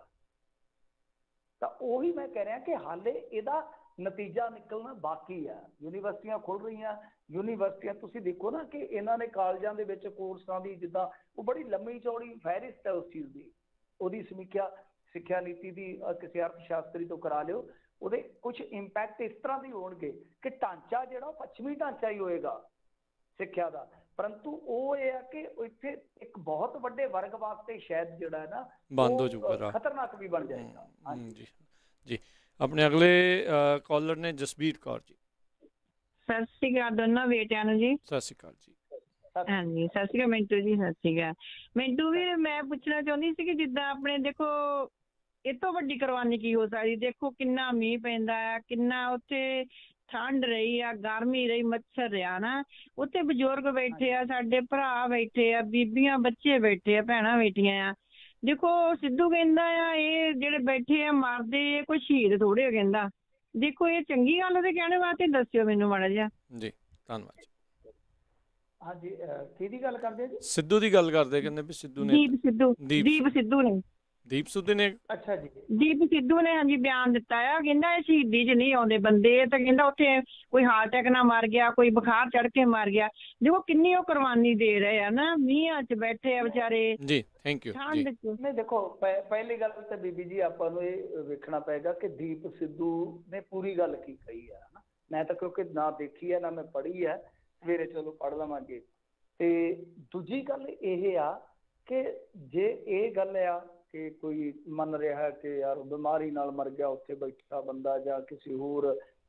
ਤਾਂ ਉਹੀ ਮੈਂ ਕਹਿ ਰਿਹਾ ਕਿ ਹਾਲੇ ਇਹਦਾ ਨਤੀਜਾ ਨਿਕਲਣਾ ਬਾਕੀ ਆ। ਯੂਨੀਵਰਸਿਟੀਆਂ ਖੁੱਲ ਰਹੀਆਂ, ਯੂਨੀਵਰਸਿਟੀਆਂ ਤੁਸੀਂ ਦੇਖੋ ਨਾ ਕਿ ਇਹਨਾਂ ਨੇ ਕਾਲਜਾਂ ਦੇ ਵਿੱਚ ਕੋਰਸਾਂ ਦੀ ਜਿੱਦਾਂ ਉਹ ਬੜੀ ਲੰਮੀ ਚੌੜੀ ਫਹਿਰਿਸਤ ਹੈ ਉਸ ਚੀਜ਼ ਦੀ, ਉਹਦੀ ਸਮੀਖਿਆ ਸਿੱਖਿਆ ਨੀਤੀ ਦੀ ਕਿਸੇ ਅਰਥ ਸ਼ਾਸਤਰੀ ਤੋਂ ਕਰਾ ਲਿਓ, ਉਹਦੇ ਕੁਝ ਇੰਪੈਕਟ ਇਸ ਤਰ੍ਹਾਂ ਦੇ ਹੋਣਗੇ ਕਿ ਢਾਂਚਾ ਜਿਹੜਾ ਉਹ ਪੱਛਮੀ ਢਾਂਚਾ ਹੀ ਹੋਏਗਾ ਸਿੱਖਿਆ ਦਾ, ਪਰੰਤੂ ਉਹ ਇਹ ਆ ਕਿ ਇੱਥੇ ਇੱਕ ਬਹੁਤ ਵੱਡੇ ਵਰਗ ਵਾਸਤੇ ਸ਼ਾਇਦ ਜਿਹੜਾ ਹੈ ਨਾ ਬੰਦ ਹੋ ਜਾਊਗਾ, ਖਤਰਨਾਕ ਵੀ ਬਣ ਜਾਏਗਾ। ਜੀ ਜੀ ਆਪਣੇ ਅਗਲੇ ਕਾਲਰ ਨੇ ਜਸਬੀਰ ਕੌਰ ਜੀ। ਸਤਿ ਸ਼੍ਰੀ ਅਕਾਲ ਦੋਨਾਂ ਬੇਟਿਆਂ ਨੂੰ ਜੀ। ਸਤਿ ਸ਼੍ਰੀ ਅਕਾਲ ਜੀ। ਹਾਂਜੀ ਸਤਿ ਸ਼੍ਰੀ ਅਕਾਲ ਮਿੰਟੂ ਜੀ। ਸਤਿ ਸ਼੍ਰੀ ਅਕਾਲ ਮਿੰਟੂ ਵੀ ਮੈਂ ਪੁੱਛਣਾ ਚਾਹੁੰਦੀ ਸੀ ਕਿ ਜਿੱਦਾਂ ਆਪਣੇ ਦੇਖੋ ਇਹ ਤੋਂ ਵੱਡੀ ਕੁਰਬਾਨੀ ਕੀ ਹੋ ਸਕਦੀ, ਦੇਖੋ ਕਿੰਨਾ ਮੀਂਹ ਪੈਂਦਾ ਆ, ਕਿੰਨਾ ਉੱਥੇ ਠੰਡ ਰਹੀ ਆ, ਗਰਮੀ ਰਹੀ, ਮੱਛਰ ਰਿਹਾ ਨਾ, ਉੱਥੇ ਬਜ਼ੁਰਗ ਬੈਠੇ ਆ, ਸਾਡੇ ਭਰਾ ਬੈਠੇ ਆ, ਬੀਬੀਆਂ ਬੱਚੇ ਬੈਠੇ ਆ, ਭੈਣਾਂ ਬੈਠੀਆਂ ਆ। ਦੇਖੋ ਸਿੱਧੂ ਕਹਿੰਦਾ ਆ ਇਹ ਜਿਹੜੇ ਬੈਠੇ ਆ ਮਰਦੇ ਕੋਈ ਸ਼ਹੀਦ ਥੋੜੇ ਹੋ, ਕਹਿੰਦਾ ਦੇਖੋ ਇਹ ਚੰਗੀ ਗੱਲ ਉਹਦੇ ਕਹਿਣੇ ਵਾਸਤੇ ਦੱਸਿਓ ਮੈਨੂੰ ਮਾੜਾ ਜਿਹਾ ਜੀ। ਧੰਨਵਾਦ ਜੀ। ਹਾਂਜੀ ਕਿਹਦੀ ਗੱਲ ਕਰਦੇ ਜੀ? ਸਿੱਧੂ ਦੀ ਗੱਲ ਕਰਦੇ, ਕਹਿੰਦੇ ਵੀ ਸਿੱਧੂ ਨੇ ਦੀਪ ਸਿੱਧੂ ਦੀਪ ਸਿੱਧੂ ਨੇ ਦੀਪ ਸਿੱਧੂ ਨੇ ਅੱਛਾ ਜੀ ਦੀਪ ਸਿੱਧੂ ਨੇ ਹਾਂਜੀ ਬਿਆਨ ਦਿੱਤਾ ਆ, ਕਹਿੰਦਾ ਇਹ ਸ਼ਹੀਦੀ 'ਚ ਨਹੀਂ ਆਉਂਦੇ ਬੰਦੇ, ਤਾਂ ਕਹਿੰਦਾ ਉੱਥੇ ਕੋਈ ਹਾਰਟ ਅਟੈਕ ਨਾਲ ਮਰ ਗਿਆ, ਕੋਈ ਬੁਖਾਰ ਚੜ੍ਹ ਕੇ ਮਰ ਗਿਆ। ਦੇਖੋ ਕਿੰਨੀ ਉਹ ਕੁਰਬਾਨੀ ਦੇ ਰਹੇ ਆ ਨਾ, ਮੀਂਹਾਂ 'ਚ ਬੈਠੇ ਆ ਵਿਚਾਰੇ। ਜੀ ਥੈਂਕ ਯੂ। ਠੰਡ 'ਚ ਨਹੀਂ ਦੇਖੋ ਪਹਿਲੀ ਗੱਲ ਤਾਂ ਬੀਬੀ ਜੀ ਆਪਾਂ ਨੂੰ ਇਹ ਵੇਖਣਾ ਪਏਗਾ ਕਿ ਦੀਪ ਸਿੱਧੂ ਨੇ ਪੂਰੀ ਗੱਲ ਕੀ ਕਹੀ ਆ ਨਾ। ਮੈਂ ਤਾਂ ਕਿਉਂਕਿ ਨਾ ਦੇਖੀ ਹੈ ਨਾ ਮੈਂ ਪੜ੍ਹੀ ਹੈ, ਸਵੇਰੇ ਚਲੋ ਪੜ੍ਹ ਲਵਾਂਗੇ। ਤੇ ਦੂਜੀ ਗੱਲ ਇਹ ਆ ਕਿ ਜੇ ਇਹ ਗੱਲ ਆ ਕਿ ਕੋਈ ਮੰਨ ਰਿਹਾ ਕਿ ਯਾਰ ਬਿਮਾਰੀ ਨਾਲ ਮਰ ਗਿਆ ਉੱਥੇ ਬੈਠਾ ਬੰਦਾ ਜਾਂ ਕਿਸੇ ਹੋਰ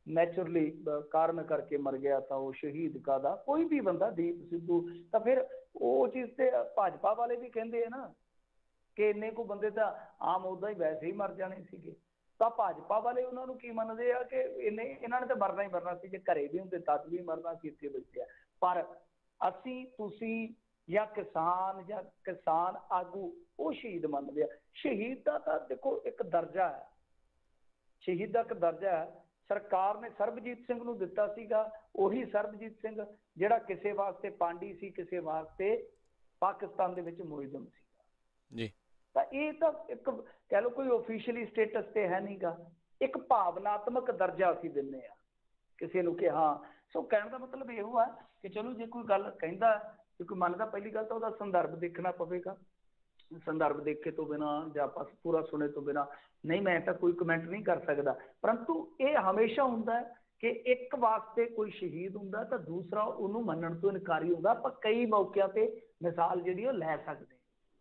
ਨੈਚੁਰਲੀ ਕਾਰਨ ਕਰਕੇ ਮਰ ਗਿਆ ਤਾਂ ਉਹ ਸ਼ਹੀਦ ਕਾਹਦਾ। ਕੋਈ ਵੀ ਬੰਦਾ, ਦੀਪ ਸਿੱਧੂ, ਤਾਂ ਫਿਰ ਉਹ ਚੀਜ਼ ਤੇ ਭਾਜਪਾ ਵਾਲੇ ਵੀ ਕਹਿੰਦੇ ਆ ਨਾ ਕਿ ਇੰਨੇ ਕੁ ਬੰਦੇ ਤਾਂ ਆਮ ਉੱਦਾਂ ਹੀ ਵੈਸੇ ਹੀ ਮਰ ਜਾਣੇ ਸੀਗੇ। ਤਾਂ ਭਾਜਪਾ ਵਾਲੇ ਉਹਨਾਂ ਨੂੰ ਕੀ ਮੰਨਦੇ ਆ ਕਿ ਇਹਨੇ ਇਹਨਾਂ ਨੇ ਤਾਂ ਮਰਨਾ ਹੀ ਮਰਨਾ ਸੀ, ਜੇ ਘਰੇ ਵੀ ਹੁੰਦੇ ਤਦ ਵੀ ਮਰਨਾ ਸੀ, ਇੱਥੇ ਬੈਠੇ ਆ। ਪਰ ਅਸੀਂ, ਤੁਸੀਂ ਜਾਂ ਕਿਸਾਨ ਜਾਂ ਕਿਸਾਨ ਆਗੂ ਉਹ ਸ਼ਹੀਦ ਮੰਨਦੇ ਆ। ਸ਼ਹੀਦ ਦਾ ਤਾਂ ਦੇਖੋ ਇੱਕ ਦਰਜਾ ਹੈ, ਸ਼ਹੀਦ ਦਾ ਇੱਕ ਦਰਜਾ ਹੈ। ਸਰਕਾਰ ਨੇ ਸਰਬਜੀਤ ਸਿੰਘ ਨੂੰ ਦਿੱਤਾ ਸੀਗਾ, ਉਹੀ ਸਰਬਜੀਤ ਸਿੰਘ ਜਿਹੜਾ ਕਿਸੇ ਵਾਸਤੇ ਪਾਂਡੀ ਸੀ, ਕਿਸੇ ਵਾਸਤੇ ਪਾਕਿਸਤਾਨ ਦੇ ਵਿੱਚ ਮੁਲਜ਼ਮ ਸੀਗਾ ਜੀ। ਤਾਂ ਇਹ ਤਾਂ ਇੱਕ ਕਹਿ ਲਓ ਕੋਈ ਓਫੀਸ਼ੀਅਲੀ ਸਟੇਟਸ ਤੇ ਹੈ ਨਹੀਂਗਾ, ਇੱਕ ਭਾਵਨਾਤਮਕ ਦਰਜਾ ਅਸੀਂ ਦਿੰਦੇ ਆ ਕਿਸੇ ਨੂੰ ਕਿ ਹਾਂ। ਸੋ ਕਹਿਣ ਦਾ ਮਤਲਬ ਇਹੋ ਆ ਕਿ ਚਲੋ ਜੇ ਕੋਈ ਗੱਲ ਕਹਿੰਦਾ, ਜੇ ਕੋਈ ਮੰਨਦਾ, ਪਹਿਲੀ ਗੱਲ ਤਾਂ ਉਹਦਾ ਸੰਦਰਭ ਦੇਖਣਾ ਪਵੇਗਾ। ਸੰਦਰਭ ਦੇਖੇ ਤੋਂ ਬਿਨਾਂ ਜਾਂ ਆਪਾਂ ਪੂਰਾ ਸੁਣੇ ਤੋਂ ਬਿਨਾਂ ਨਹੀਂ, ਮੈਂ ਤਾਂ ਕੋਈ ਕਮੈਂਟ ਨਹੀਂ ਕਰ ਸਕਦਾ। ਪਰੰਤੂ ਇਹ ਹਮੇਸ਼ਾ ਹੁੰਦਾ ਹੈ ਕਿ ਇੱਕ ਵਾਸਤੇ ਕੋਈ ਸ਼ਹੀਦ ਹੁੰਦਾ ਤਾਂ ਦੂਸਰਾ ਉਹਨੂੰ ਮੰਨਣ ਤੋਂ ਇਨਕਾਰੀ ਹੁੰਦਾ। ਆਪਾਂ ਕਈ ਮੌਕਿਆਂ ਤੇ ਮਿਸਾਲ ਜਿਹੜੀ ਉਹ ਲੈ ਸਕਦੇ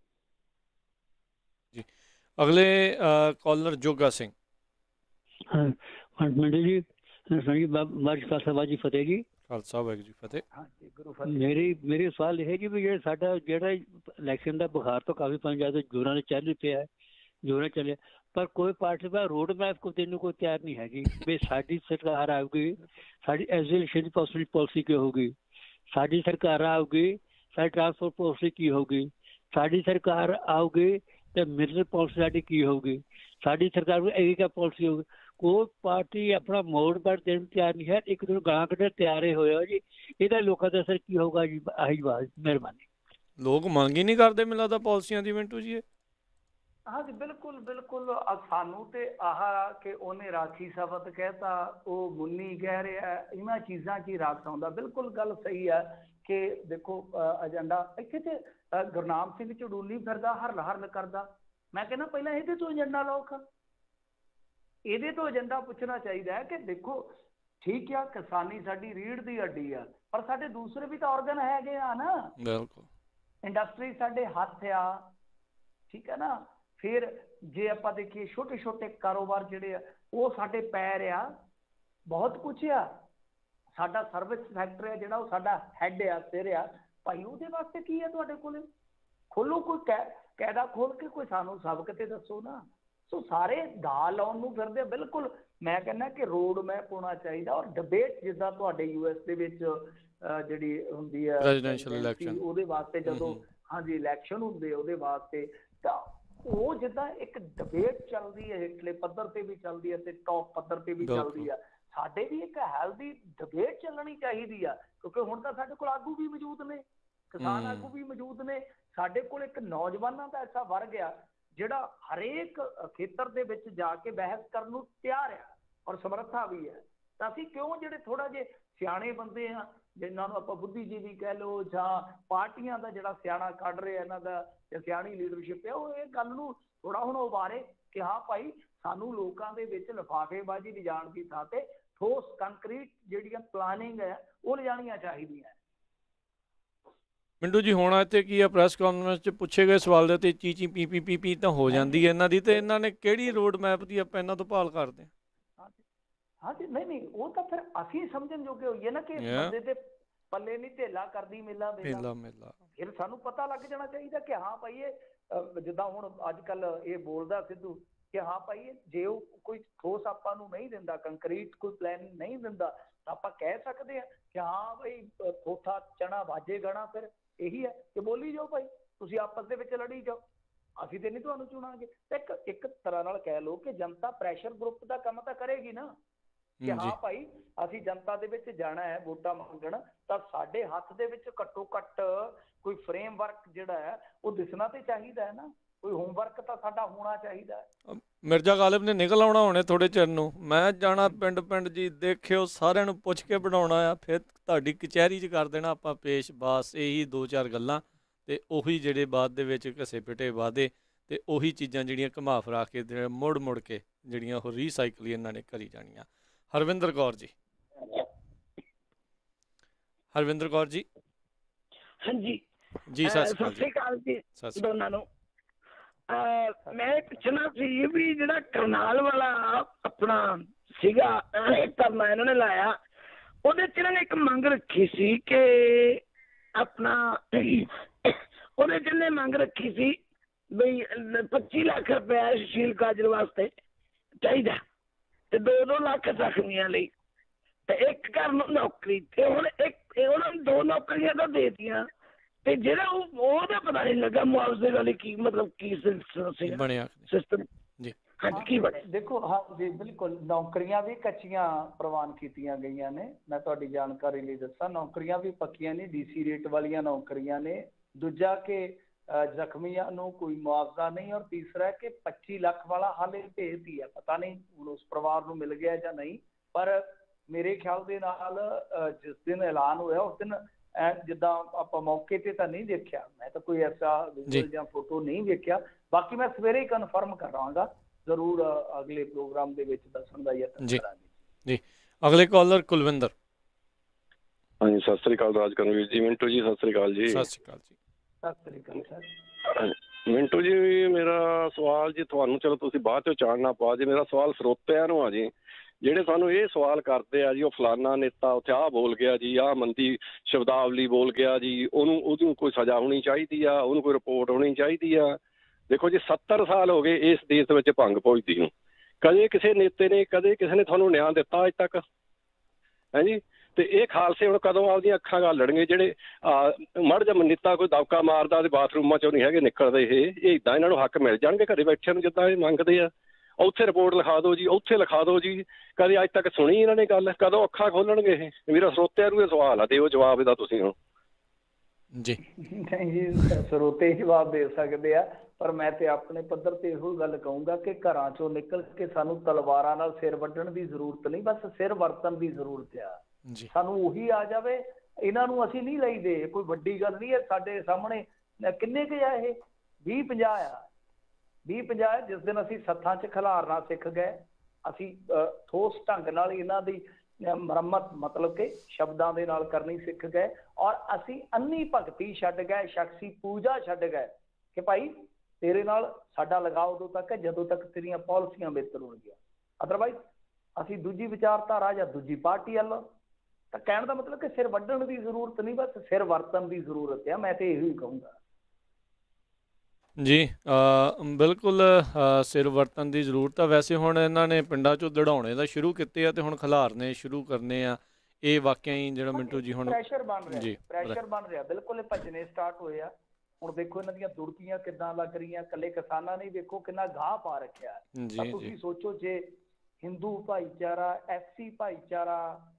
ਜੀ। ਅਗਲੇ ਕਾਲਰ ਜੋਗਾ ਸਿੰਘ। ਹਾਂ ਮੰਡੀ ਜੀ, ਸੰਗੀ ਬਾਜ ਖਾਲਸਾ ਬਾਜੀ ਫਤਿਹ ਜੀ। ਖਾਲਸਾ ਵਾਹਿਗੁਰੂ ਜੀ ਫਤਿਹ। ਹਾਂਜੀ ਗੁਰੂ ਫਤਿਹ। ਮੇਰੀ ਮੇਰੇ ਸਵਾਲ ਇਹ ਹੈ ਜੀ ਵੀ ਜਿਹੜਾ ਸਾਡਾ ਜਿਹੜਾ ਇਲੈਕਸ਼ਨ ਦਾ ਬੁਖਾਰ ਤੋਂ ਕਾਫੀ ਪੰਜਾਬ ਦੇ ਜੋਰਾਂ ਨੇ ਚੱਲ ਪਿਆ, ਜੋਰਾਂ ਚੱਲਿਆ, ਪਰ ਕੋਈ ਪਾਰਟੀ ਦਾ ਰੋਡ ਮੈਪ ਕੋ ਦੇਣ ਨੂੰ ਕੋਈ ਤਿਆਰ ਨਹੀਂ ਹੈਗੀ ਵੀ ਸਾਡੀ ਸਰਕਾਰ ਆਊਗੀ, ਸਾਡੀ ਐਜੂਕੇਸ਼ਨ ਦੀ ਪਾਲਿਸੀ ਕੀ ਹੋਊਗੀ, ਸਾਡੀ ਸਰਕਾਰ ਆਊਗੀ, ਸਾਡੀ ਟਰਾਂਸਪੋਰਟ ਪਾਲਿਸੀ ਕੀ ਹੋਊਗੀ, ਸਾਡੀ ਸਰਕਾਰ ਆਊਗੀ ਤੇ ਮਿਲਟਰੀ ਪਾਲਿਸੀ ਸਾਡੀ ਕੀ ਹੋਊਗੀ, ਸਾਡੀ ਸਰਕਾਰ ਨੂੰ ਐਗਰੀਕਲਚਰ ਪਾਲਿਸੀ ਹੋਊਗੀ। ਕੋਈ ਪਾਰਟੀ ਆਪਣਾ ਮੋੜ ਪਰ ਦੇਣ ਨੂੰ ਤਿਆਰ ਨਹੀਂ ਹੈ, ਇੱਕ ਦੂਜੇ ਗਾਂ ਕੱਢੇ ਤਿਆਰੇ ਹੋਏ ਹੋ ਜੀ। ਇਹਦਾ ਲੋਕਾਂ ਦਾ ਅਸਰ ਕੀ ਹੋਊਗਾ ਜੀ? ਆਹੀ ਬਾਤ, ਮਿਹਰਬਾਨੀ। ਲੋਕ ਮੰਗ ਹੀ ਨਹੀਂ ਕਰਦੇ ਮੈਨੂੰ ਲੱਗਦਾ ਪਾਲਿਸੀਆਂ ਦੀ ਮਿੰਟੂ ਜੀ। ਹਾਂਜੀ ਬਿਲਕੁਲ ਬਿਲਕੁਲ। ਸਾਨੂੰ ਤੇ ਆਹ ਕਿ ਉਹਨੇ ਰਾਖੀ ਸ਼ਬਦ ਕਹਿਤਾ, ਉਹ ਮੁੰਨੀ ਕਹਿ ਰਿਹਾ, ਇਹਨਾਂ ਚੀਜ਼ਾਂ 'ਚ ਹੀ ਰਾਖਤ ਆਉਂਦਾ। ਬਿਲਕੁਲ ਗੱਲ ਸਹੀ ਹੈ ਕਿ ਦੇਖੋ ਏਜੰਡਾ ਇੱਥੇ ਤੇ ਗੁਰਨਾਮ ਸਿੰਘ ਚੜੂਲੀ ਫਿਰਦਾ, ਹਰਲ ਹਰਲ ਕਰਦਾ। ਮੈਂ ਕਹਿੰਦਾ ਪਹਿਲਾਂ ਇਹਦੇ ਤੋਂ ਏਜੰਡਾ ਲਓ, ਇਹਦੇ ਤੋਂ ਏਜੰਡਾ ਪੁੱਛਣਾ ਚਾਹੀਦਾ ਹੈ ਕਿ ਦੇਖੋ ਠੀਕ ਆ, ਕਿਸਾਨੀ ਸਾਡੀ ਰੀੜ੍ਹ ਦੀ ਹੱਡੀ ਆ, ਪਰ ਸਾਡੇ ਦੂਸਰੇ ਵੀ ਤਾਂ ਔਰਗਨ ਹੈਗੇ ਆ ਨਾ। ਬਿਲਕੁਲ। ਇੰਡਸਟਰੀ ਸਾਡੇ ਹੱਥ ਆ, ਠੀਕ ਹੈ ਨਾ। ਫਿਰ ਜੇ ਆਪਾਂ ਦੇਖੀਏ ਛੋਟੇ ਛੋਟੇ ਕਾਰੋਬਾਰ ਜਿਹੜੇ ਆ ਉਹ ਸਾਡੇ ਪੈਰ ਆ, ਬਹੁਤ ਕੁਛ ਆ। ਸਾਡਾ ਸਰਵਿਸ ਸੈਕਟਰ ਆ ਜਿਹੜਾ ਉਹ ਸਾਡਾ ਹੈਡ ਆ, ਸਿਰ ਆ ਭਾਈ, ਉਹਦੇ ਵਾਸਤੇ ਕੀ ਆ ਤੁਹਾਡੇ ਕੋਲੇ? ਖੋਲੋ ਕੋਈ ਕੈ ਕਾਇਦਾ ਖੋਲ ਕੇ ਕੋਈ ਸਾਨੂੰ ਸਬਕ ਤੇ ਦੱਸੋ ਨਾ। ਸੋ ਸਾਰੇ ਗਾ ਲਾਉਣ ਨੂੰ ਫਿਰਦੇ। ਬਿਲਕੁਲ ਮੈਂ ਕਹਿੰਦਾ ਕਿ ਰੋਡ ਮੈਪ ਹੋਣਾ ਚਾਹੀਦਾ, ਔਰ ਡਿਬੇਟ ਜਿੱਦਾਂ ਤੁਹਾਡੇ ਯੂ ਐਸ ਦੇ ਵਿੱਚ ਜਿਹੜੀ ਹੁੰਦੀ ਹੈ ਪ੍ਰੈਜ਼ੀਡੈਂਸ਼ੀਅਲ ਇਲੈਕਸ਼ਨ, ਉਹਦੇ ਵਾਸਤੇ ਜਦੋਂ ਹਾਂਜੀ ਇਲੈਕਸ਼ਨ ਹੁੰਦੇ ਉਹਦੇ ਵਾਸਤੇ, ਤਾਂ ਉਹ ਜਿੱਦਾਂ ਇੱਕ ਡਿਬੇਟ ਚੱਲਦੀ ਹੈ, ਹੇਠਲੇ ਪੱਧਰ ਤੇ ਵੀ ਚੱਲਦੀ ਹੈ ਤੇ ਟੌਪ ਪੱਧਰ ਤੇ ਵੀ ਚੱਲਦੀ ਆ, ਸਾਡੇ ਵੀ ਇੱਕ ਹੈਲਦੀ ਡਿਬੇਟ ਚੱਲਣੀ ਚਾਹੀਦੀ ਆ। ਕਿਉਂਕਿ ਹੁਣ ਤਾਂ ਸਾਡੇ ਕੋਲ ਆਗੂ ਵੀ ਮੌਜੂਦ ਨੇ, ਕਿਸਾਨ ਆਗੂ ਵੀ ਮੌਜੂਦ ਨੇ, ਸਾਡੇ ਕੋਲ ਇੱਕ ਨੌਜਵਾਨਾਂ ਦਾ ਐਸਾ ਵਰਗ ਆ ਜਿਹੜਾ ਹਰੇਕ ਖੇਤਰ ਦੇ ਵਿੱਚ ਜਾ ਕੇ ਬਹਿਸ ਕਰਨ ਨੂੰ ਤਿਆਰ ਆ ਔਰ ਸਮਰੱਥਾ ਵੀ ਹੈ। ਤਾਂ ਅਸੀਂ ਕਿਉਂ ਜਿਹੜੇ ਥੋੜਾ ਜਿਹੇ ਸਿਆਣੇ ਬੰਦੇ ਆ, ਜਿਨ੍ਹਾਂ ਨੂੰ ਆਪਾਂ ਬੁੱਧੀਜੀਵੀ ਕਹਿ ਲਓ, ਜਾਂ ਪਾਰਟੀਆਂ ਦਾ ਜਿਹੜਾ ਸਿਆਣਾ ਕੱਢ ਰਿਹਾ ਇਹਨਾਂ ਦਾ ਜਾਂ ਸਿਆਣੀ ਲੀਡਰਸ਼ਿਪ ਹੈ, ਉਹ ਇਹ ਗੱਲ ਨੂੰ ਥੋੜਾ ਹੁਣ ਉਭਾਰੇ ਕਿ ਹਾਂ ਭਾਈ ਸਾਨੂੰ ਲੋਕਾਂ ਦੇ ਵਿੱਚ ਲਿਫਾਫੇਬਾਜ਼ੀ ਲਿਜਾਣ ਦੀ ਥਾਂ ਤੇ ਠੋਸ ਕੰਕਰੀਟ ਜਿਹੜੀਆਂ ਪਲਾਨਿੰਗ ਹੈ ਉਹ ਲਿਜਾਣੀਆਂ ਚਾਹੀਦੀਆਂ। ਮਿੰਟੂ ਜੀ ਹੋਣਾ ਇੱਥੇ ਕੀ ਆ, ਪ੍ਰੈਸ ਕਾਨਫਰੰਸ 'ਚ ਪੁੱਛੇ ਗਏ ਸਵਾਲ ਦੇ ਉੱਤੇ ਚੀਚੀ ਪੀ ਪੀ ਪੀ ਪੀ ਤਾਂ ਹੋ ਜਾਂਦੀ ਹੈ ਇਹਨਾਂ ਦੀ, ਤੇ ਇਹਨਾਂ ਨੇ ਕਿਹੜੀ ਰੋਡ ਮੈਪ ਦੀ ਆਪਾਂ ਇਹਨਾਂ ਤੋਂ ਭਾਲ ਕਰਦੇ ਹਾਂ? ਹਾਂਜੀ ਨਹੀਂ ਨਹੀਂ, ਉਹ ਤਾਂ ਫਿਰ ਅਸੀਂ ਸਮਝਣ ਜੋਗੇ ਹੋਈਏ ਨਾ ਕਿ ਬੰਦੇ ਦੇ ਪੱਲੇ ਨਹੀਂ ਢੇਲਾ ਕਰਦੀ ਮੇਲਾ ਮੇਲਾ ਮੇਲਾ। ਫਿਰ ਸਾਨੂੰ ਪਤਾ ਲੱਗ ਜਾਣਾ ਚਾਹੀਦਾ ਕਿ ਹਾਂ ਭਾਈ ਇਹ ਜਿੱਦਾਂ ਹੁਣ ਅੱਜ ਕੱਲ ਇਹ ਬੋਲਦਾ ਸਿੱਧੂ ਕਿ ਹਾਂ ਭਾਈ ਜੇ ਉਹ ਕੋਈ ਠੋਸ ਆਪਾਂ ਨੂੰ ਨਹੀਂ ਦਿੰਦਾ, ਕੰਕਰੀਟ ਕੋਈ ਪਲਾਨ ਨਹੀਂ ਦਿੰਦਾ, ਤਾਂ ਆਪਾਂ ਕਹਿ ਸਕਦੇ ਹਾਂ ਕਿ ਹਾਂ ਭਾਈ ਥੋਥਾ ਚਣਾ ਵਾਜੇ ਗਾਣਾ। ਫਿਰ ਇਹੀ ਹੈ ਕਿ ਬੋਲੀ ਜਾਓ ਭਾਈ, ਤੁਸੀਂ ਆਪਸ ਦੇ ਵਿੱਚ ਲੜੀ ਜਾਓ, ਅਸੀਂ ਤੇ ਨਹੀਂ ਤੁਹਾਨੂੰ ਚੁਣਾਂਗੇ। ਤੇ ਇੱਕ ਇੱਕ ਤਰ੍ਹਾਂ ਨਾਲ ਕਹਿ ਲਓ ਕਿ ਜਨਤਾ ਪ੍ਰੈਸ਼ਰ ਗਰੁੱਪ ਦਾ ਕੰਮ ਤਾਂ ਕਰੇਗੀ ਨਾ ਕਿ ਹਾਂ ਭਾਈ ਅਸੀਂ ਜਨਤਾ ਦੇ ਵਿੱਚ ਜਾਣਾ ਹੈ ਵੋਟਾਂ ਮੰਗਣ, ਤਾਂ ਸਾਡੇ ਹੱਥ ਦੇ ਵਿੱਚ ਘੱਟੋ ਘੱਟ ਕੋਈ ਫਰੇਮਵਰਕ ਜਿਹੜਾ ਹੈ ਉਹ ਦਿਸਣਾ ਤੇ ਚਾਹੀਦਾ ਹੈ ਨਾ, ਕੋਈ ਹੋਮਵਰਕ ਤਾਂ ਸਾਡਾ ਹੋਣਾ ਚਾਹੀਦਾ ਹੈ। ਮਿਰਜ਼ਾ ਗਾਲਿਬ ਨੇ ਨਿਕਲ ਆਉਣਾ ਹੁਣੇ ਥੋੜੇ ਚਿਰ ਨੂੰ, ਮੈਂ ਜਾਣਾ ਪਿੰਡ ਪਿੰਡ ਜੀ, ਦੇਖਿਓ ਸਾਰਿਆਂ ਨੂੰ ਪੁੱਛ ਕੇ ਬਣਾਉਣਾ ਆ, ਫਿਰ ਤੁਹਾਡੀ ਕਚਹਿਰੀ 'ਚ ਕਰ ਦੇਣਾ ਆਪਾਂ ਪੇਸ਼। ਬਸ ਇਹੀ ਦੋ ਚਾਰ ਗੱਲਾਂ ਤੇ ਉਹੀ ਜਿਹੜੇ ਬਾਅਦ ਦੇ ਵਿੱਚ ਘਸੇ ਪਿਟੇ ਵਾਅਦੇ ਤੇ ਉਹੀ ਚੀਜ਼ਾਂ ਜਿਹੜੀਆਂ ਘੁਮਾ ਫਰਾ ਕੇ ਮੁੜ ਮੁੜ ਕੇ ਜਿਹੜੀਆਂ ਉਹ ਰੀਸਾਈਕਲ ਇਹਨਾਂ ਨੇ ਕਰੀ ਜਾਣੀਆਂ। ਹਰਵਿੰਦਰ ਕੌਰ ਜੀ। ਹਰਵਿੰਦਰ ਕੌਰ ਜੀ। ਹਾਂਜੀ ਜੀ ਸਤਿ ਸ਼੍ਰੀ ਅਕਾਲ ਜੀ ਦੋਨਾਂ ਨੂੰ। ਮੈਂ ਪੁੱਛਣਾ ਸੀ ਵੀ ਜਿਹੜਾ ਕਰਨਾਲ ਵਾਲਾ ਆਪਣਾ ਸੀਗਾ ਧਰਨਾ ਇਹਨਾਂ ਨੇ ਲਾਇਆ, ਉਹਦੇ ਚ ਇਹਨਾਂ ਨੇ ਇੱਕ ਮੰਗ ਰੱਖੀ ਸੀ ਕਿ ਆਪਣਾ ਉਹਦੇ ਚ ਇਹਨੇ ਮੰਗ ਰੱਖੀ ਸੀ ਬਈ ਪੱਚੀ ਲੱਖ ਰੁਪਇਆ ਸੁਸ਼ੀਲ ਕਾਜਲ ਵਾਸਤੇ ਚਾਹੀਦਾ ਤੇ ਦੋ ਦੋ ਲੱਖ ਜ਼ਖਮੀਆਂ ਲਈ ਤੇ ਇੱਕ ਘਰ ਨੂੰ ਨੌਕਰੀ। ਤੇ ਹੁਣ ਇੱਕ ਉਹਨਾਂ ਨੂੰ ਦੋ ਨੌਕਰੀਆਂ ਤਾਂ ਦੇ ਦਿੱਤੀਆਂ ਤੇ ਜਿਹੜਾ ਉਹ ਉਹਦਾ ਪਤਾ ਨਹੀਂ ਲੱਗਾ ਮੁਆਵਜ਼ੇ ਵਾਲੀ ਕੀ ਮਤਲਬ ਕੀ ਬਣਿਆ ਸਿਸਟਮ। ਜੀ ਹਾਂਜੀ ਕੀ ਬਣਿਆ? ਦੇਖੋ ਹਾਂ ਜੀ ਬਿਲਕੁਲ, ਨੌਕਰੀਆਂ ਵੀ ਕੱਚੀਆਂ ਪ੍ਰਵਾਨ ਕੀਤੀਆਂ ਗਈਆਂ ਨੇ। ਮੈਂ ਤੁਹਾਡੀ ਜਾਣਕਾਰੀ ਲਈ ਦੱਸਾਂ, ਨੌਕਰੀਆਂ ਵੀ ਪੱਕੀਆਂ ਨੇ, ਡੀਸੀ ਰੇਟ ਵਾਲੀਆਂ ਨੌਕਰੀਆਂ ਨੇ। ਦੂਜਾ ਕਿ ਜ਼ਖਮੀਆਂ ਨੂੰ ਕੋਈ ਮੁਆਵਜ਼ਾ ਨਹੀਂ, ਔਰ ਤੀਸਰਾ ਕਿ ਪੱਚੀ ਲੱਖ ਵਾਲਾ ਹਾਲੇ ਭੇਜਦੀ ਹੈ, ਪਤਾ ਨਹੀਂ ਹੁਣ ਉਸ ਪਰਿਵਾਰ ਨੂੰ ਮਿਲ ਗਿਆ ਜਾਂ ਨਹੀਂ। ਪਰ ਮੇਰੇ ਖਿਆਲ ਦੇ ਨਾਲ ਜਿਸ ਦਿਨ ਐਲਾਨ ਹੋਇਆ ਉਸ ਦਿਨ ਜਿੱਦਾਂ ਆਪਾਂ ਮੌਕੇ ਤੇ ਤਾਂ ਨਹੀਂ ਦੇਖਿਆ, ਮੈਂ ਤਾਂ ਕੋਈ ਐਸਾ ਵਿਜ਼ੂਅਲ ਜਾਂ ਫੋਟੋ ਨਹੀਂ ਵੇਖਿਆ। ਬਾਕੀ ਮੈਂ ਸਵੇਰੇ ਹੀ ਕਨਫਰਮ ਕਰਾਂਗਾ, ਜ਼ਰੂਰ ਅਗਲੇ ਪ੍ਰੋਗਰਾਮ ਦੇ ਵਿੱਚ ਦੱਸਣ ਦਾ ਯਤਨ ਕਰਾਂਗੇ। ਜੀ ਅਗਲੇ ਕਾਲਰ ਕੁਲਵਿੰਦਰ। ਹਾਂਜੀ ਸਤਿ ਸ੍ਰੀ ਅਕਾਲ ਰਾਜ ਕਰਨਵੀਰ ਜੀ। ਮਿੰਟੂ ਜੀ ਸਤਿ ਸ੍ਰੀ ਅਕਾਲ ਜੀ। ਸਤਿ ਸ੍ਰੀ ਅਕਾਲ ਜੀ। ਸਤਿ ਸ੍ਰੀ ਅਕਾਲ ਸਰ। ਮਿੰਟੂ ਜੀ ਮੇਰਾ ਸਵਾਲ ਜੀ ਤੁਹਾਨੂੰ, ਚਲੋ ਤੁਸੀਂ ਬਾਅਦ ਚੋਂ ਚਾੜਨਾ ਪਾ ਜੀ, ਮੇਰਾ ਸਵਾਲ ਸਰੋਤਿਆਂ ਨੂੰ ਆ ਜੀ, ਜਿਹੜੇ ਸਾਨੂੰ ਇਹ ਸਵਾਲ ਕਰਦੇ ਆ ਜੀ ਉਹ ਫਲਾਨਾ ਨੇਤਾ ਉੱਥੇ ਆਹ ਬੋਲ ਗਿਆ ਜੀ, ਆਹ ਮੰਦੀ ਸ਼ਬਦਾਵਲੀ ਬੋਲ ਗਿਆ ਜੀ, ਉਹਨੂੰ ਉਹਨੂੰ ਕੋਈ ਸਜ਼ਾ ਹੋਣੀ ਚਾਹੀਦੀ ਆ, ਉਹਨੂੰ ਕੋਈ ਰਿਪੋਰਟ ਹੋਣੀ ਚਾਹੀਦੀ ਆ। ਦੇਖੋ ਜੀ ਸੱਤਰ ਸਾਲ ਹੋ ਗਏ ਇਸ ਦੇਸ਼ ਦੇ ਵਿੱਚ ਭੰਗ ਭੁਜਦੀ ਨੂੰ, ਕਦੇ ਕਿਸੇ ਨੇਤੇ ਨੇ ਕਦੇ ਕਿਸੇ ਨੇ ਤੁਹਾਨੂੰ ਨਿਆਂ ਦਿੱਤਾ ਅੱਜ ਤੱਕ ਹੈ ਜੀ? ਤੇ ਇਹ ਖਾਲਸੇ ਹੁਣ ਕਦੋਂ ਆਪਦੀਆਂ ਅੱਖਾਂ ਗਾਲਣਗੇ ਜਿਹੜੇ ਮੜ ਜਾ ਨੇਤਾ ਕੋਈ ਦਬਕਾ ਮਾਰਦਾ ਤੇ ਬਾਥਰੂਮਾਂ ਚੋਂ ਨਹੀਂ ਹੈਗੇ ਨਿਕਲਦੇ, ਇਹ ਇਹ ਇੱਦਾਂ ਇਹਨਾਂ ਨੂੰ ਹੱਕ ਮਿਲ ਜਾਣਗੇ ਘਰੇ ਬੈਠਿਆਂ ਨੂੰ ਜਿੱਦਾਂ ਇਹ ਮੰਗਦੇ ਆ? ਉੱਥੇ ਰਿਪੋਰਟ ਲਿਖਾ ਦਿਓ ਜੀ, ਉੱਥੇ ਲਿਖਾ ਦਿਓ ਜੀ, ਕਦੇ ਅੱਜ ਤੱਕ ਸੁਣੀ ਇਹਨਾਂ ਨੇ ਗੱਲ? ਕਦੋਂ ਅੱਖਾਂ ਖੋਲਣਗੇ ਇਹ? ਮੇਰਾ ਸਰੋਤਿਆਂ ਨੂੰ ਇਹ ਸਵਾਲ ਆ, ਦਿਓ ਜਵਾਬ ਇਹਦਾ ਤੁਸੀਂ ਹੁਣ। ਜੀ ਨਹੀਂ ਜੀ ਸਰੋਤੇ ਜਵਾਬ ਦੇ ਸਕਦੇ ਆ, ਪਰ ਮੈਂ ਤੇ ਆਪਣੇ ਪੱਧਰ ਤੇ ਇਹੋ ਗੱਲ ਕਹੂੰਗਾ ਕਿ ਘਰਾਂ ਚੋਂ ਨਿਕਲ ਕੇ ਸਾਨੂੰ ਤਲਵਾਰਾਂ ਨਾਲ ਸਿਰ ਵੱਢਣ ਦੀ ਜ਼ਰੂਰਤ ਨਹੀਂ, ਬਸ ਸਿਰ ਵਰਤਣ ਦੀ ਜ਼ਰੂਰਤ ਆ। ਸਾਨੂੰ ਉਹੀ ਆ ਜਾਵੇ, ਇਹਨਾਂ ਨੂੰ ਅਸੀਂ ਨਹੀਂ ਲਈਦੇ, ਕੋਈ ਵੱਡੀ ਗੱਲ ਨਹੀਂ ਹੈ। ਸਾਡੇ ਸਾਹਮਣੇ ਕਿੰਨੇ ਕੁ ਆ ਇਹ? ਵੀਹ ਪੰਜਾਹ ਆ, ਵੀਹ ਪੰਜਾਹ। ਜਿਸ ਦਿਨ ਅਸੀਂ ਸੱਥਾਂ 'ਚ ਖਿਲਾਰਨਾ ਸਿੱਖ ਗਏ, ਅਸੀਂ ਠੋਸ ਢੰਗ ਨਾਲ ਇਹਨਾਂ ਦੀ ਮੁਰੰਮਤ ਮਤਲਬ ਕਿ ਸ਼ਬਦਾਂ ਦੇ ਨਾਲ ਕਰਨੀ ਸਿੱਖ ਗਏ, ਔਰ ਅਸੀਂ ਅੰਨੀ ਭਗਤੀ ਛੱਡ ਗਏ, ਸ਼ਖਸੀ ਪੂਜਾ ਛੱਡ ਗਏ ਕਿ ਭਾਈ ਤੇਰੇ ਨਾਲ ਸਾਡਾ ਲਗਾਅ ਉਦੋਂ ਤੱਕ ਹੈ ਜਦੋਂ ਤੱਕ ਤੇਰੀਆਂ ਪਾਲਿਸੀਆਂ ਬਿਹਤਰ ਹੋਣਗੀਆਂ, ਅਦਰਵਾਈਜ਼ ਅਸੀਂ ਦੂਜੀ ਵਿਚਾਰਧਾਰਾ ਜਾਂ ਦੂਜੀ ਪਾਰਟੀ ਵੱਲ। ਤਾਂ ਕਹਿਣ ਦਾ ਮਤਲਬ ਕਿ ਸਿਰ ਵੱਢਣ ਦੀ ਜ਼ਰੂਰਤ ਨਹੀਂ, ਬਸ ਸਿਰ ਵਰਤਣ ਦੀ ਜ਼ਰੂਰਤ ਹੈ। ਮੈਂ ਤੇ ਇਹੋ ਹੀ ਕਹੂੰਗਾ ਜੀ ਬਿਲਕੁਲ ਸਿਰ ਵਰਤਣ ਦੀ ਜ਼ਰੂਰਤ ਆ। ਵੈਸੇ ਹੁਣ ਇਹਨਾਂ ਨੇ ਪਿੰਡਾਂ 'ਚੋਂ ਦੜਾਉਣੇ ਦਾ ਸ਼ੁਰੂ ਕੀਤੇ ਆ ਤੇ ਹੁਣ ਖਿਲਾਰਨੇ ਸ਼ੁਰੂ ਕਰਨੇ ਆ। ਇਹ ਵਾਕਿਆ ਹੀ ਜਿਹੜਾ ਮਿੰਟੂ ਜੀ ਹੁਣ ਪ੍ਰੈਸ਼ਰ ਬਣ ਰਿਹਾ ਜੀ, ਪ੍ਰੈਸ਼ਰ ਬਣ ਰਿਹਾ ਬਿਲਕੁਲ। ਇਹ ਭੱਜਣੇ ਸਟਾਰਟ ਹੋਏ ਆ ਹੁਣ। ਦੇਖੋ ਇਹਨਾਂ ਦੀਆਂ ਦੁੜਕੀਆਂ ਕਿੱਦਾਂ ਲੱਗ ਰਹੀਆਂ, ਇਕੱਲੇ ਕਿਸਾਨਾਂ ਨੇ ਵੇਖੋ ਕਿੰਨਾ ਗਾਹ ਪਾ ਰੱਖਿਆ। ਤਾਂ ਤੁਸੀਂ ਸੋਚੋ ਜੇ ਹਿੰਦੂ ਭਾਈਚਾਰਾ, ਐਸਸੀ ਭਾਈਚਾਰਾ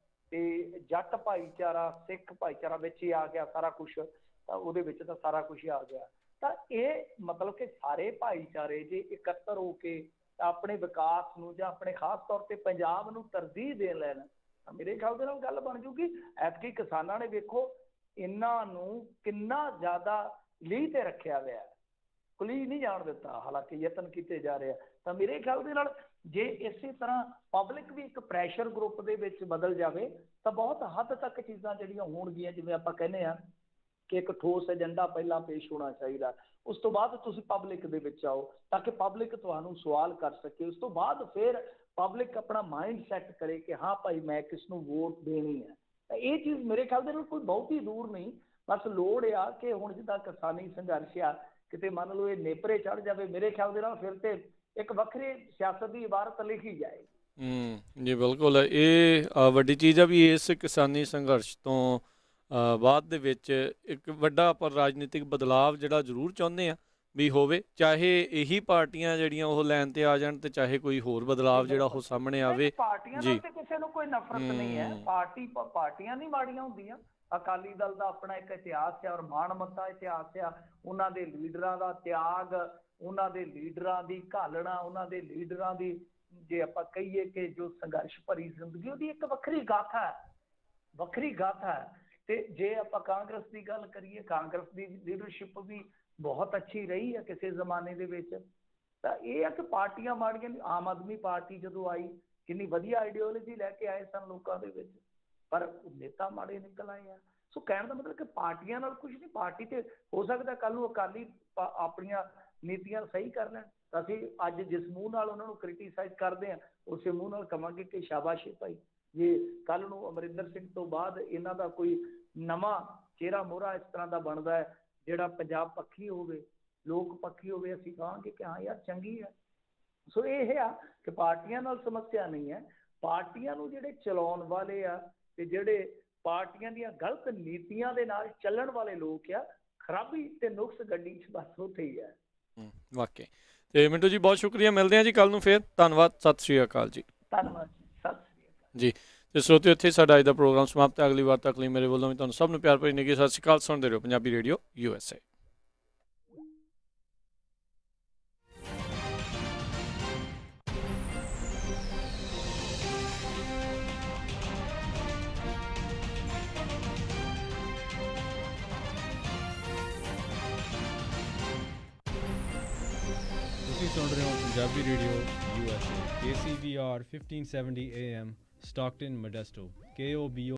ਤੇ ਜੱਟ ਭਾਈਚਾਰਾ, ਸਿੱਖ ਭਾਈਚਾਰਾ ਵਿੱਚ ਹੀ ਆ ਗਿਆ ਸਾਰਾ ਕੁਛ, ਤਾਂ ਉਹਦੇ ਵਿੱਚ ਤਾਂ ਸਾਰਾ ਕੁਛ ਹੀ ਆ ਗਿਆ। ਤਾਂ ਇਹ ਮਤਲਬ ਕਿ ਸਾਰੇ ਭਾਈਚਾਰੇ ਜੇ ਇਕੱਤਰ ਹੋ ਕੇ ਆਪਣੇ ਵਿਕਾਸ ਨੂੰ ਜਾਂ ਆਪਣੇ ਖਾਸ ਤੌਰ ਤੇ ਪੰਜਾਬ ਨੂੰ ਤਰਜੀਹ ਦੇਣ ਲੈਣ ਤਾਂ ਮੇਰੇ ਖਿਆਲ ਦੇ ਨਾਲ ਗੱਲ ਬਣ ਜੂਗੀ। ਐਤਕੀ ਕਿਸਾਨਾਂ ਨੇ ਵੇਖੋ ਇਹਨਾਂ ਨੂੰ ਕਿੰਨਾ ਜ਼ਿਆਦਾ ਲੀਹ ਤੇ ਰੱਖਿਆ ਹੋਇਆ, ਕੁਲੀ ਨਹੀਂ ਜਾਣ ਦਿੱਤਾ, ਹਾਲਾਂਕਿ ਯਤਨ ਕੀਤੇ ਜਾ ਰਹੇ ਆ। ਤਾਂ ਮੇਰੇ ਖਿਆਲ ਦੇ ਨਾਲ ਜੇ ਇਸੇ ਤਰ੍ਹਾਂ ਪਬਲਿਕ ਵੀ ਇੱਕ ਪ੍ਰੈਸ਼ਰ ਗਰੁੱਪ ਦੇ ਵਿੱਚ ਬਦਲ ਜਾਵੇ ਤਾਂ ਬਹੁਤ ਹੱਦ ਤੱਕ ਚੀਜ਼ਾਂ ਜਿਹੜੀਆਂ ਹੋਣਗੀਆਂ, ਜਿਵੇਂ ਆਪਾਂ ਕਹਿੰਦੇ ਆ ਕਿ ਇੱਕ ਠੋਸ ਏਜੰਡਾ ਪਹਿਲਾਂ ਪੇਸ਼ ਹੋਣਾ ਚਾਹੀਦਾ, ਉਸ ਤੋਂ ਬਾਅਦ ਤੁਸੀਂ ਪਬਲਿਕ ਦੇ ਵਿੱਚ ਆਓ ਤਾਂ ਕਿ ਪਬਲਿਕ ਤੁਹਾਨੂੰ ਸਵਾਲ ਕਰ ਸਕੇ। ਉਸ ਤੋਂ ਬਾਅਦ ਫਿਰ ਪਬਲਿਕ ਆਪਣਾ ਮਾਈਂਡ ਸੈੱਟ ਕਰੇ ਕਿ ਹਾਂ ਭਾਈ ਮੈਂ ਕਿਸ ਨੂੰ ਵੋਟ ਦੇਣੀ ਹੈ। ਤਾਂ ਇਹ ਚੀਜ਼ ਮੇਰੇ ਖਿਆਲ ਦੇ ਨਾਲ ਕੋਈ ਬਹੁਤੀ ਦੂਰ ਨਹੀਂ, ਬਸ ਲੋੜ ਆ ਕਿ ਹੁਣ ਜਿੱਦਾਂ ਕਿਸਾਨੀ ਸੰਘਰਸ਼ ਆ ਕਿਤੇ ਮੰਨ ਲਓ ਇਹ ਨੇਪਰੇ ਚੜ ਜਾਵੇ, ਮੇਰੇ ਖਿਆਲ ਦੇ ਨਾਲ ਫਿਰ ਤੇ ਇੱਕ ਵੱਖਰੀ ਸਿਆਸਤ ਦੀ ਇਬਾਰਤ ਲਿਖੀ ਜਾਏ। ਹੂੰ ਜੀ ਬਿਲਕੁਲ, ਇਹ ਵੱਡੀ ਚੀਜ਼ ਆ ਵੀ ਇਸ ਕਿਸਾਨੀ ਸੰਘਰਸ਼ ਤੋਂ ਬਾਅਦ ਦੇ ਵਿੱਚ ਇੱਕ ਵੱਡਾ ਆਪਾਂ ਰਾਜਨੀਤਿਕ ਬਦਲਾਵ ਜਿਹੜਾ ਜ਼ਰੂਰ ਚਾਹੁੰਦੇ ਆ ਵੀ ਹੋਵੇ, ਚਾਹੇ ਇਹੀ ਪਾਰਟੀਆਂ ਜਿਹੜੀਆਂ ਉਹ ਲੈਣ ਤੇ ਆ ਜਾਣ ਤੇ ਚਾਹੇ ਕੋਈ ਹੋਰ ਬਦਲਾਵ ਜਿਹੜਾ ਉਹ ਸਾਹਮਣੇ ਆਵੇ। ਪਾਰਟੀਆਂ ਨਾਲ ਤੇ ਕਿਸੇ ਨੂੰ ਕੋਈ ਨਫ਼ਰਤ ਨਹੀਂ ਹੈ, ਪਾਰਟੀ ਪਾਰਟੀਆਂ ਨਹੀਂ ਮਾੜੀਆਂ ਹੁੰਦੀਆਂ। ਅਕਾਲੀ ਦਲ ਦਾ ਆਪਣਾ ਇੱਕ ਇਤਿਹਾਸ ਹੈ ਔਰ ਮਾਣਮੱਤਾ ਇਤਿਹਾਸ ਆ, ਉਹਨਾਂ ਦੇ ਲੀਡਰਾਂ ਦਾ ਤਿਆਗ, ਉਹਨਾਂ ਦੇ ਲੀਡਰਾਂ ਦੀ ਘਾਲਣਾ, ਉਹਨਾਂ ਦੇ ਲੀਡਰਾਂ ਦੀ ਜੇ ਆਪਾਂ ਕਹੀਏ ਕਿ ਜੋ ਸੰਘਰਸ਼ ਭਰੀ ਜ਼ਿੰਦਗੀ, ਉਹਦੀ ਇੱਕ ਵੱਖਰੀ ਗਾਥਾ ਹੈ, ਵੱਖਰੀ ਗਾਥਾ ਹੈ। ਤੇ ਜੇ ਆਪਾਂ ਕਾਂਗਰਸ ਦੀ ਗੱਲ ਕਰੀਏ, ਕਾਂਗਰਸ ਦੀ ਲੀਡਰਸ਼ਿਪ ਵੀ ਬਹੁਤ ਅੱਛੀ ਰਹੀ ਹੈ ਕਿਸੇ ਜ਼ਮਾਨੇ ਦੇ ਵਿੱਚ। ਤਾਂ ਇਹ ਆ ਕਿ ਪਾਰਟੀਆਂ ਮਾੜੀਆਂ, ਆਮ ਆਦਮੀ ਪਾਰਟੀ ਜਦੋਂ ਆਈ ਕਿੰਨੀ ਵਧੀਆ ਆਈਡੀਓਲੋਜੀ ਲੈ ਕੇ ਆਏ ਸਨ ਲੋਕਾਂ ਦੇ ਵਿੱਚ, ਪਰ ਨੇਤਾ ਮਾੜੇ ਨਿਕਲ ਆਏ ਆ। ਸੋ ਕਹਿਣ ਦਾ ਮਤਲਬ ਕਿ ਪਾਰਟੀਆਂ ਨਾਲ ਕੁਝ ਨਹੀਂ, ਪਾਰਟੀ ਤੇ ਹੋ ਸਕਦਾ ਕੱਲ ਨੂੰ ਅਕਾਲੀ ਆਪਣੀਆਂ ਨੀਤੀਆਂ ਸਹੀ ਕਰ ਲੈਣ ਤਾਂ ਅਸੀਂ ਅੱਜ ਜਿਸ ਮੂੰਹ ਨਾਲ ਉਹਨਾਂ ਨੂੰ ਕ੍ਰਿਟੀਸਾਈਜ਼ ਕਰਦੇ ਹਾਂ ਉਸੇ ਮੂੰਹ ਨਾਲ ਕਵਾਂਗੇ ਕਿ ਸ਼ਾਬਾਸ਼ ਹੈ ਭਾਈ, ਜੇ ਕੱਲ ਨੂੰ ਅਮਰਿੰਦਰ ਸਿੰਘ ਤੋਂ ਬਾਅਦ ਇਹਨਾਂ ਦਾ ਕੋਈ ਨਵਾਂ ਚਿਹਰਾ ਮੋਹਰਾ ਇਸ ਤਰ੍ਹਾਂ ਦਾ ਬਣਦਾ ਹੈ ਜਿਹੜਾ ਪੰਜਾਬ ਪੱਖੀ ਹੋਵੇ, ਲੋਕ ਪੱਖੀ ਹੋਵੇ, ਅਸੀਂ ਕਹਾਂਗੇ ਕਿ ਹਾਂ ਯਾਰ ਚੰਗੀ ਹੈ। ਸੋ ਇਹ ਆ ਕਿ ਪਾਰਟੀਆਂ ਨਾਲ ਸਮੱਸਿਆ ਨਹੀਂ ਹੈ, ਪਾਰਟੀਆਂ ਨੂੰ ਜਿਹੜੇ ਚਲਾਉਣ ਵਾਲੇ ਆ ਤੇ ਜਿਹੜੇ ਪਾਰਟੀਆਂ ਦੀਆਂ ਗਲਤ ਨੀਤੀਆਂ ਦੇ ਨਾਲ ਚੱਲਣ ਵਾਲੇ ਲੋਕ ਆ, ਖਰਾਬੀ ਤੇ ਨੁਕਸ ਗੱਡੀ 'ਚ ਬਸ ਉੱਥੇ ਹੀ ਹੈ। ਵਾਕਈ। ਤੇ ਮਿੰਟੂ ਜੀ ਬਹੁਤ ਸ਼ੁਕਰੀਆ, ਮਿਲਦੇ ਹਾਂ ਜੀ ਕੱਲ ਨੂੰ ਫੇਰ। ਧੰਨਵਾਦ, ਸਤਿ ਸ਼੍ਰੀ ਅਕਾਲ ਜੀ। ਧੰਨਵਾਦ ਜੀ, ਸਤਿ ਸ਼੍ਰੀ ਅਕਾਲ ਜੀ। ਤੇ ਸਰੋਤਿਓ, ਇੱਥੇ ਸਾਡਾ ਅੱਜ ਦਾ ਪ੍ਰੋਗਰਾਮ ਸਮਾਪਤ ਹੈ। ਅਗਲੀ ਵਾਰ ਤੱਕ ਲਈ ਮੇਰੇ ਵੱਲੋਂ ਵੀ ਤੁਹਾਨੂੰ ਸਭ ਨੂੰ ਪਿਆਰ ਭਰੀ ਨਿੱਘੀ ਸਤਿ ਸ਼੍ਰੀ ਅਕਾਲ। ਸੁਣਦੇ ਰਹੋ Punjabi radio U S A. ਤੁਸੀਂ ਸੁਣ ਰਹੇ ਹੋ Punjabi radio U S A, K C V R fifteen seventy A M, Stockton, Modesto, K O B O